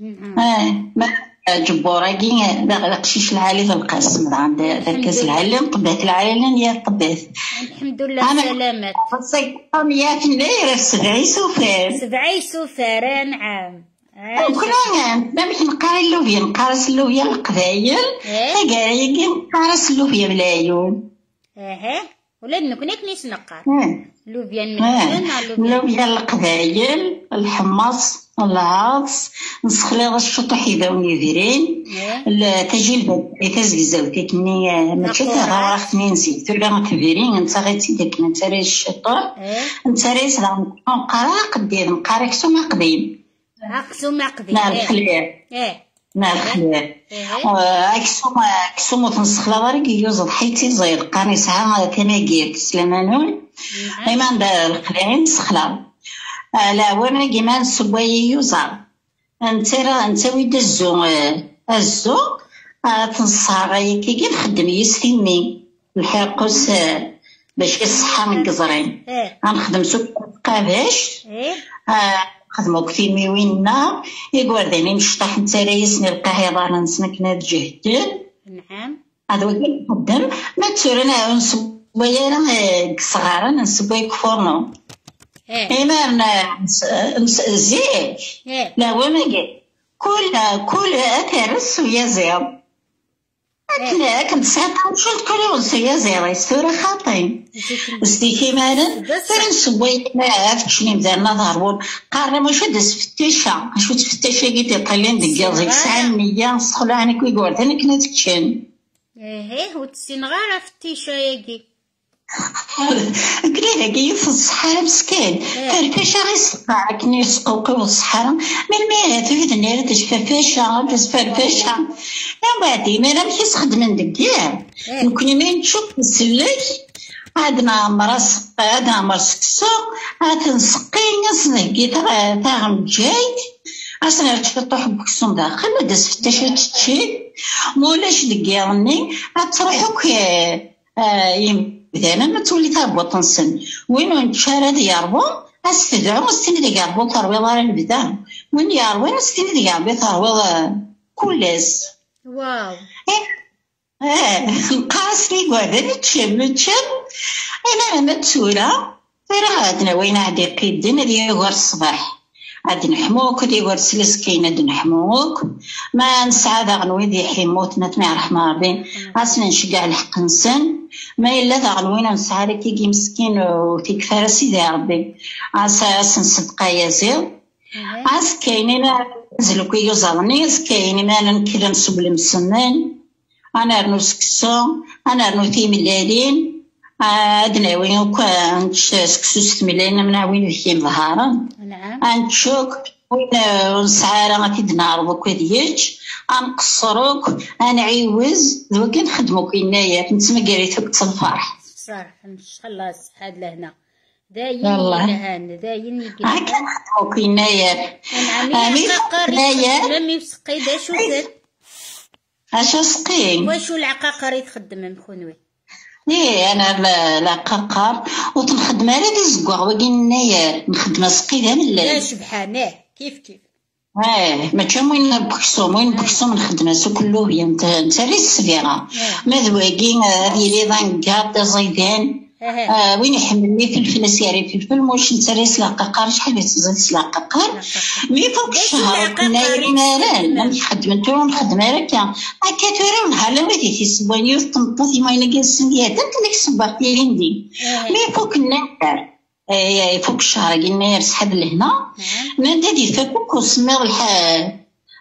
ما جبورة كي داقشيش العالي في القسم عند ذاك العالي طبات العالي يا طبات الحمد لله سلامات صيقهم يا في الليل سبعي سوفار سبعي سوفار نعم كل عام ما باش نقرا اللوبيا نقرس اللوبيا القبايل كاع نقرس اللوبيا بالعيون اها ولا نكون كنيش نقار لوبيا من لوبيا القبايل الحمص العاص نسخلي الشطح يداوني فيرين تجي الباب تزقزاوتي كني ماشي تهضر اختني نسيت ولا كبيرين انت غيتي داك انت راه الشطح انت راه صدام نقرا قدير نقرا كسو ما قديم كسو ما قديم نعم خليه اه نعم خليه كسو ما كسو ما تنسخلا غير كيوز حيتي زير قاني ساعه تناقير سليمانون ايمان دا الخلين نسخلا لا وانا كيما نسوي يوزر انت راه انت ويد الزو الزو تنصاغي كي نخدم يستيني الحقوس باش يصحى من قزرين غنخدم سوق باش خدمو كتيمي وينا يقورديني نشطح نتا ريسني القاهرة نسنكنا جهدين نعم هذا وين نخدم ما تسورنا نسوي انا صغارا نسوي كفورنو إيمان زيك لا ومجي كل كل أكرس ويا زير أكل كنت ساعة وشلت كل يوم سويا زير يستوري خاطين استيكي مالا فرن سوي ما فكشني مزال نظهرون قارنا مش دس فتشة شو تفتشة قلت يطلين دقيقة ساعة نية نسخلو عنك ويقول ثاني كنا تكشن ايه وتسين غارة فتشة يجي قليلة كي في الصحارى مسكين فرفاشة غي سقا كني يسقوقي في الصحارى من الميرات في النيرة تشفافاشة بس فرفاشة من بعدي مالا مشي تخدم دكيا نكوني ما نشوف نسلك عندنا مرس عندنا مرس كسو عاد نسقي نسنقي تاغم جاي أصلا تفتح بكسون داخل داس فتاشة تشي مولاش دكياني عاد تروحو كي يم مثلا ما تولي تهبط نسن وين نتشارى ديالهم استدعوا السن ديال يربو ترويض راه نبدا وين يروي السن ديال يربو ترويض كلس واو اه القاسي قاعده تشم تشم انا ما تسولا راه عندنا وين عندي قيدين ديال غير الصباح عاد نحموك دي ورس لسكينه نحموك ما نسعى ذا غنوي دي حيموتنا تمع الرحمن ربي اصلا نشقع الحق نسن ما الا ذا غنوينا نسعى لك كي مسكين وتكفى سيدي ربي اساس نصدق يا زير اس كاينين نزلو كي يوزرني كاينين ما نكل نسب المسنن انا رنوس كسو انا رنو تيم الليلين عندنا وين كان سكسوس مليون من وين في ظهرا نعم انشوك وين نسعى غادي نعرضو كدياج انقصروك انعيوز ذوك نخدمو كينايا كنت ما قريتك الفرح صح ان شاء الله صحاد لهنا داين لهنا داين يقول هاك نخدمو كينايا امين عقاقر لم يسقي دا شو زاد اش سقي واش العقاقر يتخدم مخونوي ايه انا لا لا قرقر وتنخدم على دي الزقاغ وكينايا نخدم سقيده من لا الليل. سبحانه كيف كيف اه ما كان وين بكسو وين بكسو نخدم سو كله هي انت انت ريس الصغيره ما ذواكي هذه لي ضنكات زيدان آه وين يحملني فلفل سياري فلفل موش نتريس لا قرقر شحال تزيد لا قرقر مي فوق الشهر كنا يماران ما خدمتو نخدم هكا هكا توري ونهار لا ودي تيسبانيو تنطوطي ما ينقل سنيات انت اللي كسبرتي عندي مي فوق النهار اي فوق الشهر قلنا سحب لهنا ما ندير فوق وسمير الحال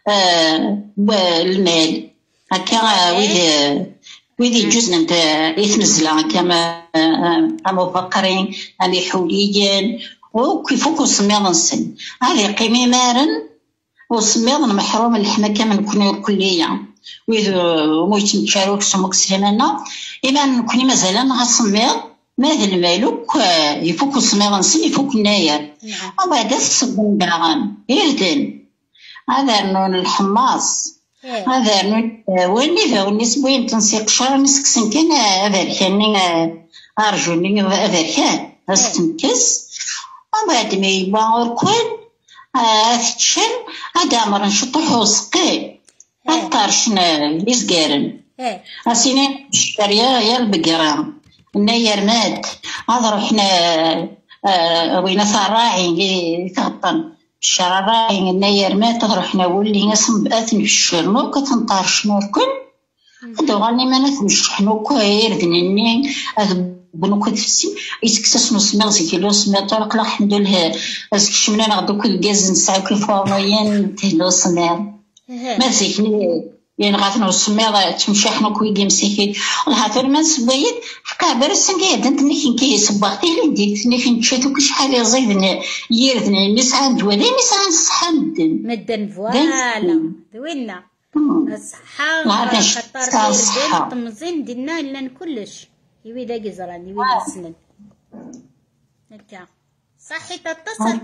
المال هكا ويدي ويدي جوزنا انت يتنزل كما أما بقرين أما حوليين وكيفوك وسميض نسن هذه قيمة مارن وسميض محروم اللحمة كما نكونوا الكلية ويدو مويت نتشاروك سموك سليمانا إما نكوني مازالا غاسميض ماذا المالوك يفوك وسميض نسن يفوك الناير وبعد الصبن باغان يهدن هذا نون الحماص هذا نون ويني فاوني سبوين تنسيق شهر نسكسن كان هذا كان أرجوني هذا كان استنكس وبعد ما يبغى الكل أثشن هذا أمر نشطح وسقي أطارشنا يسقارن أسيني شريا يا البقرة النير مات هذا رحنا وين ثراعي اللي تغطن الشراعي النير مات رحنا ولي نسم بأثن في الشرنو كتنطارشنا الكل هذا غني ما نثمش حنو كوير ذنني بنو كتفسي يسكسس نسمع كيلو سمع طرق لا الحمد لله اسك شمنا نغدو كل الغاز نسعو كيف فورميين تهلو سمع ما زيكني يعني غاتنا وسمع تمشي حنا كوي مسكين والله تر ما سبيت حكا برسن قاعد انت نكين كي صباغتي لي ديت نكين تشاتو كشحال يزيدني يردني نسعان دوالي نسعان صحان مدن فوالا دوينا الصحة خطر الصحة طمزين دينا لنا كلش يوي دا قزران يوي دا سنن هكا صحي تتصل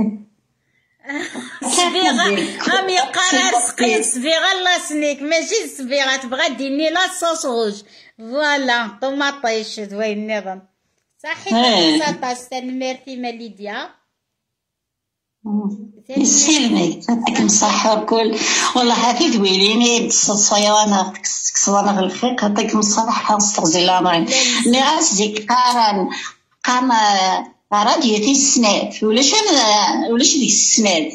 صبيغة أمي قرار سقيت صبيغة الله سنيك ماشي صبيغة تبغى ديني لا صوص روج فوالا طوماطيش دوي النظام صحي تتصل تنميرتي ما ليديا يسلمك تعطيك الصحة والكل والله هذه دويليني بالصيانة كسوانة الخيق يعطيك الصحة واستغزي الأمرين اللي غاسديك قارن قام راديتي السنات ولاش ولاش ديك السنات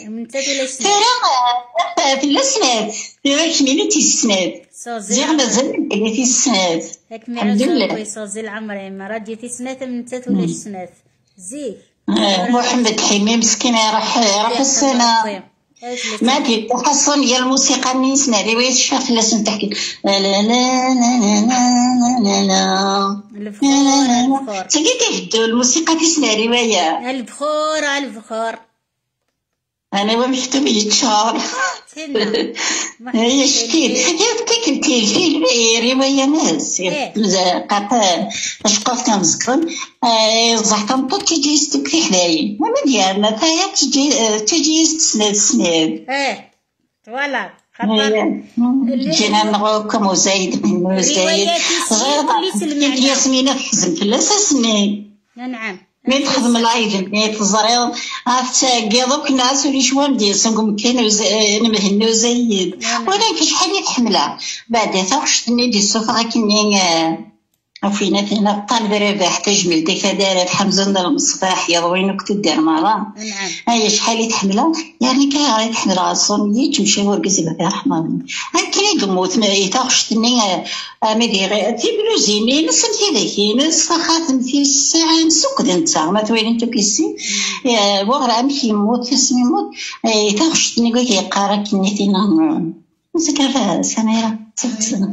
ترى في السنات ترى كميلتي السنات زين مازال كميلتي السنات الحمد لله صوزي العمرين ما راديتي السنات من تات ولاش سنات زيك محمد حميد مسكين راح راح السنة ما دي تحصل ديال الموسيقى نسمع رواية الشيخ لازم تحكي لا لا لا لا لا لا البخور تجي تهدو الموسيقى تسمع رواية البخور البخور أنا ومشتو بيتشار هي شتيت هي تكل تلفيل رواية ناس قطان اش قفت نمسكن زحكم طو تجي يستكفي حدايا ما ديالنا تايا تجي تجي يستسند سناد ايه فوالا خاطر جينا نغوكم وزايد من وزايد غير ياسمينة حزن في الأساسني نعم مين تخدم العيد مين تزريض عرفت قاضوك الناس ولي شوان ديال سنقوم كانوا نمهنو زايد ولكن شحال يتحملها بعد ثوشتني دي السفرة كني عفينا فينا الطالب رباح تجمل ديك دارت حمزة المصباح يضوينك تدير مرة هاي شحال يتحملها يعني كا يتحملها الصومية تمشي ورقزي بها رحمة هكا يقموت ما يتغشتني مدي غير تبلوزيني نسمتي ذاكي نسخاتم في الساعة نسوق انت ما توين انتو كيسي وغرا مشي يموت كسمي يموت يتغشتني قلت يقارا كنيتينا نسكر سميرة ست سنة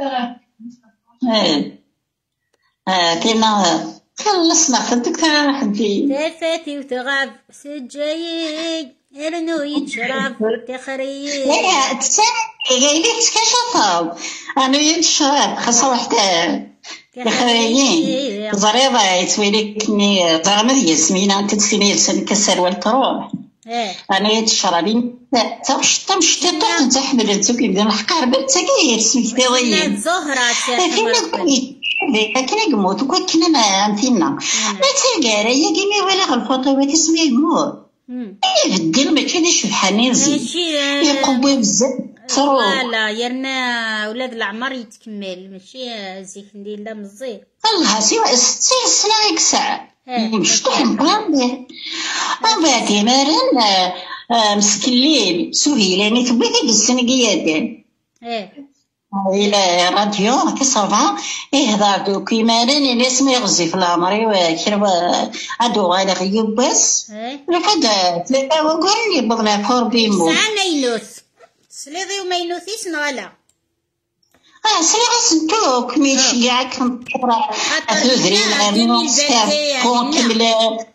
كنا خلصنا خدك حدي تفاتي وتغاب سجايي ارنو يتشرب تخريج لا تسالي قايلك تكشفها انا يتشرب خاصة وحده تخريجين زريضة يتويلكني ضرمت ياسمينة انت تسمي لسان كسر والتروح انا يتشربين لا تاوش تمشي تطوح تحمل انتو كيبدا الحقار بنتك يرسم في ضيين زهرة ذيك كنا يموت وكنا كنا نتينا ما تلقى يا كيمي ولا غلفوطيوات اسمه يموت يبدل ماشي دي شبحانين زين يقوي بزاف فوالا يرنا ولاد العمر يتكمل ماشي زيك ندير لا مزير الله سيوا ستين سنة يك ساعة مشطوح نقران به من بعد مرن مسكلين سهيلاني تبي ديك السنقيات إلى راديو هكا صباح يهضر دوك يمارن ناس ما يغزي في العمري وكرا عدو غير غيوب بس لقد ثلاثة وقول لي بغنا فور بيمو ساعة مينوث سليضي ومينوثيس نغلا اه سليغا سنتوك ميشي قاعد كنت تدري العامل فوق كملات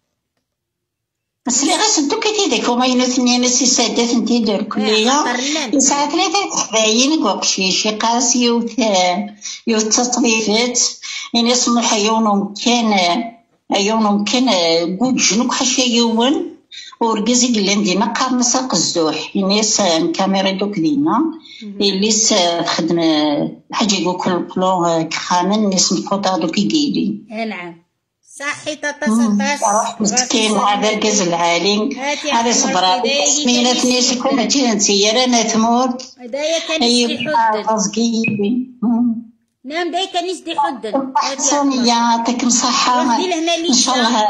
سليغا سنتوك تيديك ومينوث نينس يسادات نتي دور كلية يسعى ثلاثة حباين وقشيش يقاس يوث يوث تطبيفات يعني اسمو حيونهم كان أيونهم كان قود جنوك حاشا يوون ورقزي قلن دينا قارنسا قزوح الناس كاميرا دوك دينا اللي تخدم حاجة يقول كل بلون كخامن الناس مفوطة دوك يقيلي نعم صحي تتصل روح مسكين هذا القز العالي هذا صبرا سمينة ناس يكون هاتي نسير أنا تموت هدايا كان يسدي حدد نعم دايا كان يسدي حدد أحسن يعطيك الصحة إن شاء الله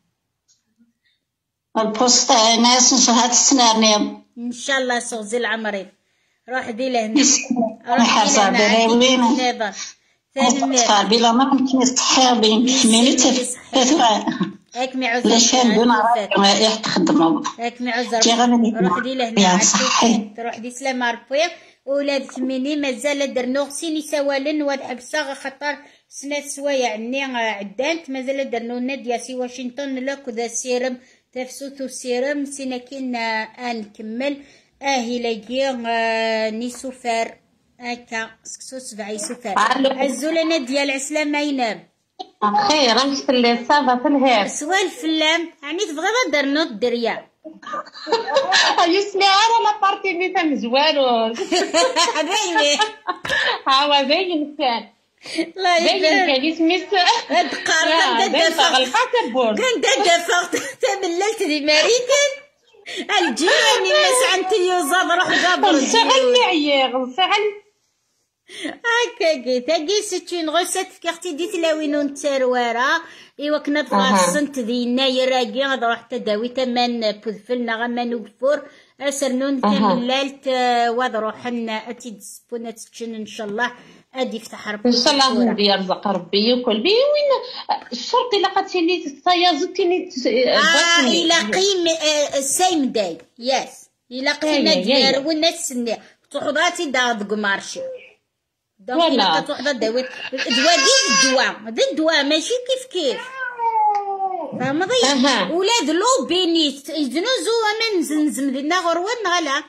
البوست ناس إن شاء الله تسنارني إن شاء الله صغزي العمري روح دي لهنا روح حصل بريوين صار بلا ما ممكن يستحابين كميني تفا اكمي عذر لا شان بنا راح تخدموا اكمي عذر روح دي لهنا تروح دي سلام عرفويا ولاد ثميني مازال درنو سيني سوالن واد حبسا خطر سنة سوايع عني عدانت مازال درنو ناديا سي واشنطن لاكو ذا سيرم تفسوثو سيرم سينا كنا نكمل اهي لاقي نيسوفر هكا سكسو سبعي سوفر عزولنا ديال عسلام ما ينام خير راك في اللي صافا في الهير سوا الفلام يعني تبغي درنو الدريا يسمع انا لا بارتي اللي تم زوانو باينه ها باين كان لا يبان كان سميت هاد قارطه دافا كان دافا تمللت دي ماريكان الجيراني الناس عند يوزاد روح قابل شغل معيار شغل هكا قيت هاكي سيتون غوسيت في كارتي دي تلاوينو نتاروارا ايوا كنا تغاصنت دينا يراكي غاد روح تداوي تمان بوذفلنا غمان وقفور اسرنون تمللت واد روحنا اتي دسبونا تتشن ان شاء الله ادي يفتح ربي ان شاء الله ودي يرزق ربي وكل بي وين الشرط الا قاتي لي تيازتي لي اه الى قيم السيم داي يس الى قيمه ديال والناس سني تحضاتي داد قمارشي دونك الا كتوحد داوي دواء ديال الدواء هذا الدواء ماشي كيف كيف فهمتي ولاد لو بينيت يزنوزو من زنزم ديالنا غروان غلا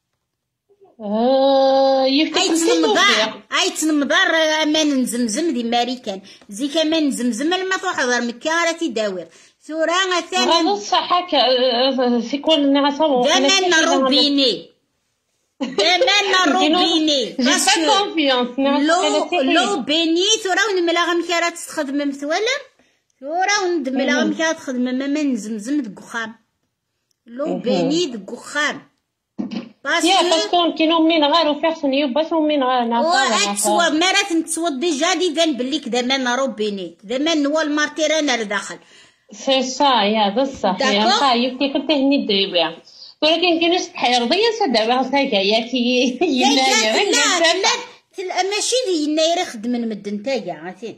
يفتح عيت نمضار امان نزمزم دي ماريكان زي كمان نزمزم لما تحضر مكه راه تداوي ثورا ثاني هذا صح هكا سيكون نعصو دمان روبيني دمان روبيني باسكو لو لو بيني ثورا ونملا غمكه تخدم مثولا ثورا وندملا غمكه تخدم ما نزمزم دكخام لو بيني دكخام يا باسكو كاينو من غير وفيرسون باش من غير نعطيها تصور مرات نتصور ديجا دي بان بلي كدا ما روبيني دمان هو المارتيران داخل سي سا يا بصح يا خايف كي كنت هني دريبيا ولكن كاين شي رضيه سدا بها ساكاياتي يناير لا لا ماشي دي يناير خدم مدن تايا عارفين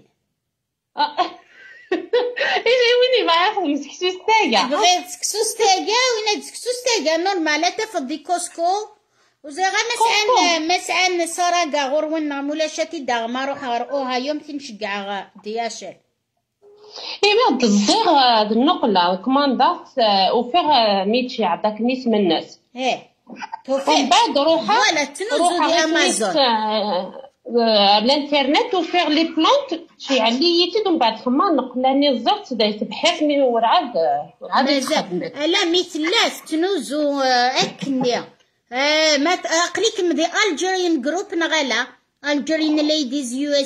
ايجي ويني ما ياخذ سكسوس تاعا بغيت سكسوس تاعا وين سكسوس تاعا نورمال تفضي كوسكو وزي غا مسعان مسعان سراقا غرونا مولاشاتي دا ما روح غرقوها يوم تنشقع دياشل اي ما تزيغ هاد النقله كوماندات وفيها ميتشي عطاك نيس من الناس ايه ومن بعد روحها ولا تنوزو دي امازون الانترنت وفيغ لي بلونت شي عليتي ومن بعد خما نقلاني الزرت دايت بحيث من ورعاد ورعاد تخدم لا مثلاث تنوزو اكني ما اقليك مدي الجيريان جروب نغلا الجيريان ليديز يو اس اي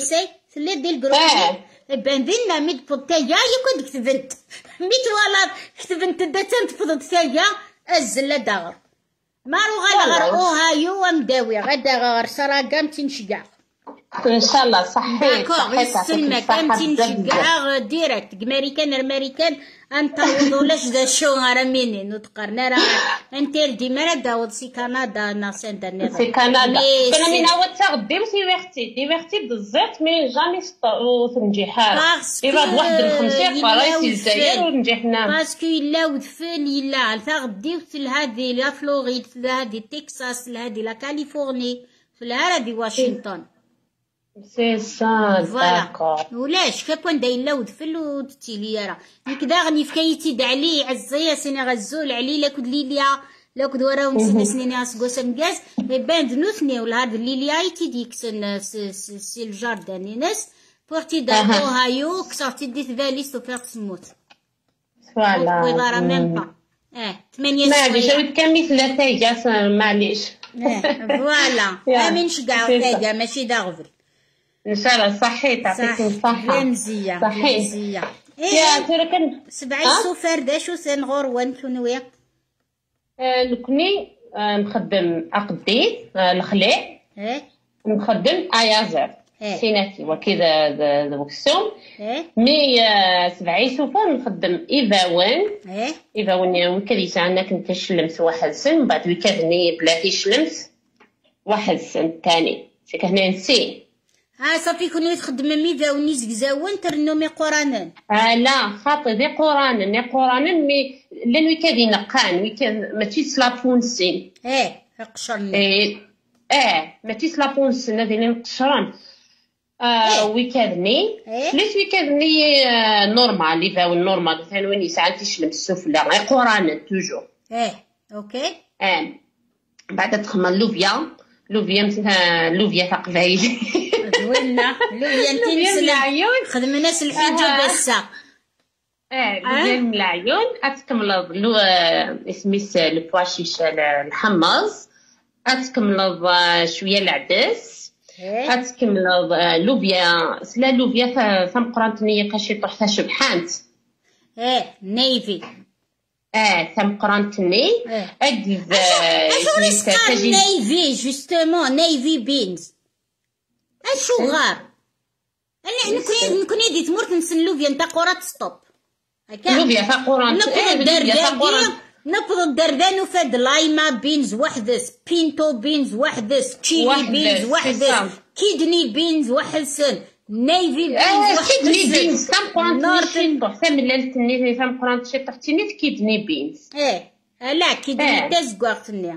اللي دير الجروب بان ذينا ميد بوتايا يكون كتبنت ميت ولا كتبنت دا تنتفض تايا الزله داغر مارو غالا غير اوهايو ومداوي غدا غير سراقام تنشقع ان شاء الله صحيح صحيح السلمة كام تنشقع ديريكت امريكان امريكان انت ولاش دا شو راه ميني نتقرنا راه انتر ديما داود سي كندا ناس انترنت سي كندا كنا من اول تغديم سيفيرتي ديفيرتي بزاف مي جامي تنجيحات يبقى واحد الخمسين فرايس الجزائر ونجحنا باسكو الا ودفل الا تغديو لهادي لا فلوريد لهادي تكساس لهادي لا كاليفورني لهادي واشنطن سي سا داكور ولاش كاكون داير لا ودفل ودتيلي راه هكذا غني فكايتي دعلي عزيه سيني غزول علي لا كود ليليا لا كود وراو نسني سنيني اسكو سمكاز يبان دنوثني ولا هاد ليليا ايتي ديك سن سي الجاردان ناس بورتي داكو هايو كسرتي ديت فاليس وفيغ تموت فوالا وي دارا ميم با اه ثمانية معليش عاود كملي ثلاثة ياس معليش فوالا امين شكاع تايا ماشي داغفل ان شاء الله صحيح تعطيكم الصحة مزيان صحيح مزيان يا ترى كن سبعي سوفر داشو سنغور وين كنويا نكوني نخدم عقدي الخليع نخدم ايازر سيناتي وكذا ذوك السوم مي سبعي سوفر نخدم ايفاون ايفاون وكذا عندنا كنت شلمت واحد سن بعد وكذني بلاتي شلمت واحد سن تاني سيك هنا نسي ها صافي كوني تخدم ميدا ونيز كزاون ترنومي قرانن اه لا خاطي دي قرانن ني قرانن مي لان ويكادي نقان ويكاد ماشي سلابونسين اه قشرني ايه اه ماشي سلابونسين هذي اللي نقشرن اه ويكادني ليش ويكادني آه نورمال لي فاو نورمال ثاني وين ساعات تشلم السفلى غير قرانن توجور اه اوكي اه بعد تخمم لوفيا لوفيا مثلا لوفيا تاع قبايل زوينة لوفيا نتي خدم ناس الحجاب بسا اه لوفيا من العيون اتكمل لو اسميس البواشيش الحمص اتكمل شويه العدس اتكمل لوفيا سلا لوفيا ثم قرانتنيه كاشي طحتها شبحانت اه نيفي اه ثم قرانتني اجز اشو نيفي جوستومون نيفي بينز اشو غار انا نكون نكون يدي تمرت نسن لوفيا نتا قرات ستوب هكا لوفيا تاع قران نقدر دردان نقدر دردان وفاد لايما بينز وحدس بينتو بينز وحدس تشيلي بينز وحدس كيدني بينز وحدس نيفي بينز وحدس كيدني بينز كم قران شي طحت من ليلتني فهم قران شي طحتيني كيدني بينز ايه لا كيدني تزقرتني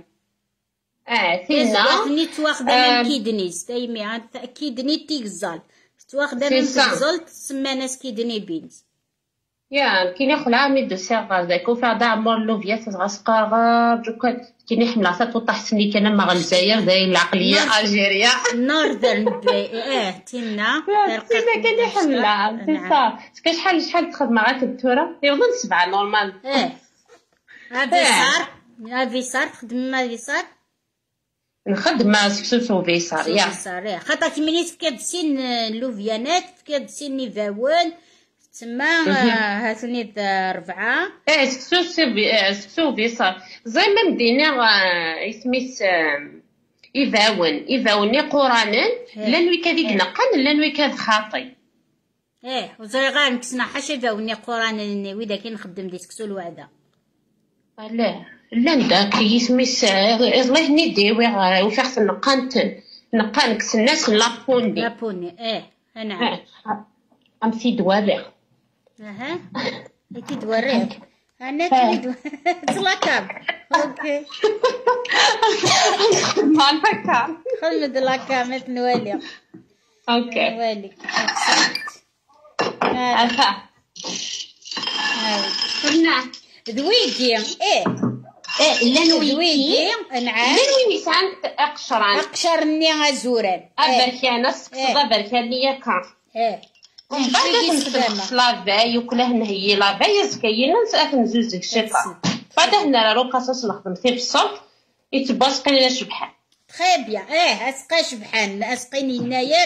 اه فينا كيدني تواخذه من كيدنيز دايما كيدني تيغزال تواخذه من تيغزال تسمى ناس كيدني بينز يا كي ناخذ عامي دو سيغ ذاك وفا داع مور لوفيا تغسقا جوكا كي نحمل صات وطحتني كان مع الجزائر ذاي العقليه الجيريا نوردرن اه تينا تينا كان يحملها سي صا شكون شحال شحال تخدم معاك الدكتوره يظن سبعه نورمال اه هذا صار هذا صار تخدم مع هذا صار نخدم مع سكسوسو فيصار يا فيصار خاطر كيمنيت فكادسين لوفيانات فكادسين نيفاون تما هاتني ربعه اه سكسوسو سكسو فيصار زي ما مدينا اسميس ايفاون ايفاوني قرانن لانوي كذيك نقن لانوي كذ خاطي ايه وزي غير نكسنا حاشا ايفاوني قرانن ويدا كي نخدم دي سكسو الوعده لا لا داك يسميس الله ندي وي وفاخت نقانت نقان كس الناس لابوني لابوني ايه انا ام سي دواريغ اها كي دواريغ انا كي تلاكام اوكي ما نفكر خلد لاكام نوالي اوكي نوالي اها قلنا دويدي ايه ايه لانويكي نعم لانوي نسان اقشران اقشرني غزوران ابركان الصدا بركانيه كان ايه ومن بعد تنصبح لافاي وكله نهي لافاي زكاينا نسأت نزوز الشتا بعد هنا رو قصص نخدم فيه في الصوت يتباسقني لا شبحان تخي بيان ايه اسقى شبحان اسقيني يناير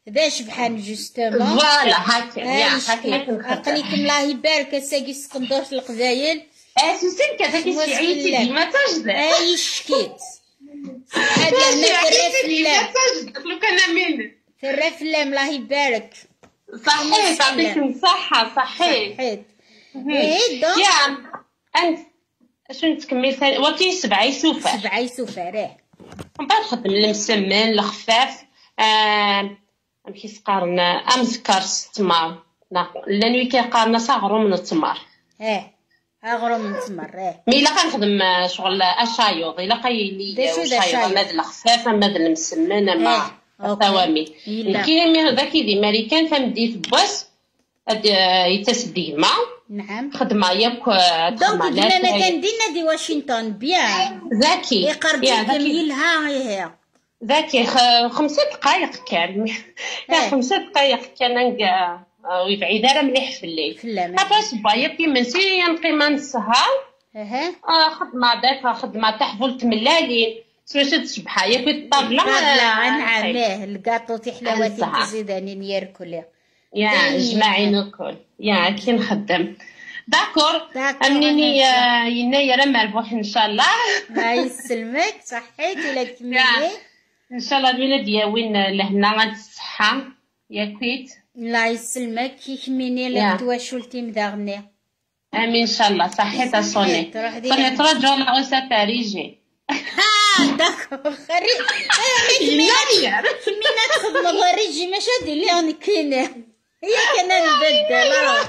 ذا شبحان جوستومون فوالا هاكا يا هاكا كنخدم عقليكم الله يبارك ساقي سقندوش القبايل اه سوسن كذاك الشعيتي ديما تجد اي شكيت هذا ما ديما تجد لو كان من في الرفلام الله يبارك صحيح يعطيكم الصحة صحيح صحيت ايه دونك يا انت شنو تكمل ثاني وكاين سبعة يسوفر سبعة يسوفر اه من بعد خدم المسمن الخفاف آه ماشي سقارن امسكرس تمار لانه كيقارن صغرو من التمر اه اغرو من التمر اه مي الا كنخدم شغل اشايوض الا قايلي شايوض ماد الخفاف ماد المسمن مع الثوامي كاين ذاك دي ماريكان فمديت بواس يتس ديما نعم خدمه ياك دونك ديما ما كندينا دي واشنطن بيان ذاكي يقرب كميلها هي ذاكي خمسة دقائق كان يا خمسة دقائق كان نلقى ويبعد راه مليح في الليل في الليل باش بايا كي منسي نقيم نصها اها خدمه داك خدمه تحفل تملالين سواش تشبحها ياك الطابله لا نعمه الكاطو تي حلاوتي تزيداني نيركل يا جماعي ناكل يا كي نخدم داكور انني يناير مربوح ان شاء الله الله يسلمك صحيت ولا كملي ان شاء الله الولاد ياوين لهنا غاد الصحه يا كويت الله يسلمك يكميني لك تواشلتي مداغني امين ان شاء الله صحيت اصوني صوني ترجع لغوسه باريجي ها داكور خري كمينا كمينا تخدم باريجي ماشي هادي اللي انا كاينه هي كان نبدل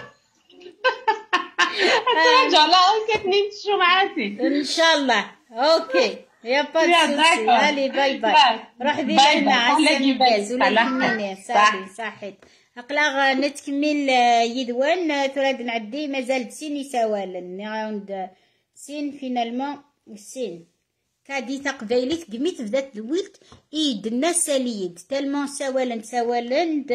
ترجع لغوسه نمشيو معاتي ان شاء الله اوكي يا باسوسي هالي باي باي روح دير لنا عسى باز ولا كمينه صافي صحيت اقلا نتكمل يدوان تراد نعدي مازال سين يساوالن راوند سين فينالمون سين كادي تقبايلي تقميت بدات دويلت ايد الناس ساليد تالمون ساوالن ساوالن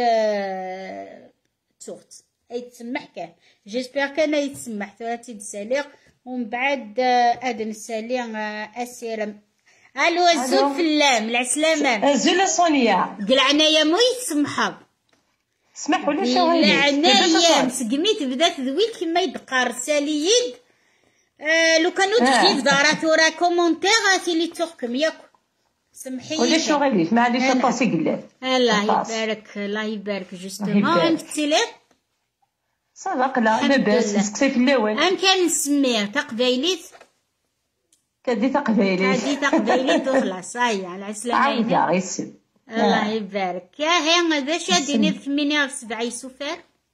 تورت اي تسمح كان جيسبر كان يتسمح ثلاثه الساليق ومن بعد ادن الساليق اسير الو الزوج فلام العسلامه زولا سونيا قلعنا يا مو يتسمحوا سمح ولا شويه لعنايا مسقميت بدات ذويل كيما يدقار ساليد آه لو كانوا تكيف دارات ورا كومونتير اللي تحكم ياك سمحي ولا شغلي معليش الطاسي قلات الله يبارك الله يبارك جوستومون انتي لي صافا لا لاباس نسقسي في الاول ام كان نسميه تقبايليت كدي تقبايليت كدي تقبايليت وخلاص هاي على السلامه عاودها غير السم الله يبارك يا هي ذا شاديني في ثمانية وسبعة يسوفر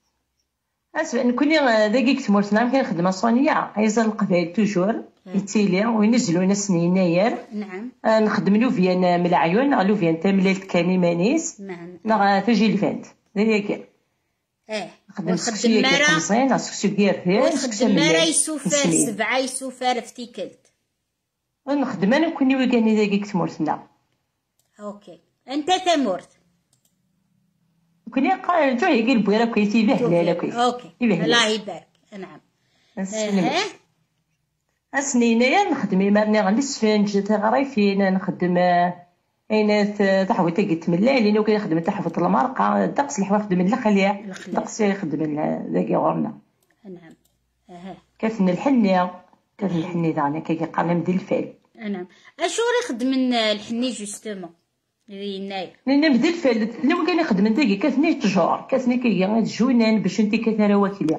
اسف نكوني دقيقة تمرتنا كنخدم صونيا عايزه القبايل توجور يتيلي وينزلوا ناس يناير نعم نخدم لوفيان من العيون لوفيان تمليل كاني مانيس نعم تجي الفانت هيك اه نخدم سكسي كير سكسي كير فيه نخدم مرا يسوفر سبعة يسوفر في تيكلت نخدم انا كوني وكاني دقيقة تمرتنا اوكي انت تمرت كوني قال جو هيك البويره كويتي بهنا لا كويس اوكي الله يبارك نعم اه اسنينيا نخدم مرني غندي السفنج تغريفين نخدم اين تحويت قلت من الليل لانه كيخدم تحفظ المرقه دقس الحوا خدم الخليه دقس يخدم ذاك غورنا نعم اها كيف الحنيه كيف الحنيه دانا كيقارن بديل الفعل نعم اشو يخدم الحني جوستومون يناير لان بديل الفعل لو كان يخدم داكي كاثني تجور كاثني كي جوينان باش انت كثر واكليا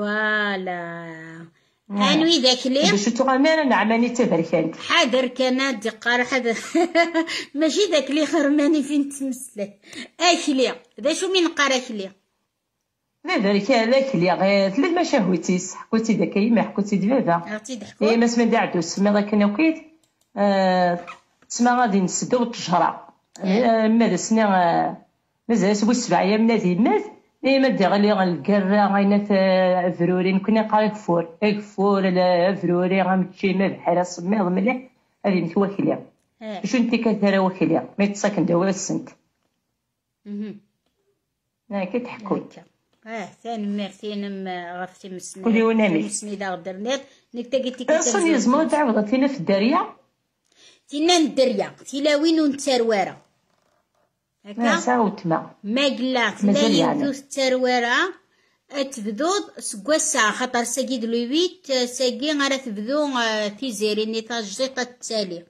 فوالا انوي ذاك لي باش تغامر نعماني تبركانت حاضر كان دقار حاضر ماشي ذاك لي خرماني فين تمسله اكلي ذا شو من قرا اكلي لا ذلك هذاك اللي غير ثلاث مشاهوتيس حكوتي ذاك ما حكوتي دبابا عرفتي ضحكوا اي ما سما دعدو سما ذاك نوكيت آه سما غادي نسدو التجره ماذا سنا مازال سبو سبع ايام نادي مات اي ما دي غالي غنلقرا غاينات فروري كنا قاري كفور كفور لا فروري غنمشي ما بحال سميض مليح هذه نتواكليا شو انت كثر واكليا ما يتساكن دوا السنت اها كتحكوا اه ثاني مرتين غفتي مسني كل يوم نامي مسني دا الدرنيت نك تاكيتي كتر اصلا يزمو تعاود تينا في الدريه تينا الدريه تيلاوين ونترواره هكا ساوتما ما قلات لا يوثو الترويرة تبدود سكواسا خاطر ساكي دو لويت ساكي غادا تبدو تيزيري نيطاج زيطة التالي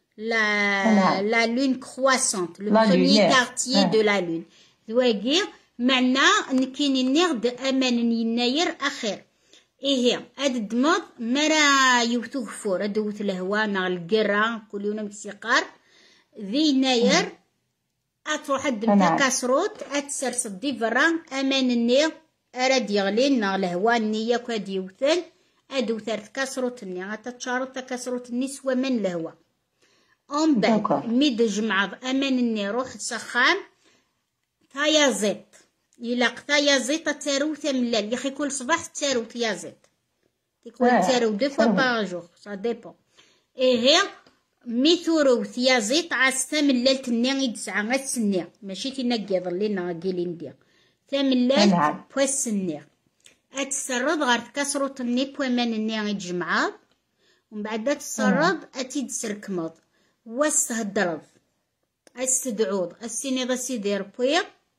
لا لا لون كرواسونت لو بروميي كارتيي دو لا لون دواكي معنا نكيني نغد امان يناير اخر ايه هاد الدمض مرا يوثو غفور ادوت الهوا مع القرا كل يوم مكسيقار ذي يناير اتروح الدم تاع كاسروت اتسرس دي فران امان النير اراد يغلين نا الهوا النية كاد يوثل ادو ثارت كاسروت الني غاتتشارط كاسروت الني سوا من الهوا اون بعد ميد جمعة امان الني روح تسخان ثايا زيت يلاق ثايا زيت تاروث ملال يخي كل صباح تاروث يا زيت تكون تاروث دو فوا باغ جور سا ديبون ايه ميثورو ثيا زيت عاستا ملال تني يدسعا غتسني ماشي تنقيض لينا قيلين ديا ثملال بواس النير اتسرد غير كسروت الني بوامان الني يتجمعا ومن بعد تسرد اتيد سركمض واستهدرض استدعوض السيني غا سيدي ربوي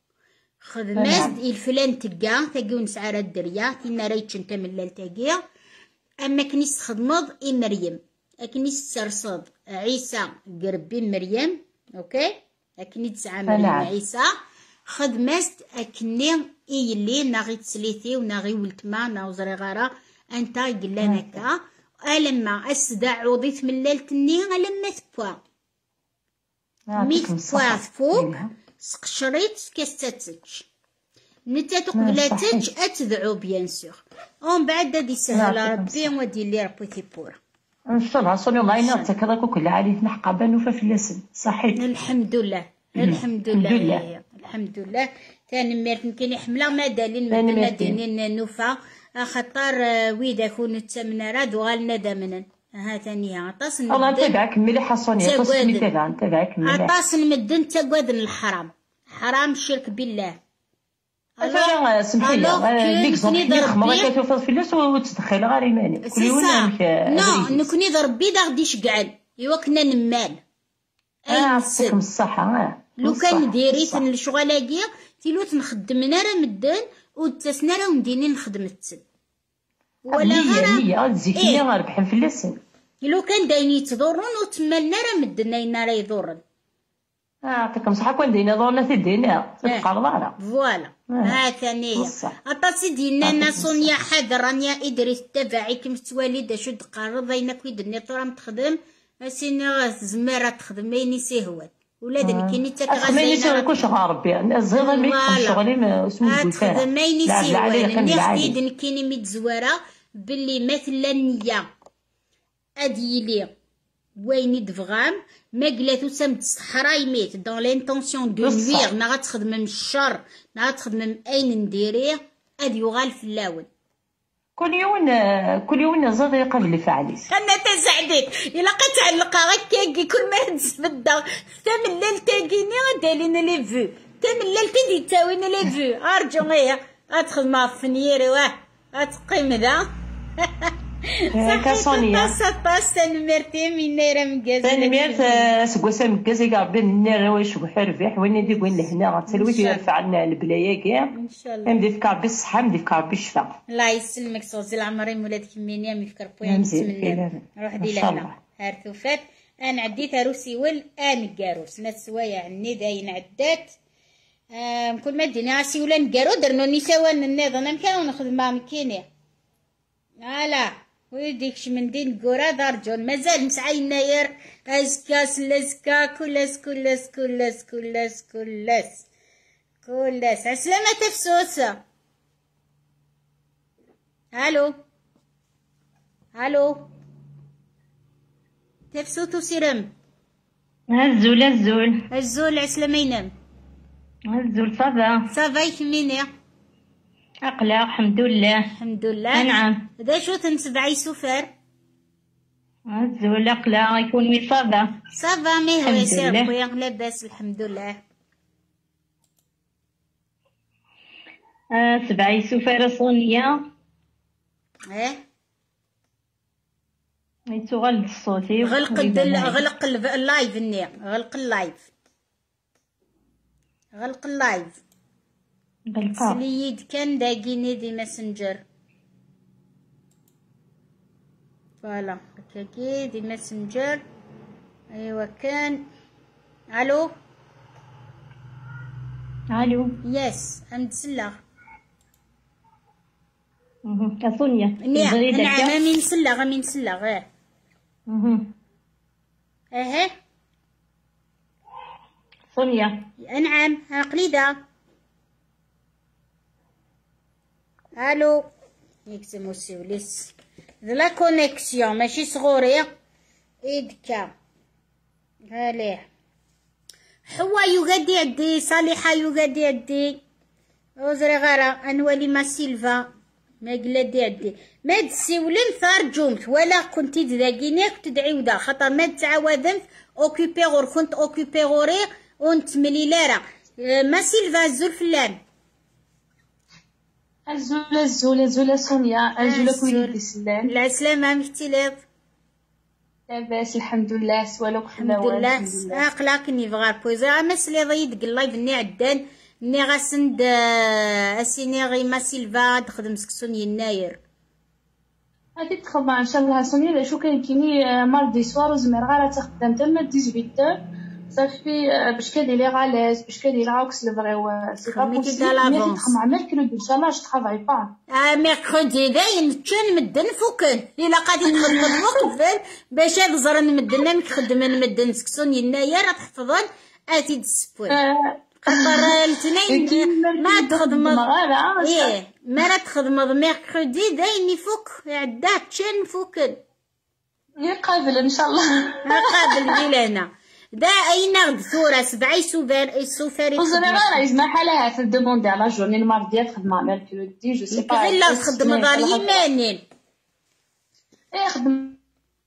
خدمات الفلان تلقا تاقي ونسعى راه الدريا كينا ريتش نتا ملال تاقي اما كنيس خدمض اي مريم اكنيس تسرصد عيسى قربي مريم اوكي اكني تسعى مريم عيسى خدمت اكني ايلي ناغي تسليتي وناغي ولتما ناوزري غارة انت قلنا هكا الما اسدع عوضيت من ليلة الني الما تبوا ميت بوا فوق سقشريت كاستاتج نتا تقبلاتج اتدعو بيان سور ومن بعد هادي سهل ربي ودي لي ربي تيبور ان شاء الله صوني الله ينعطيك هذاك وكل عالي نحقا بانوفا في اللسن صحيح الحمد لله الحمد لله الحمد لله تاني ميرت يمكن حمله ما دالين ما دينين نوفا خاطر ويدا كون تمنا راد وغالنا دامنا ها ثانيه عطاس نمدن الله نتابعك مليح حصوني عطاس نتابع نتابعك مليح عطاس نمدن تقوادن الحرام حرام الشرك بالله انا سمحي لي ديك زوني خمره كتوفض في الناس وتدخل غير يماني كل يوم نو نكوني ضربي دا غدي يشقعل ايوا كنا نمال اه يعطيكم الصحه لو كان ديريت الشغلاكيا تيلوت نخدم نرا مدن وتسنا راه مدينين نخدم التسن ولا غير هي تزيكني غنربحن في اللسن لو كان داين يتضرون وتمالنا راه مدن ناينا راه يضرن يعطيكم الصحه كون دينا ضرنا تدينا تبقى الضاره فوالا ها ثانيه عطاسي ديالنا انا سونيا حاضر رانيا ادريس تبعي كيما توالد شد قرض اينك ويدني طرا تخدم اسيني زماره تخدم ميني سهوات ولادني كيني تا كغازينا خدميني كلشي غا ربي الزهير ما يكونش شغلي ما اسمو بوفاه خدميني سهوات نخديدني كيني ميت زواره باللي مثلا النيه اديلي وين يدفغام ما قلاتو سمت صحراي ميت دون لانتونسيون دو نوير ما غتخدم من الشر ما غتخدم من اين نديريه ادي يغال في اللاون كل يوم كل يوم زاد يقبل لي فعليس انا تزعديت الا كتعلق هكاكي كل ما هز في الدار حتى من الليل تاكيني دالينا لي فو حتى من الليل تدي تاوينا لي فو ارجو غيا غتخدم في فنيري واه غتقيم ذا كاسونيا صاطاس تنمرتي من نيره مكاز تنمرت سكوسا مكاز يقرب النير واش وحرفيح وين ديك وين لهنا غتسلوي يرفع لنا البلايه كاع ان شاء الله ندير فكر بالصحه ندير فكر بالشفاء الله يسلمك صوزي العمري ولادك منيا مفكر بويا نتمنى روح دي لهنا هارثوفات انا عديت روسي ول ان كاروس نسوايا عني داين عدات كل ما دينا سي ولا نكارو درنا نسوان النظام كانوا نخدمها مكينه هلا ويديكش من دين كورا دارجون مازال نسعى يناير اسكاس لسكا كلس كلس كلس كلس كلس كلس عسلامة تفسوسة الو الو تفسوتو سيرم الزول الزول الزول عسلامة ينام الزول صافا صافا يكميني أقلع الحمد لله الحمد لله نعم هذا شو تنسبع يسوفر الزول أقلع يكون من صافا صافا مي هو يسير خويا لاباس الحمد لله آه سبع يسوفر صونية ايه يتغلق الصوتي غلق الدل... غلق اللايف النية غلق اللايف غلق اللايف غلقها سليد كان داقيني دي ماسنجر فوالا هكاكي دي ماسنجر. ايوا كان الو الو يس ام تسلغ سونيا نعم نعم امين سلغ امين سلغ اه اها سونيا نعم قليده الو يكتمو سيوليس لا كونيكسيون ماشي صغوري ايدكا هاليه حوا يغادي عدي صالحه يغادي عدي وزري غارة انوالي ما سيلفا ما قلادي عدي ما تسيولين ثارجومت ولا كنتي تذاقينيك تدعيودا خاطر ما تعاودمت اوكيبي غور كنت اوكيبي غوري ونت مليلارا ما سيلفا الزول فلان الزول الزول الزول سونيا الزول كويدي سلام العسلامة مختلف لاباس الحمد لله سوالوك الحمد لله اقلاك ني فغار بويزا مسلي ضيد اللايف ني عدان ني غاسند اسيني غي ما سيلفا تخدم سكسون يناير غادي تخدم ان شاء الله سونيا شو كاين كيني ماردي سوار وزمر غير تخدم تما ثمانية صافي باش كديري غالاز باش كديري عاوكس الفريو سي با بوسيبل مي تخدم ميركودي ان شاء الله جو ترافاي با اه ميركودي داين تشن مدن فوكن الا غادي تخدم وقبل باش هاد زرن مدنا مكخدم مدن سكسون يناير تحفظن اتي دسبوي خاطر الاثنين ما تخدم ايه ما تخدم ميركودي داين يفوك عدات تشن فوكن يقابل ان شاء الله قابل بينا دا اين غد ثورة سبعي سوفر سوفري وزري غير يسمح لها في الدوموندي على جورني الماردي تخدم مع ميركودي جو سي با غير لا تخدم دار يمانين ايه خدم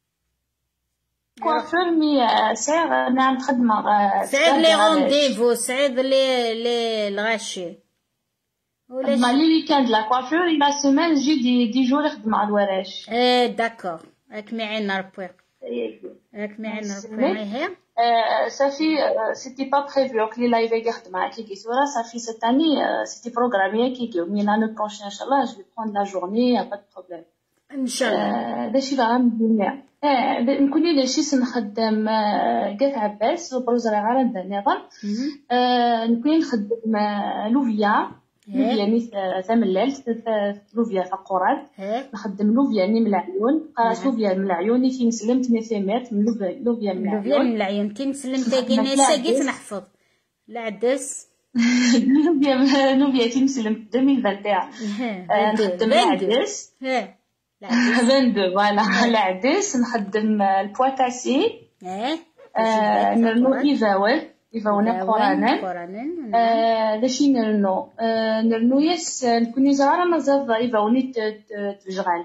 كوافور مي سير نعم تخدم سعيد لي رونديفو سعيد لي لي الغاشي ولا مع لي ويكاند لا كوافور لا سيمين جي دي دي جور يخدم على الوراش ايه داكور راك معين ربي راك معين ربي هي صافي سيتي با بريفيو كلي لايف يخدم معاك كي صورة صافي سيت اني سيتي بروغرامي كي يجيو مي لانو بروشين ان شاء الله جو بروند لا جورني يا با دو بروبليم ان شاء الله داكشي اللي غندير اه نكوني داكشي سنخدم كاع عباس وبروزري غير نظام نكوني نخدم لوفيا لوفيا ني ثملال لوفيا فقورات نخدم لوفيا ني من العيون قرات لوفيا من العيون فين سلمت ني ثمات من لوفيا من العيون لوفيا من العيون كي سلمت كاين ساقيت نحفظ العدس لوفيا لوفيا كي سلمت ألفين وواحد نخدم العدس اثنين فوالا العدس نخدم البواتاسي اه نرنو ايفاول يفاونا قرانن داشي نرنو نرنو يس نكوني زهرة مازال يفاوني تبجغال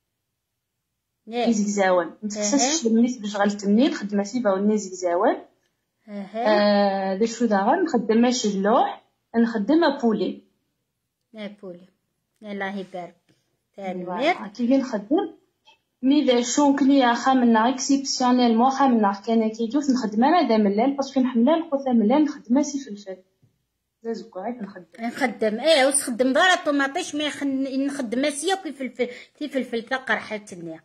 يزكزاون متخصصش ملي تبجغال تمنين خدمة يفاوني زكزاون داشو داغا نخدم ماشي اللوح نخدم بولي بولي الله يبارك تاني كي نخدم مي ذا شون كلي خامنا اكسيبسيونيلمون خامنا كان كيجوز نخدم انا دا ملال باسكو نحمل الخوثه ملال نخدم سي فلفل لازم كاع نخدم نخدم ايه وتخدم دار الطوماطيش مي نخدم سيا كيف فلفل كيف فلفل تاع قرحتني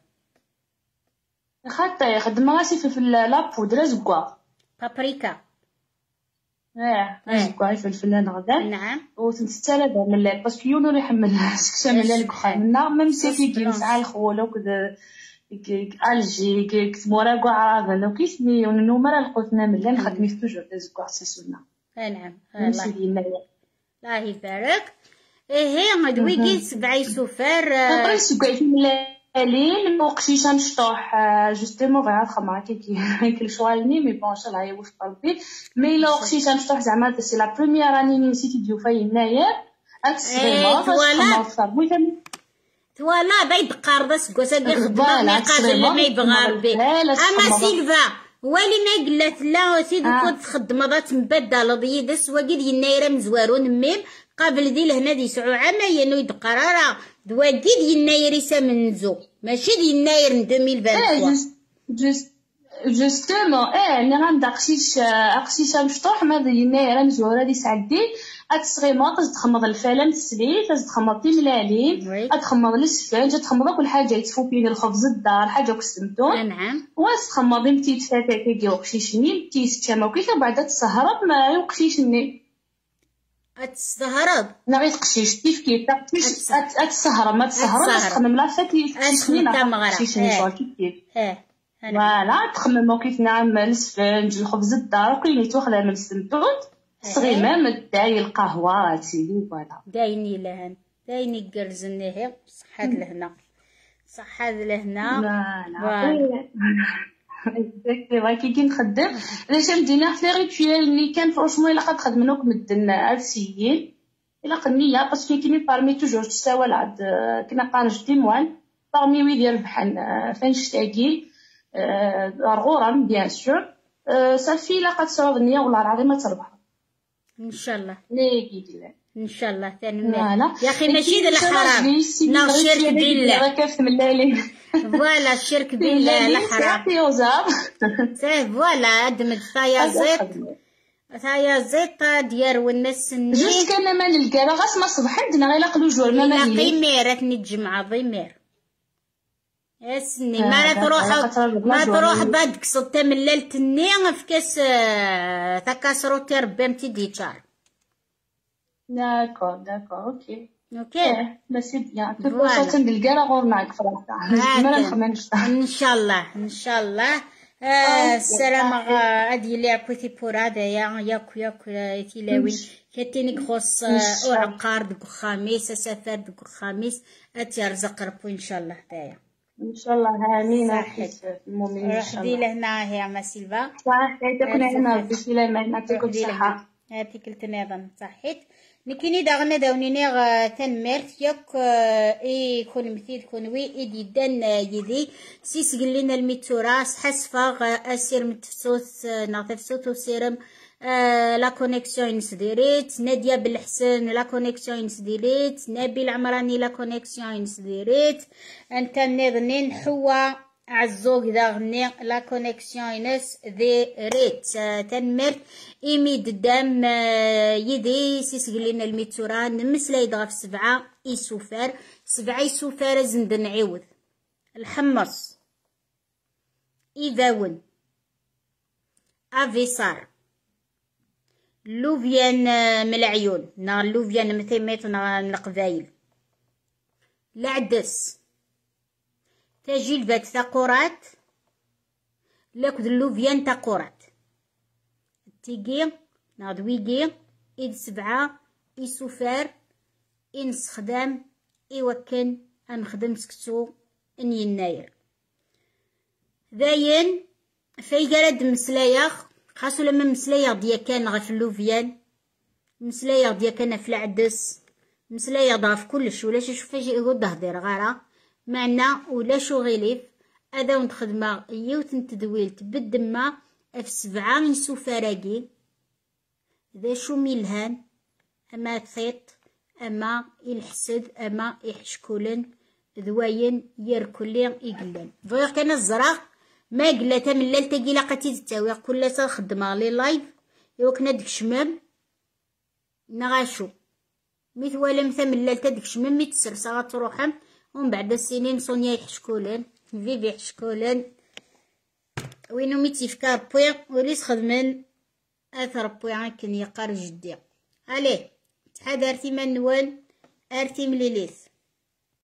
خاطر يخدم راسي في لا بودره زكوا بابريكا اه زكوا فلفل نغدا نعم وتنستالا دا ملال باسكو يونو يحمل سكسا ملال كخامنا ميم سي في كيمسع الخول وكذا الجي كتمورا كاع عرضنا وكيسني ونمر القوتنا ملي نخدمي في توجور تزكوا ساسونا نعم الله الله يبارك ايه هاد ويكي سبعي سفر طري سكاي ملالين وقتيش نشطوح جوستومون فغا خمرا كي كل شوالني مي بون ان شاء الله يوفق ربي مي لو وقتيش نشطوح زعما سي لا بروميير اني نيسيتي ديو في يناير اكسفيرمون فاش خمرت توالا بايد قارضه سكوسا ديال خدمه ما قادر ما يبغى ربي اما سيلفا ولي ما قلت لا سيدي كنت تخدم ضات مبدل ضيد سواقد يناير مزوارون ميم قبل دي لهنا دي سعو عام ينو يدقرارا دواقيد يناير يسا منزو ماشي دي يناير ألفين وثلاثة وعشرين جوست جوستومون اه ني غنبدا قشيش قشيشه مشطوح ما يناير مزوره دي سعدي اتسغيماط تخمض الفلان السليت تخمض تملالين تخمض السفنج تخمض كل حاجه يتفوكي الخبز الدار حاجه كسمتون نعم واستخمض متي تفاتك كي وقشيشني متي تشما وكيف بعد تسهرب ما يوقشيشني اتسهرب نغي تقشيش كيف كيف تقشيش اتسهرب ما تسهرب تخمم لا فاتي تقشيشني لا تقشيشني شغل كيف كيف اه فوالا تخمم كيف نعم السفنج الخبز الدار كاين يتوخلا من السمتون صغيمه الداي القهوه سيدي فوالا دايني لهن دايني كرزني هي صحات لهنا صحات لهنا لا لا اكزاكتلي كي نخدم علاش مدينا في ريتويال اللي كان فرونشمون الا قد خدمناك مدن عرسيين الا قنيه باسكو كيني بارمي توجور تساوى العاد كنا قارج ديموان بارمي وي ديال بحال فنشتاقي رغورم بيان سور صافي الا قد صواب النيه والله العظيم ما تربح ان شاء الله نيكي ديال ان شاء الله ثاني يا اخي ماشي د الحرام نا الشرك بالله كيف ملالي فوالا الشرك بالله لا حرام سي فوالا ادمج ثايا زيت ثايا زيت ديال والناس جوست كان ما نلقى غاس ما صبح عندنا غير قلو جوار ما مالي قيمير نتجمع ضمير اسني ما تروح ما تروح بدك صوت ملال تنين في كاس تكاسرو تربم تيديتشار داكور داكور اوكي اوكي بس بيان تبقى تنلقى راه غور معاك فراسه ما نخممش ان شاء الله ان شاء الله السلام غادي لي عكوتي بور هذايا ياك ياك تيلاوي كاتيني خص وعقار دك خميس سفر دك خميس اتيرزق ربو ان شاء الله هذايا ان شاء الله امين المؤمنين ان شاء الله رحدي لهنا هي ما سيلفا صحيت كنا هنا بسلامه نعطيكم الصحه هاتيك التنظام صحيت نكيني داغنا داونيني غ تنمرت ياك اي كون مثيل كون وي ايدي دان يدي سيس قلنا الميتوراس حسفا غ اسير متفسوس ناطفسوت وسيرم لا كونيكسيون سديريت ناديه بالحسن لا كونيكسيون سديريت نبيل العمراني لا كونيكسيون سديريت انت نظنين حوا عزوق داغني لا كونيكسيون دي ريت تنمرت ايمي دام يدي سيسقلينا الميتوران نمسلا يدغى في سبعة يسوفار سبعة يسوفار زند نعيوذ الحمص إذاون افيصار لوفيان من العيون نا لوفيان مثيميت نا القبايل العدس تاجي البات تاقورات لاكد اللوفيان تاقورات تيجي ناضويجي إيد سبعة إيسوفار إنس خدام إيوكن أنخدم سكتو إن يناير داين في جرد مسلايخ خاصو لما مسلايخ ديا كان غف اللوفيان مسلايخ ديا كان في العدس مسلايخ ضاف كلش ولا شوف فاجي يقول دهدير غارة معنا ولا شو غيليف هذا ونت خدمة يوتن تدويل بالدمة في سبعة من سوفراقي ذا شو ميلهان اما ثيط اما الحسد اما يحشكولن ذواين يركلين يقلن فغير كان الزراغ ما قلتا من ليلة قيلا قتي تتاوي كل سا خدمة لي لايف يوكنا ديك شمام نغاشو ميت ولا مثل من ليلة ديك شمام ميت سرسا تروحم ومن بعد السنين صونيا يحشكولن فيفي يحشكولن وينو ميتي فكار بويغ وليس خدمن اثر بويغ كن يقار جدي عليه تحاد ارتي منوال ارتي مليليث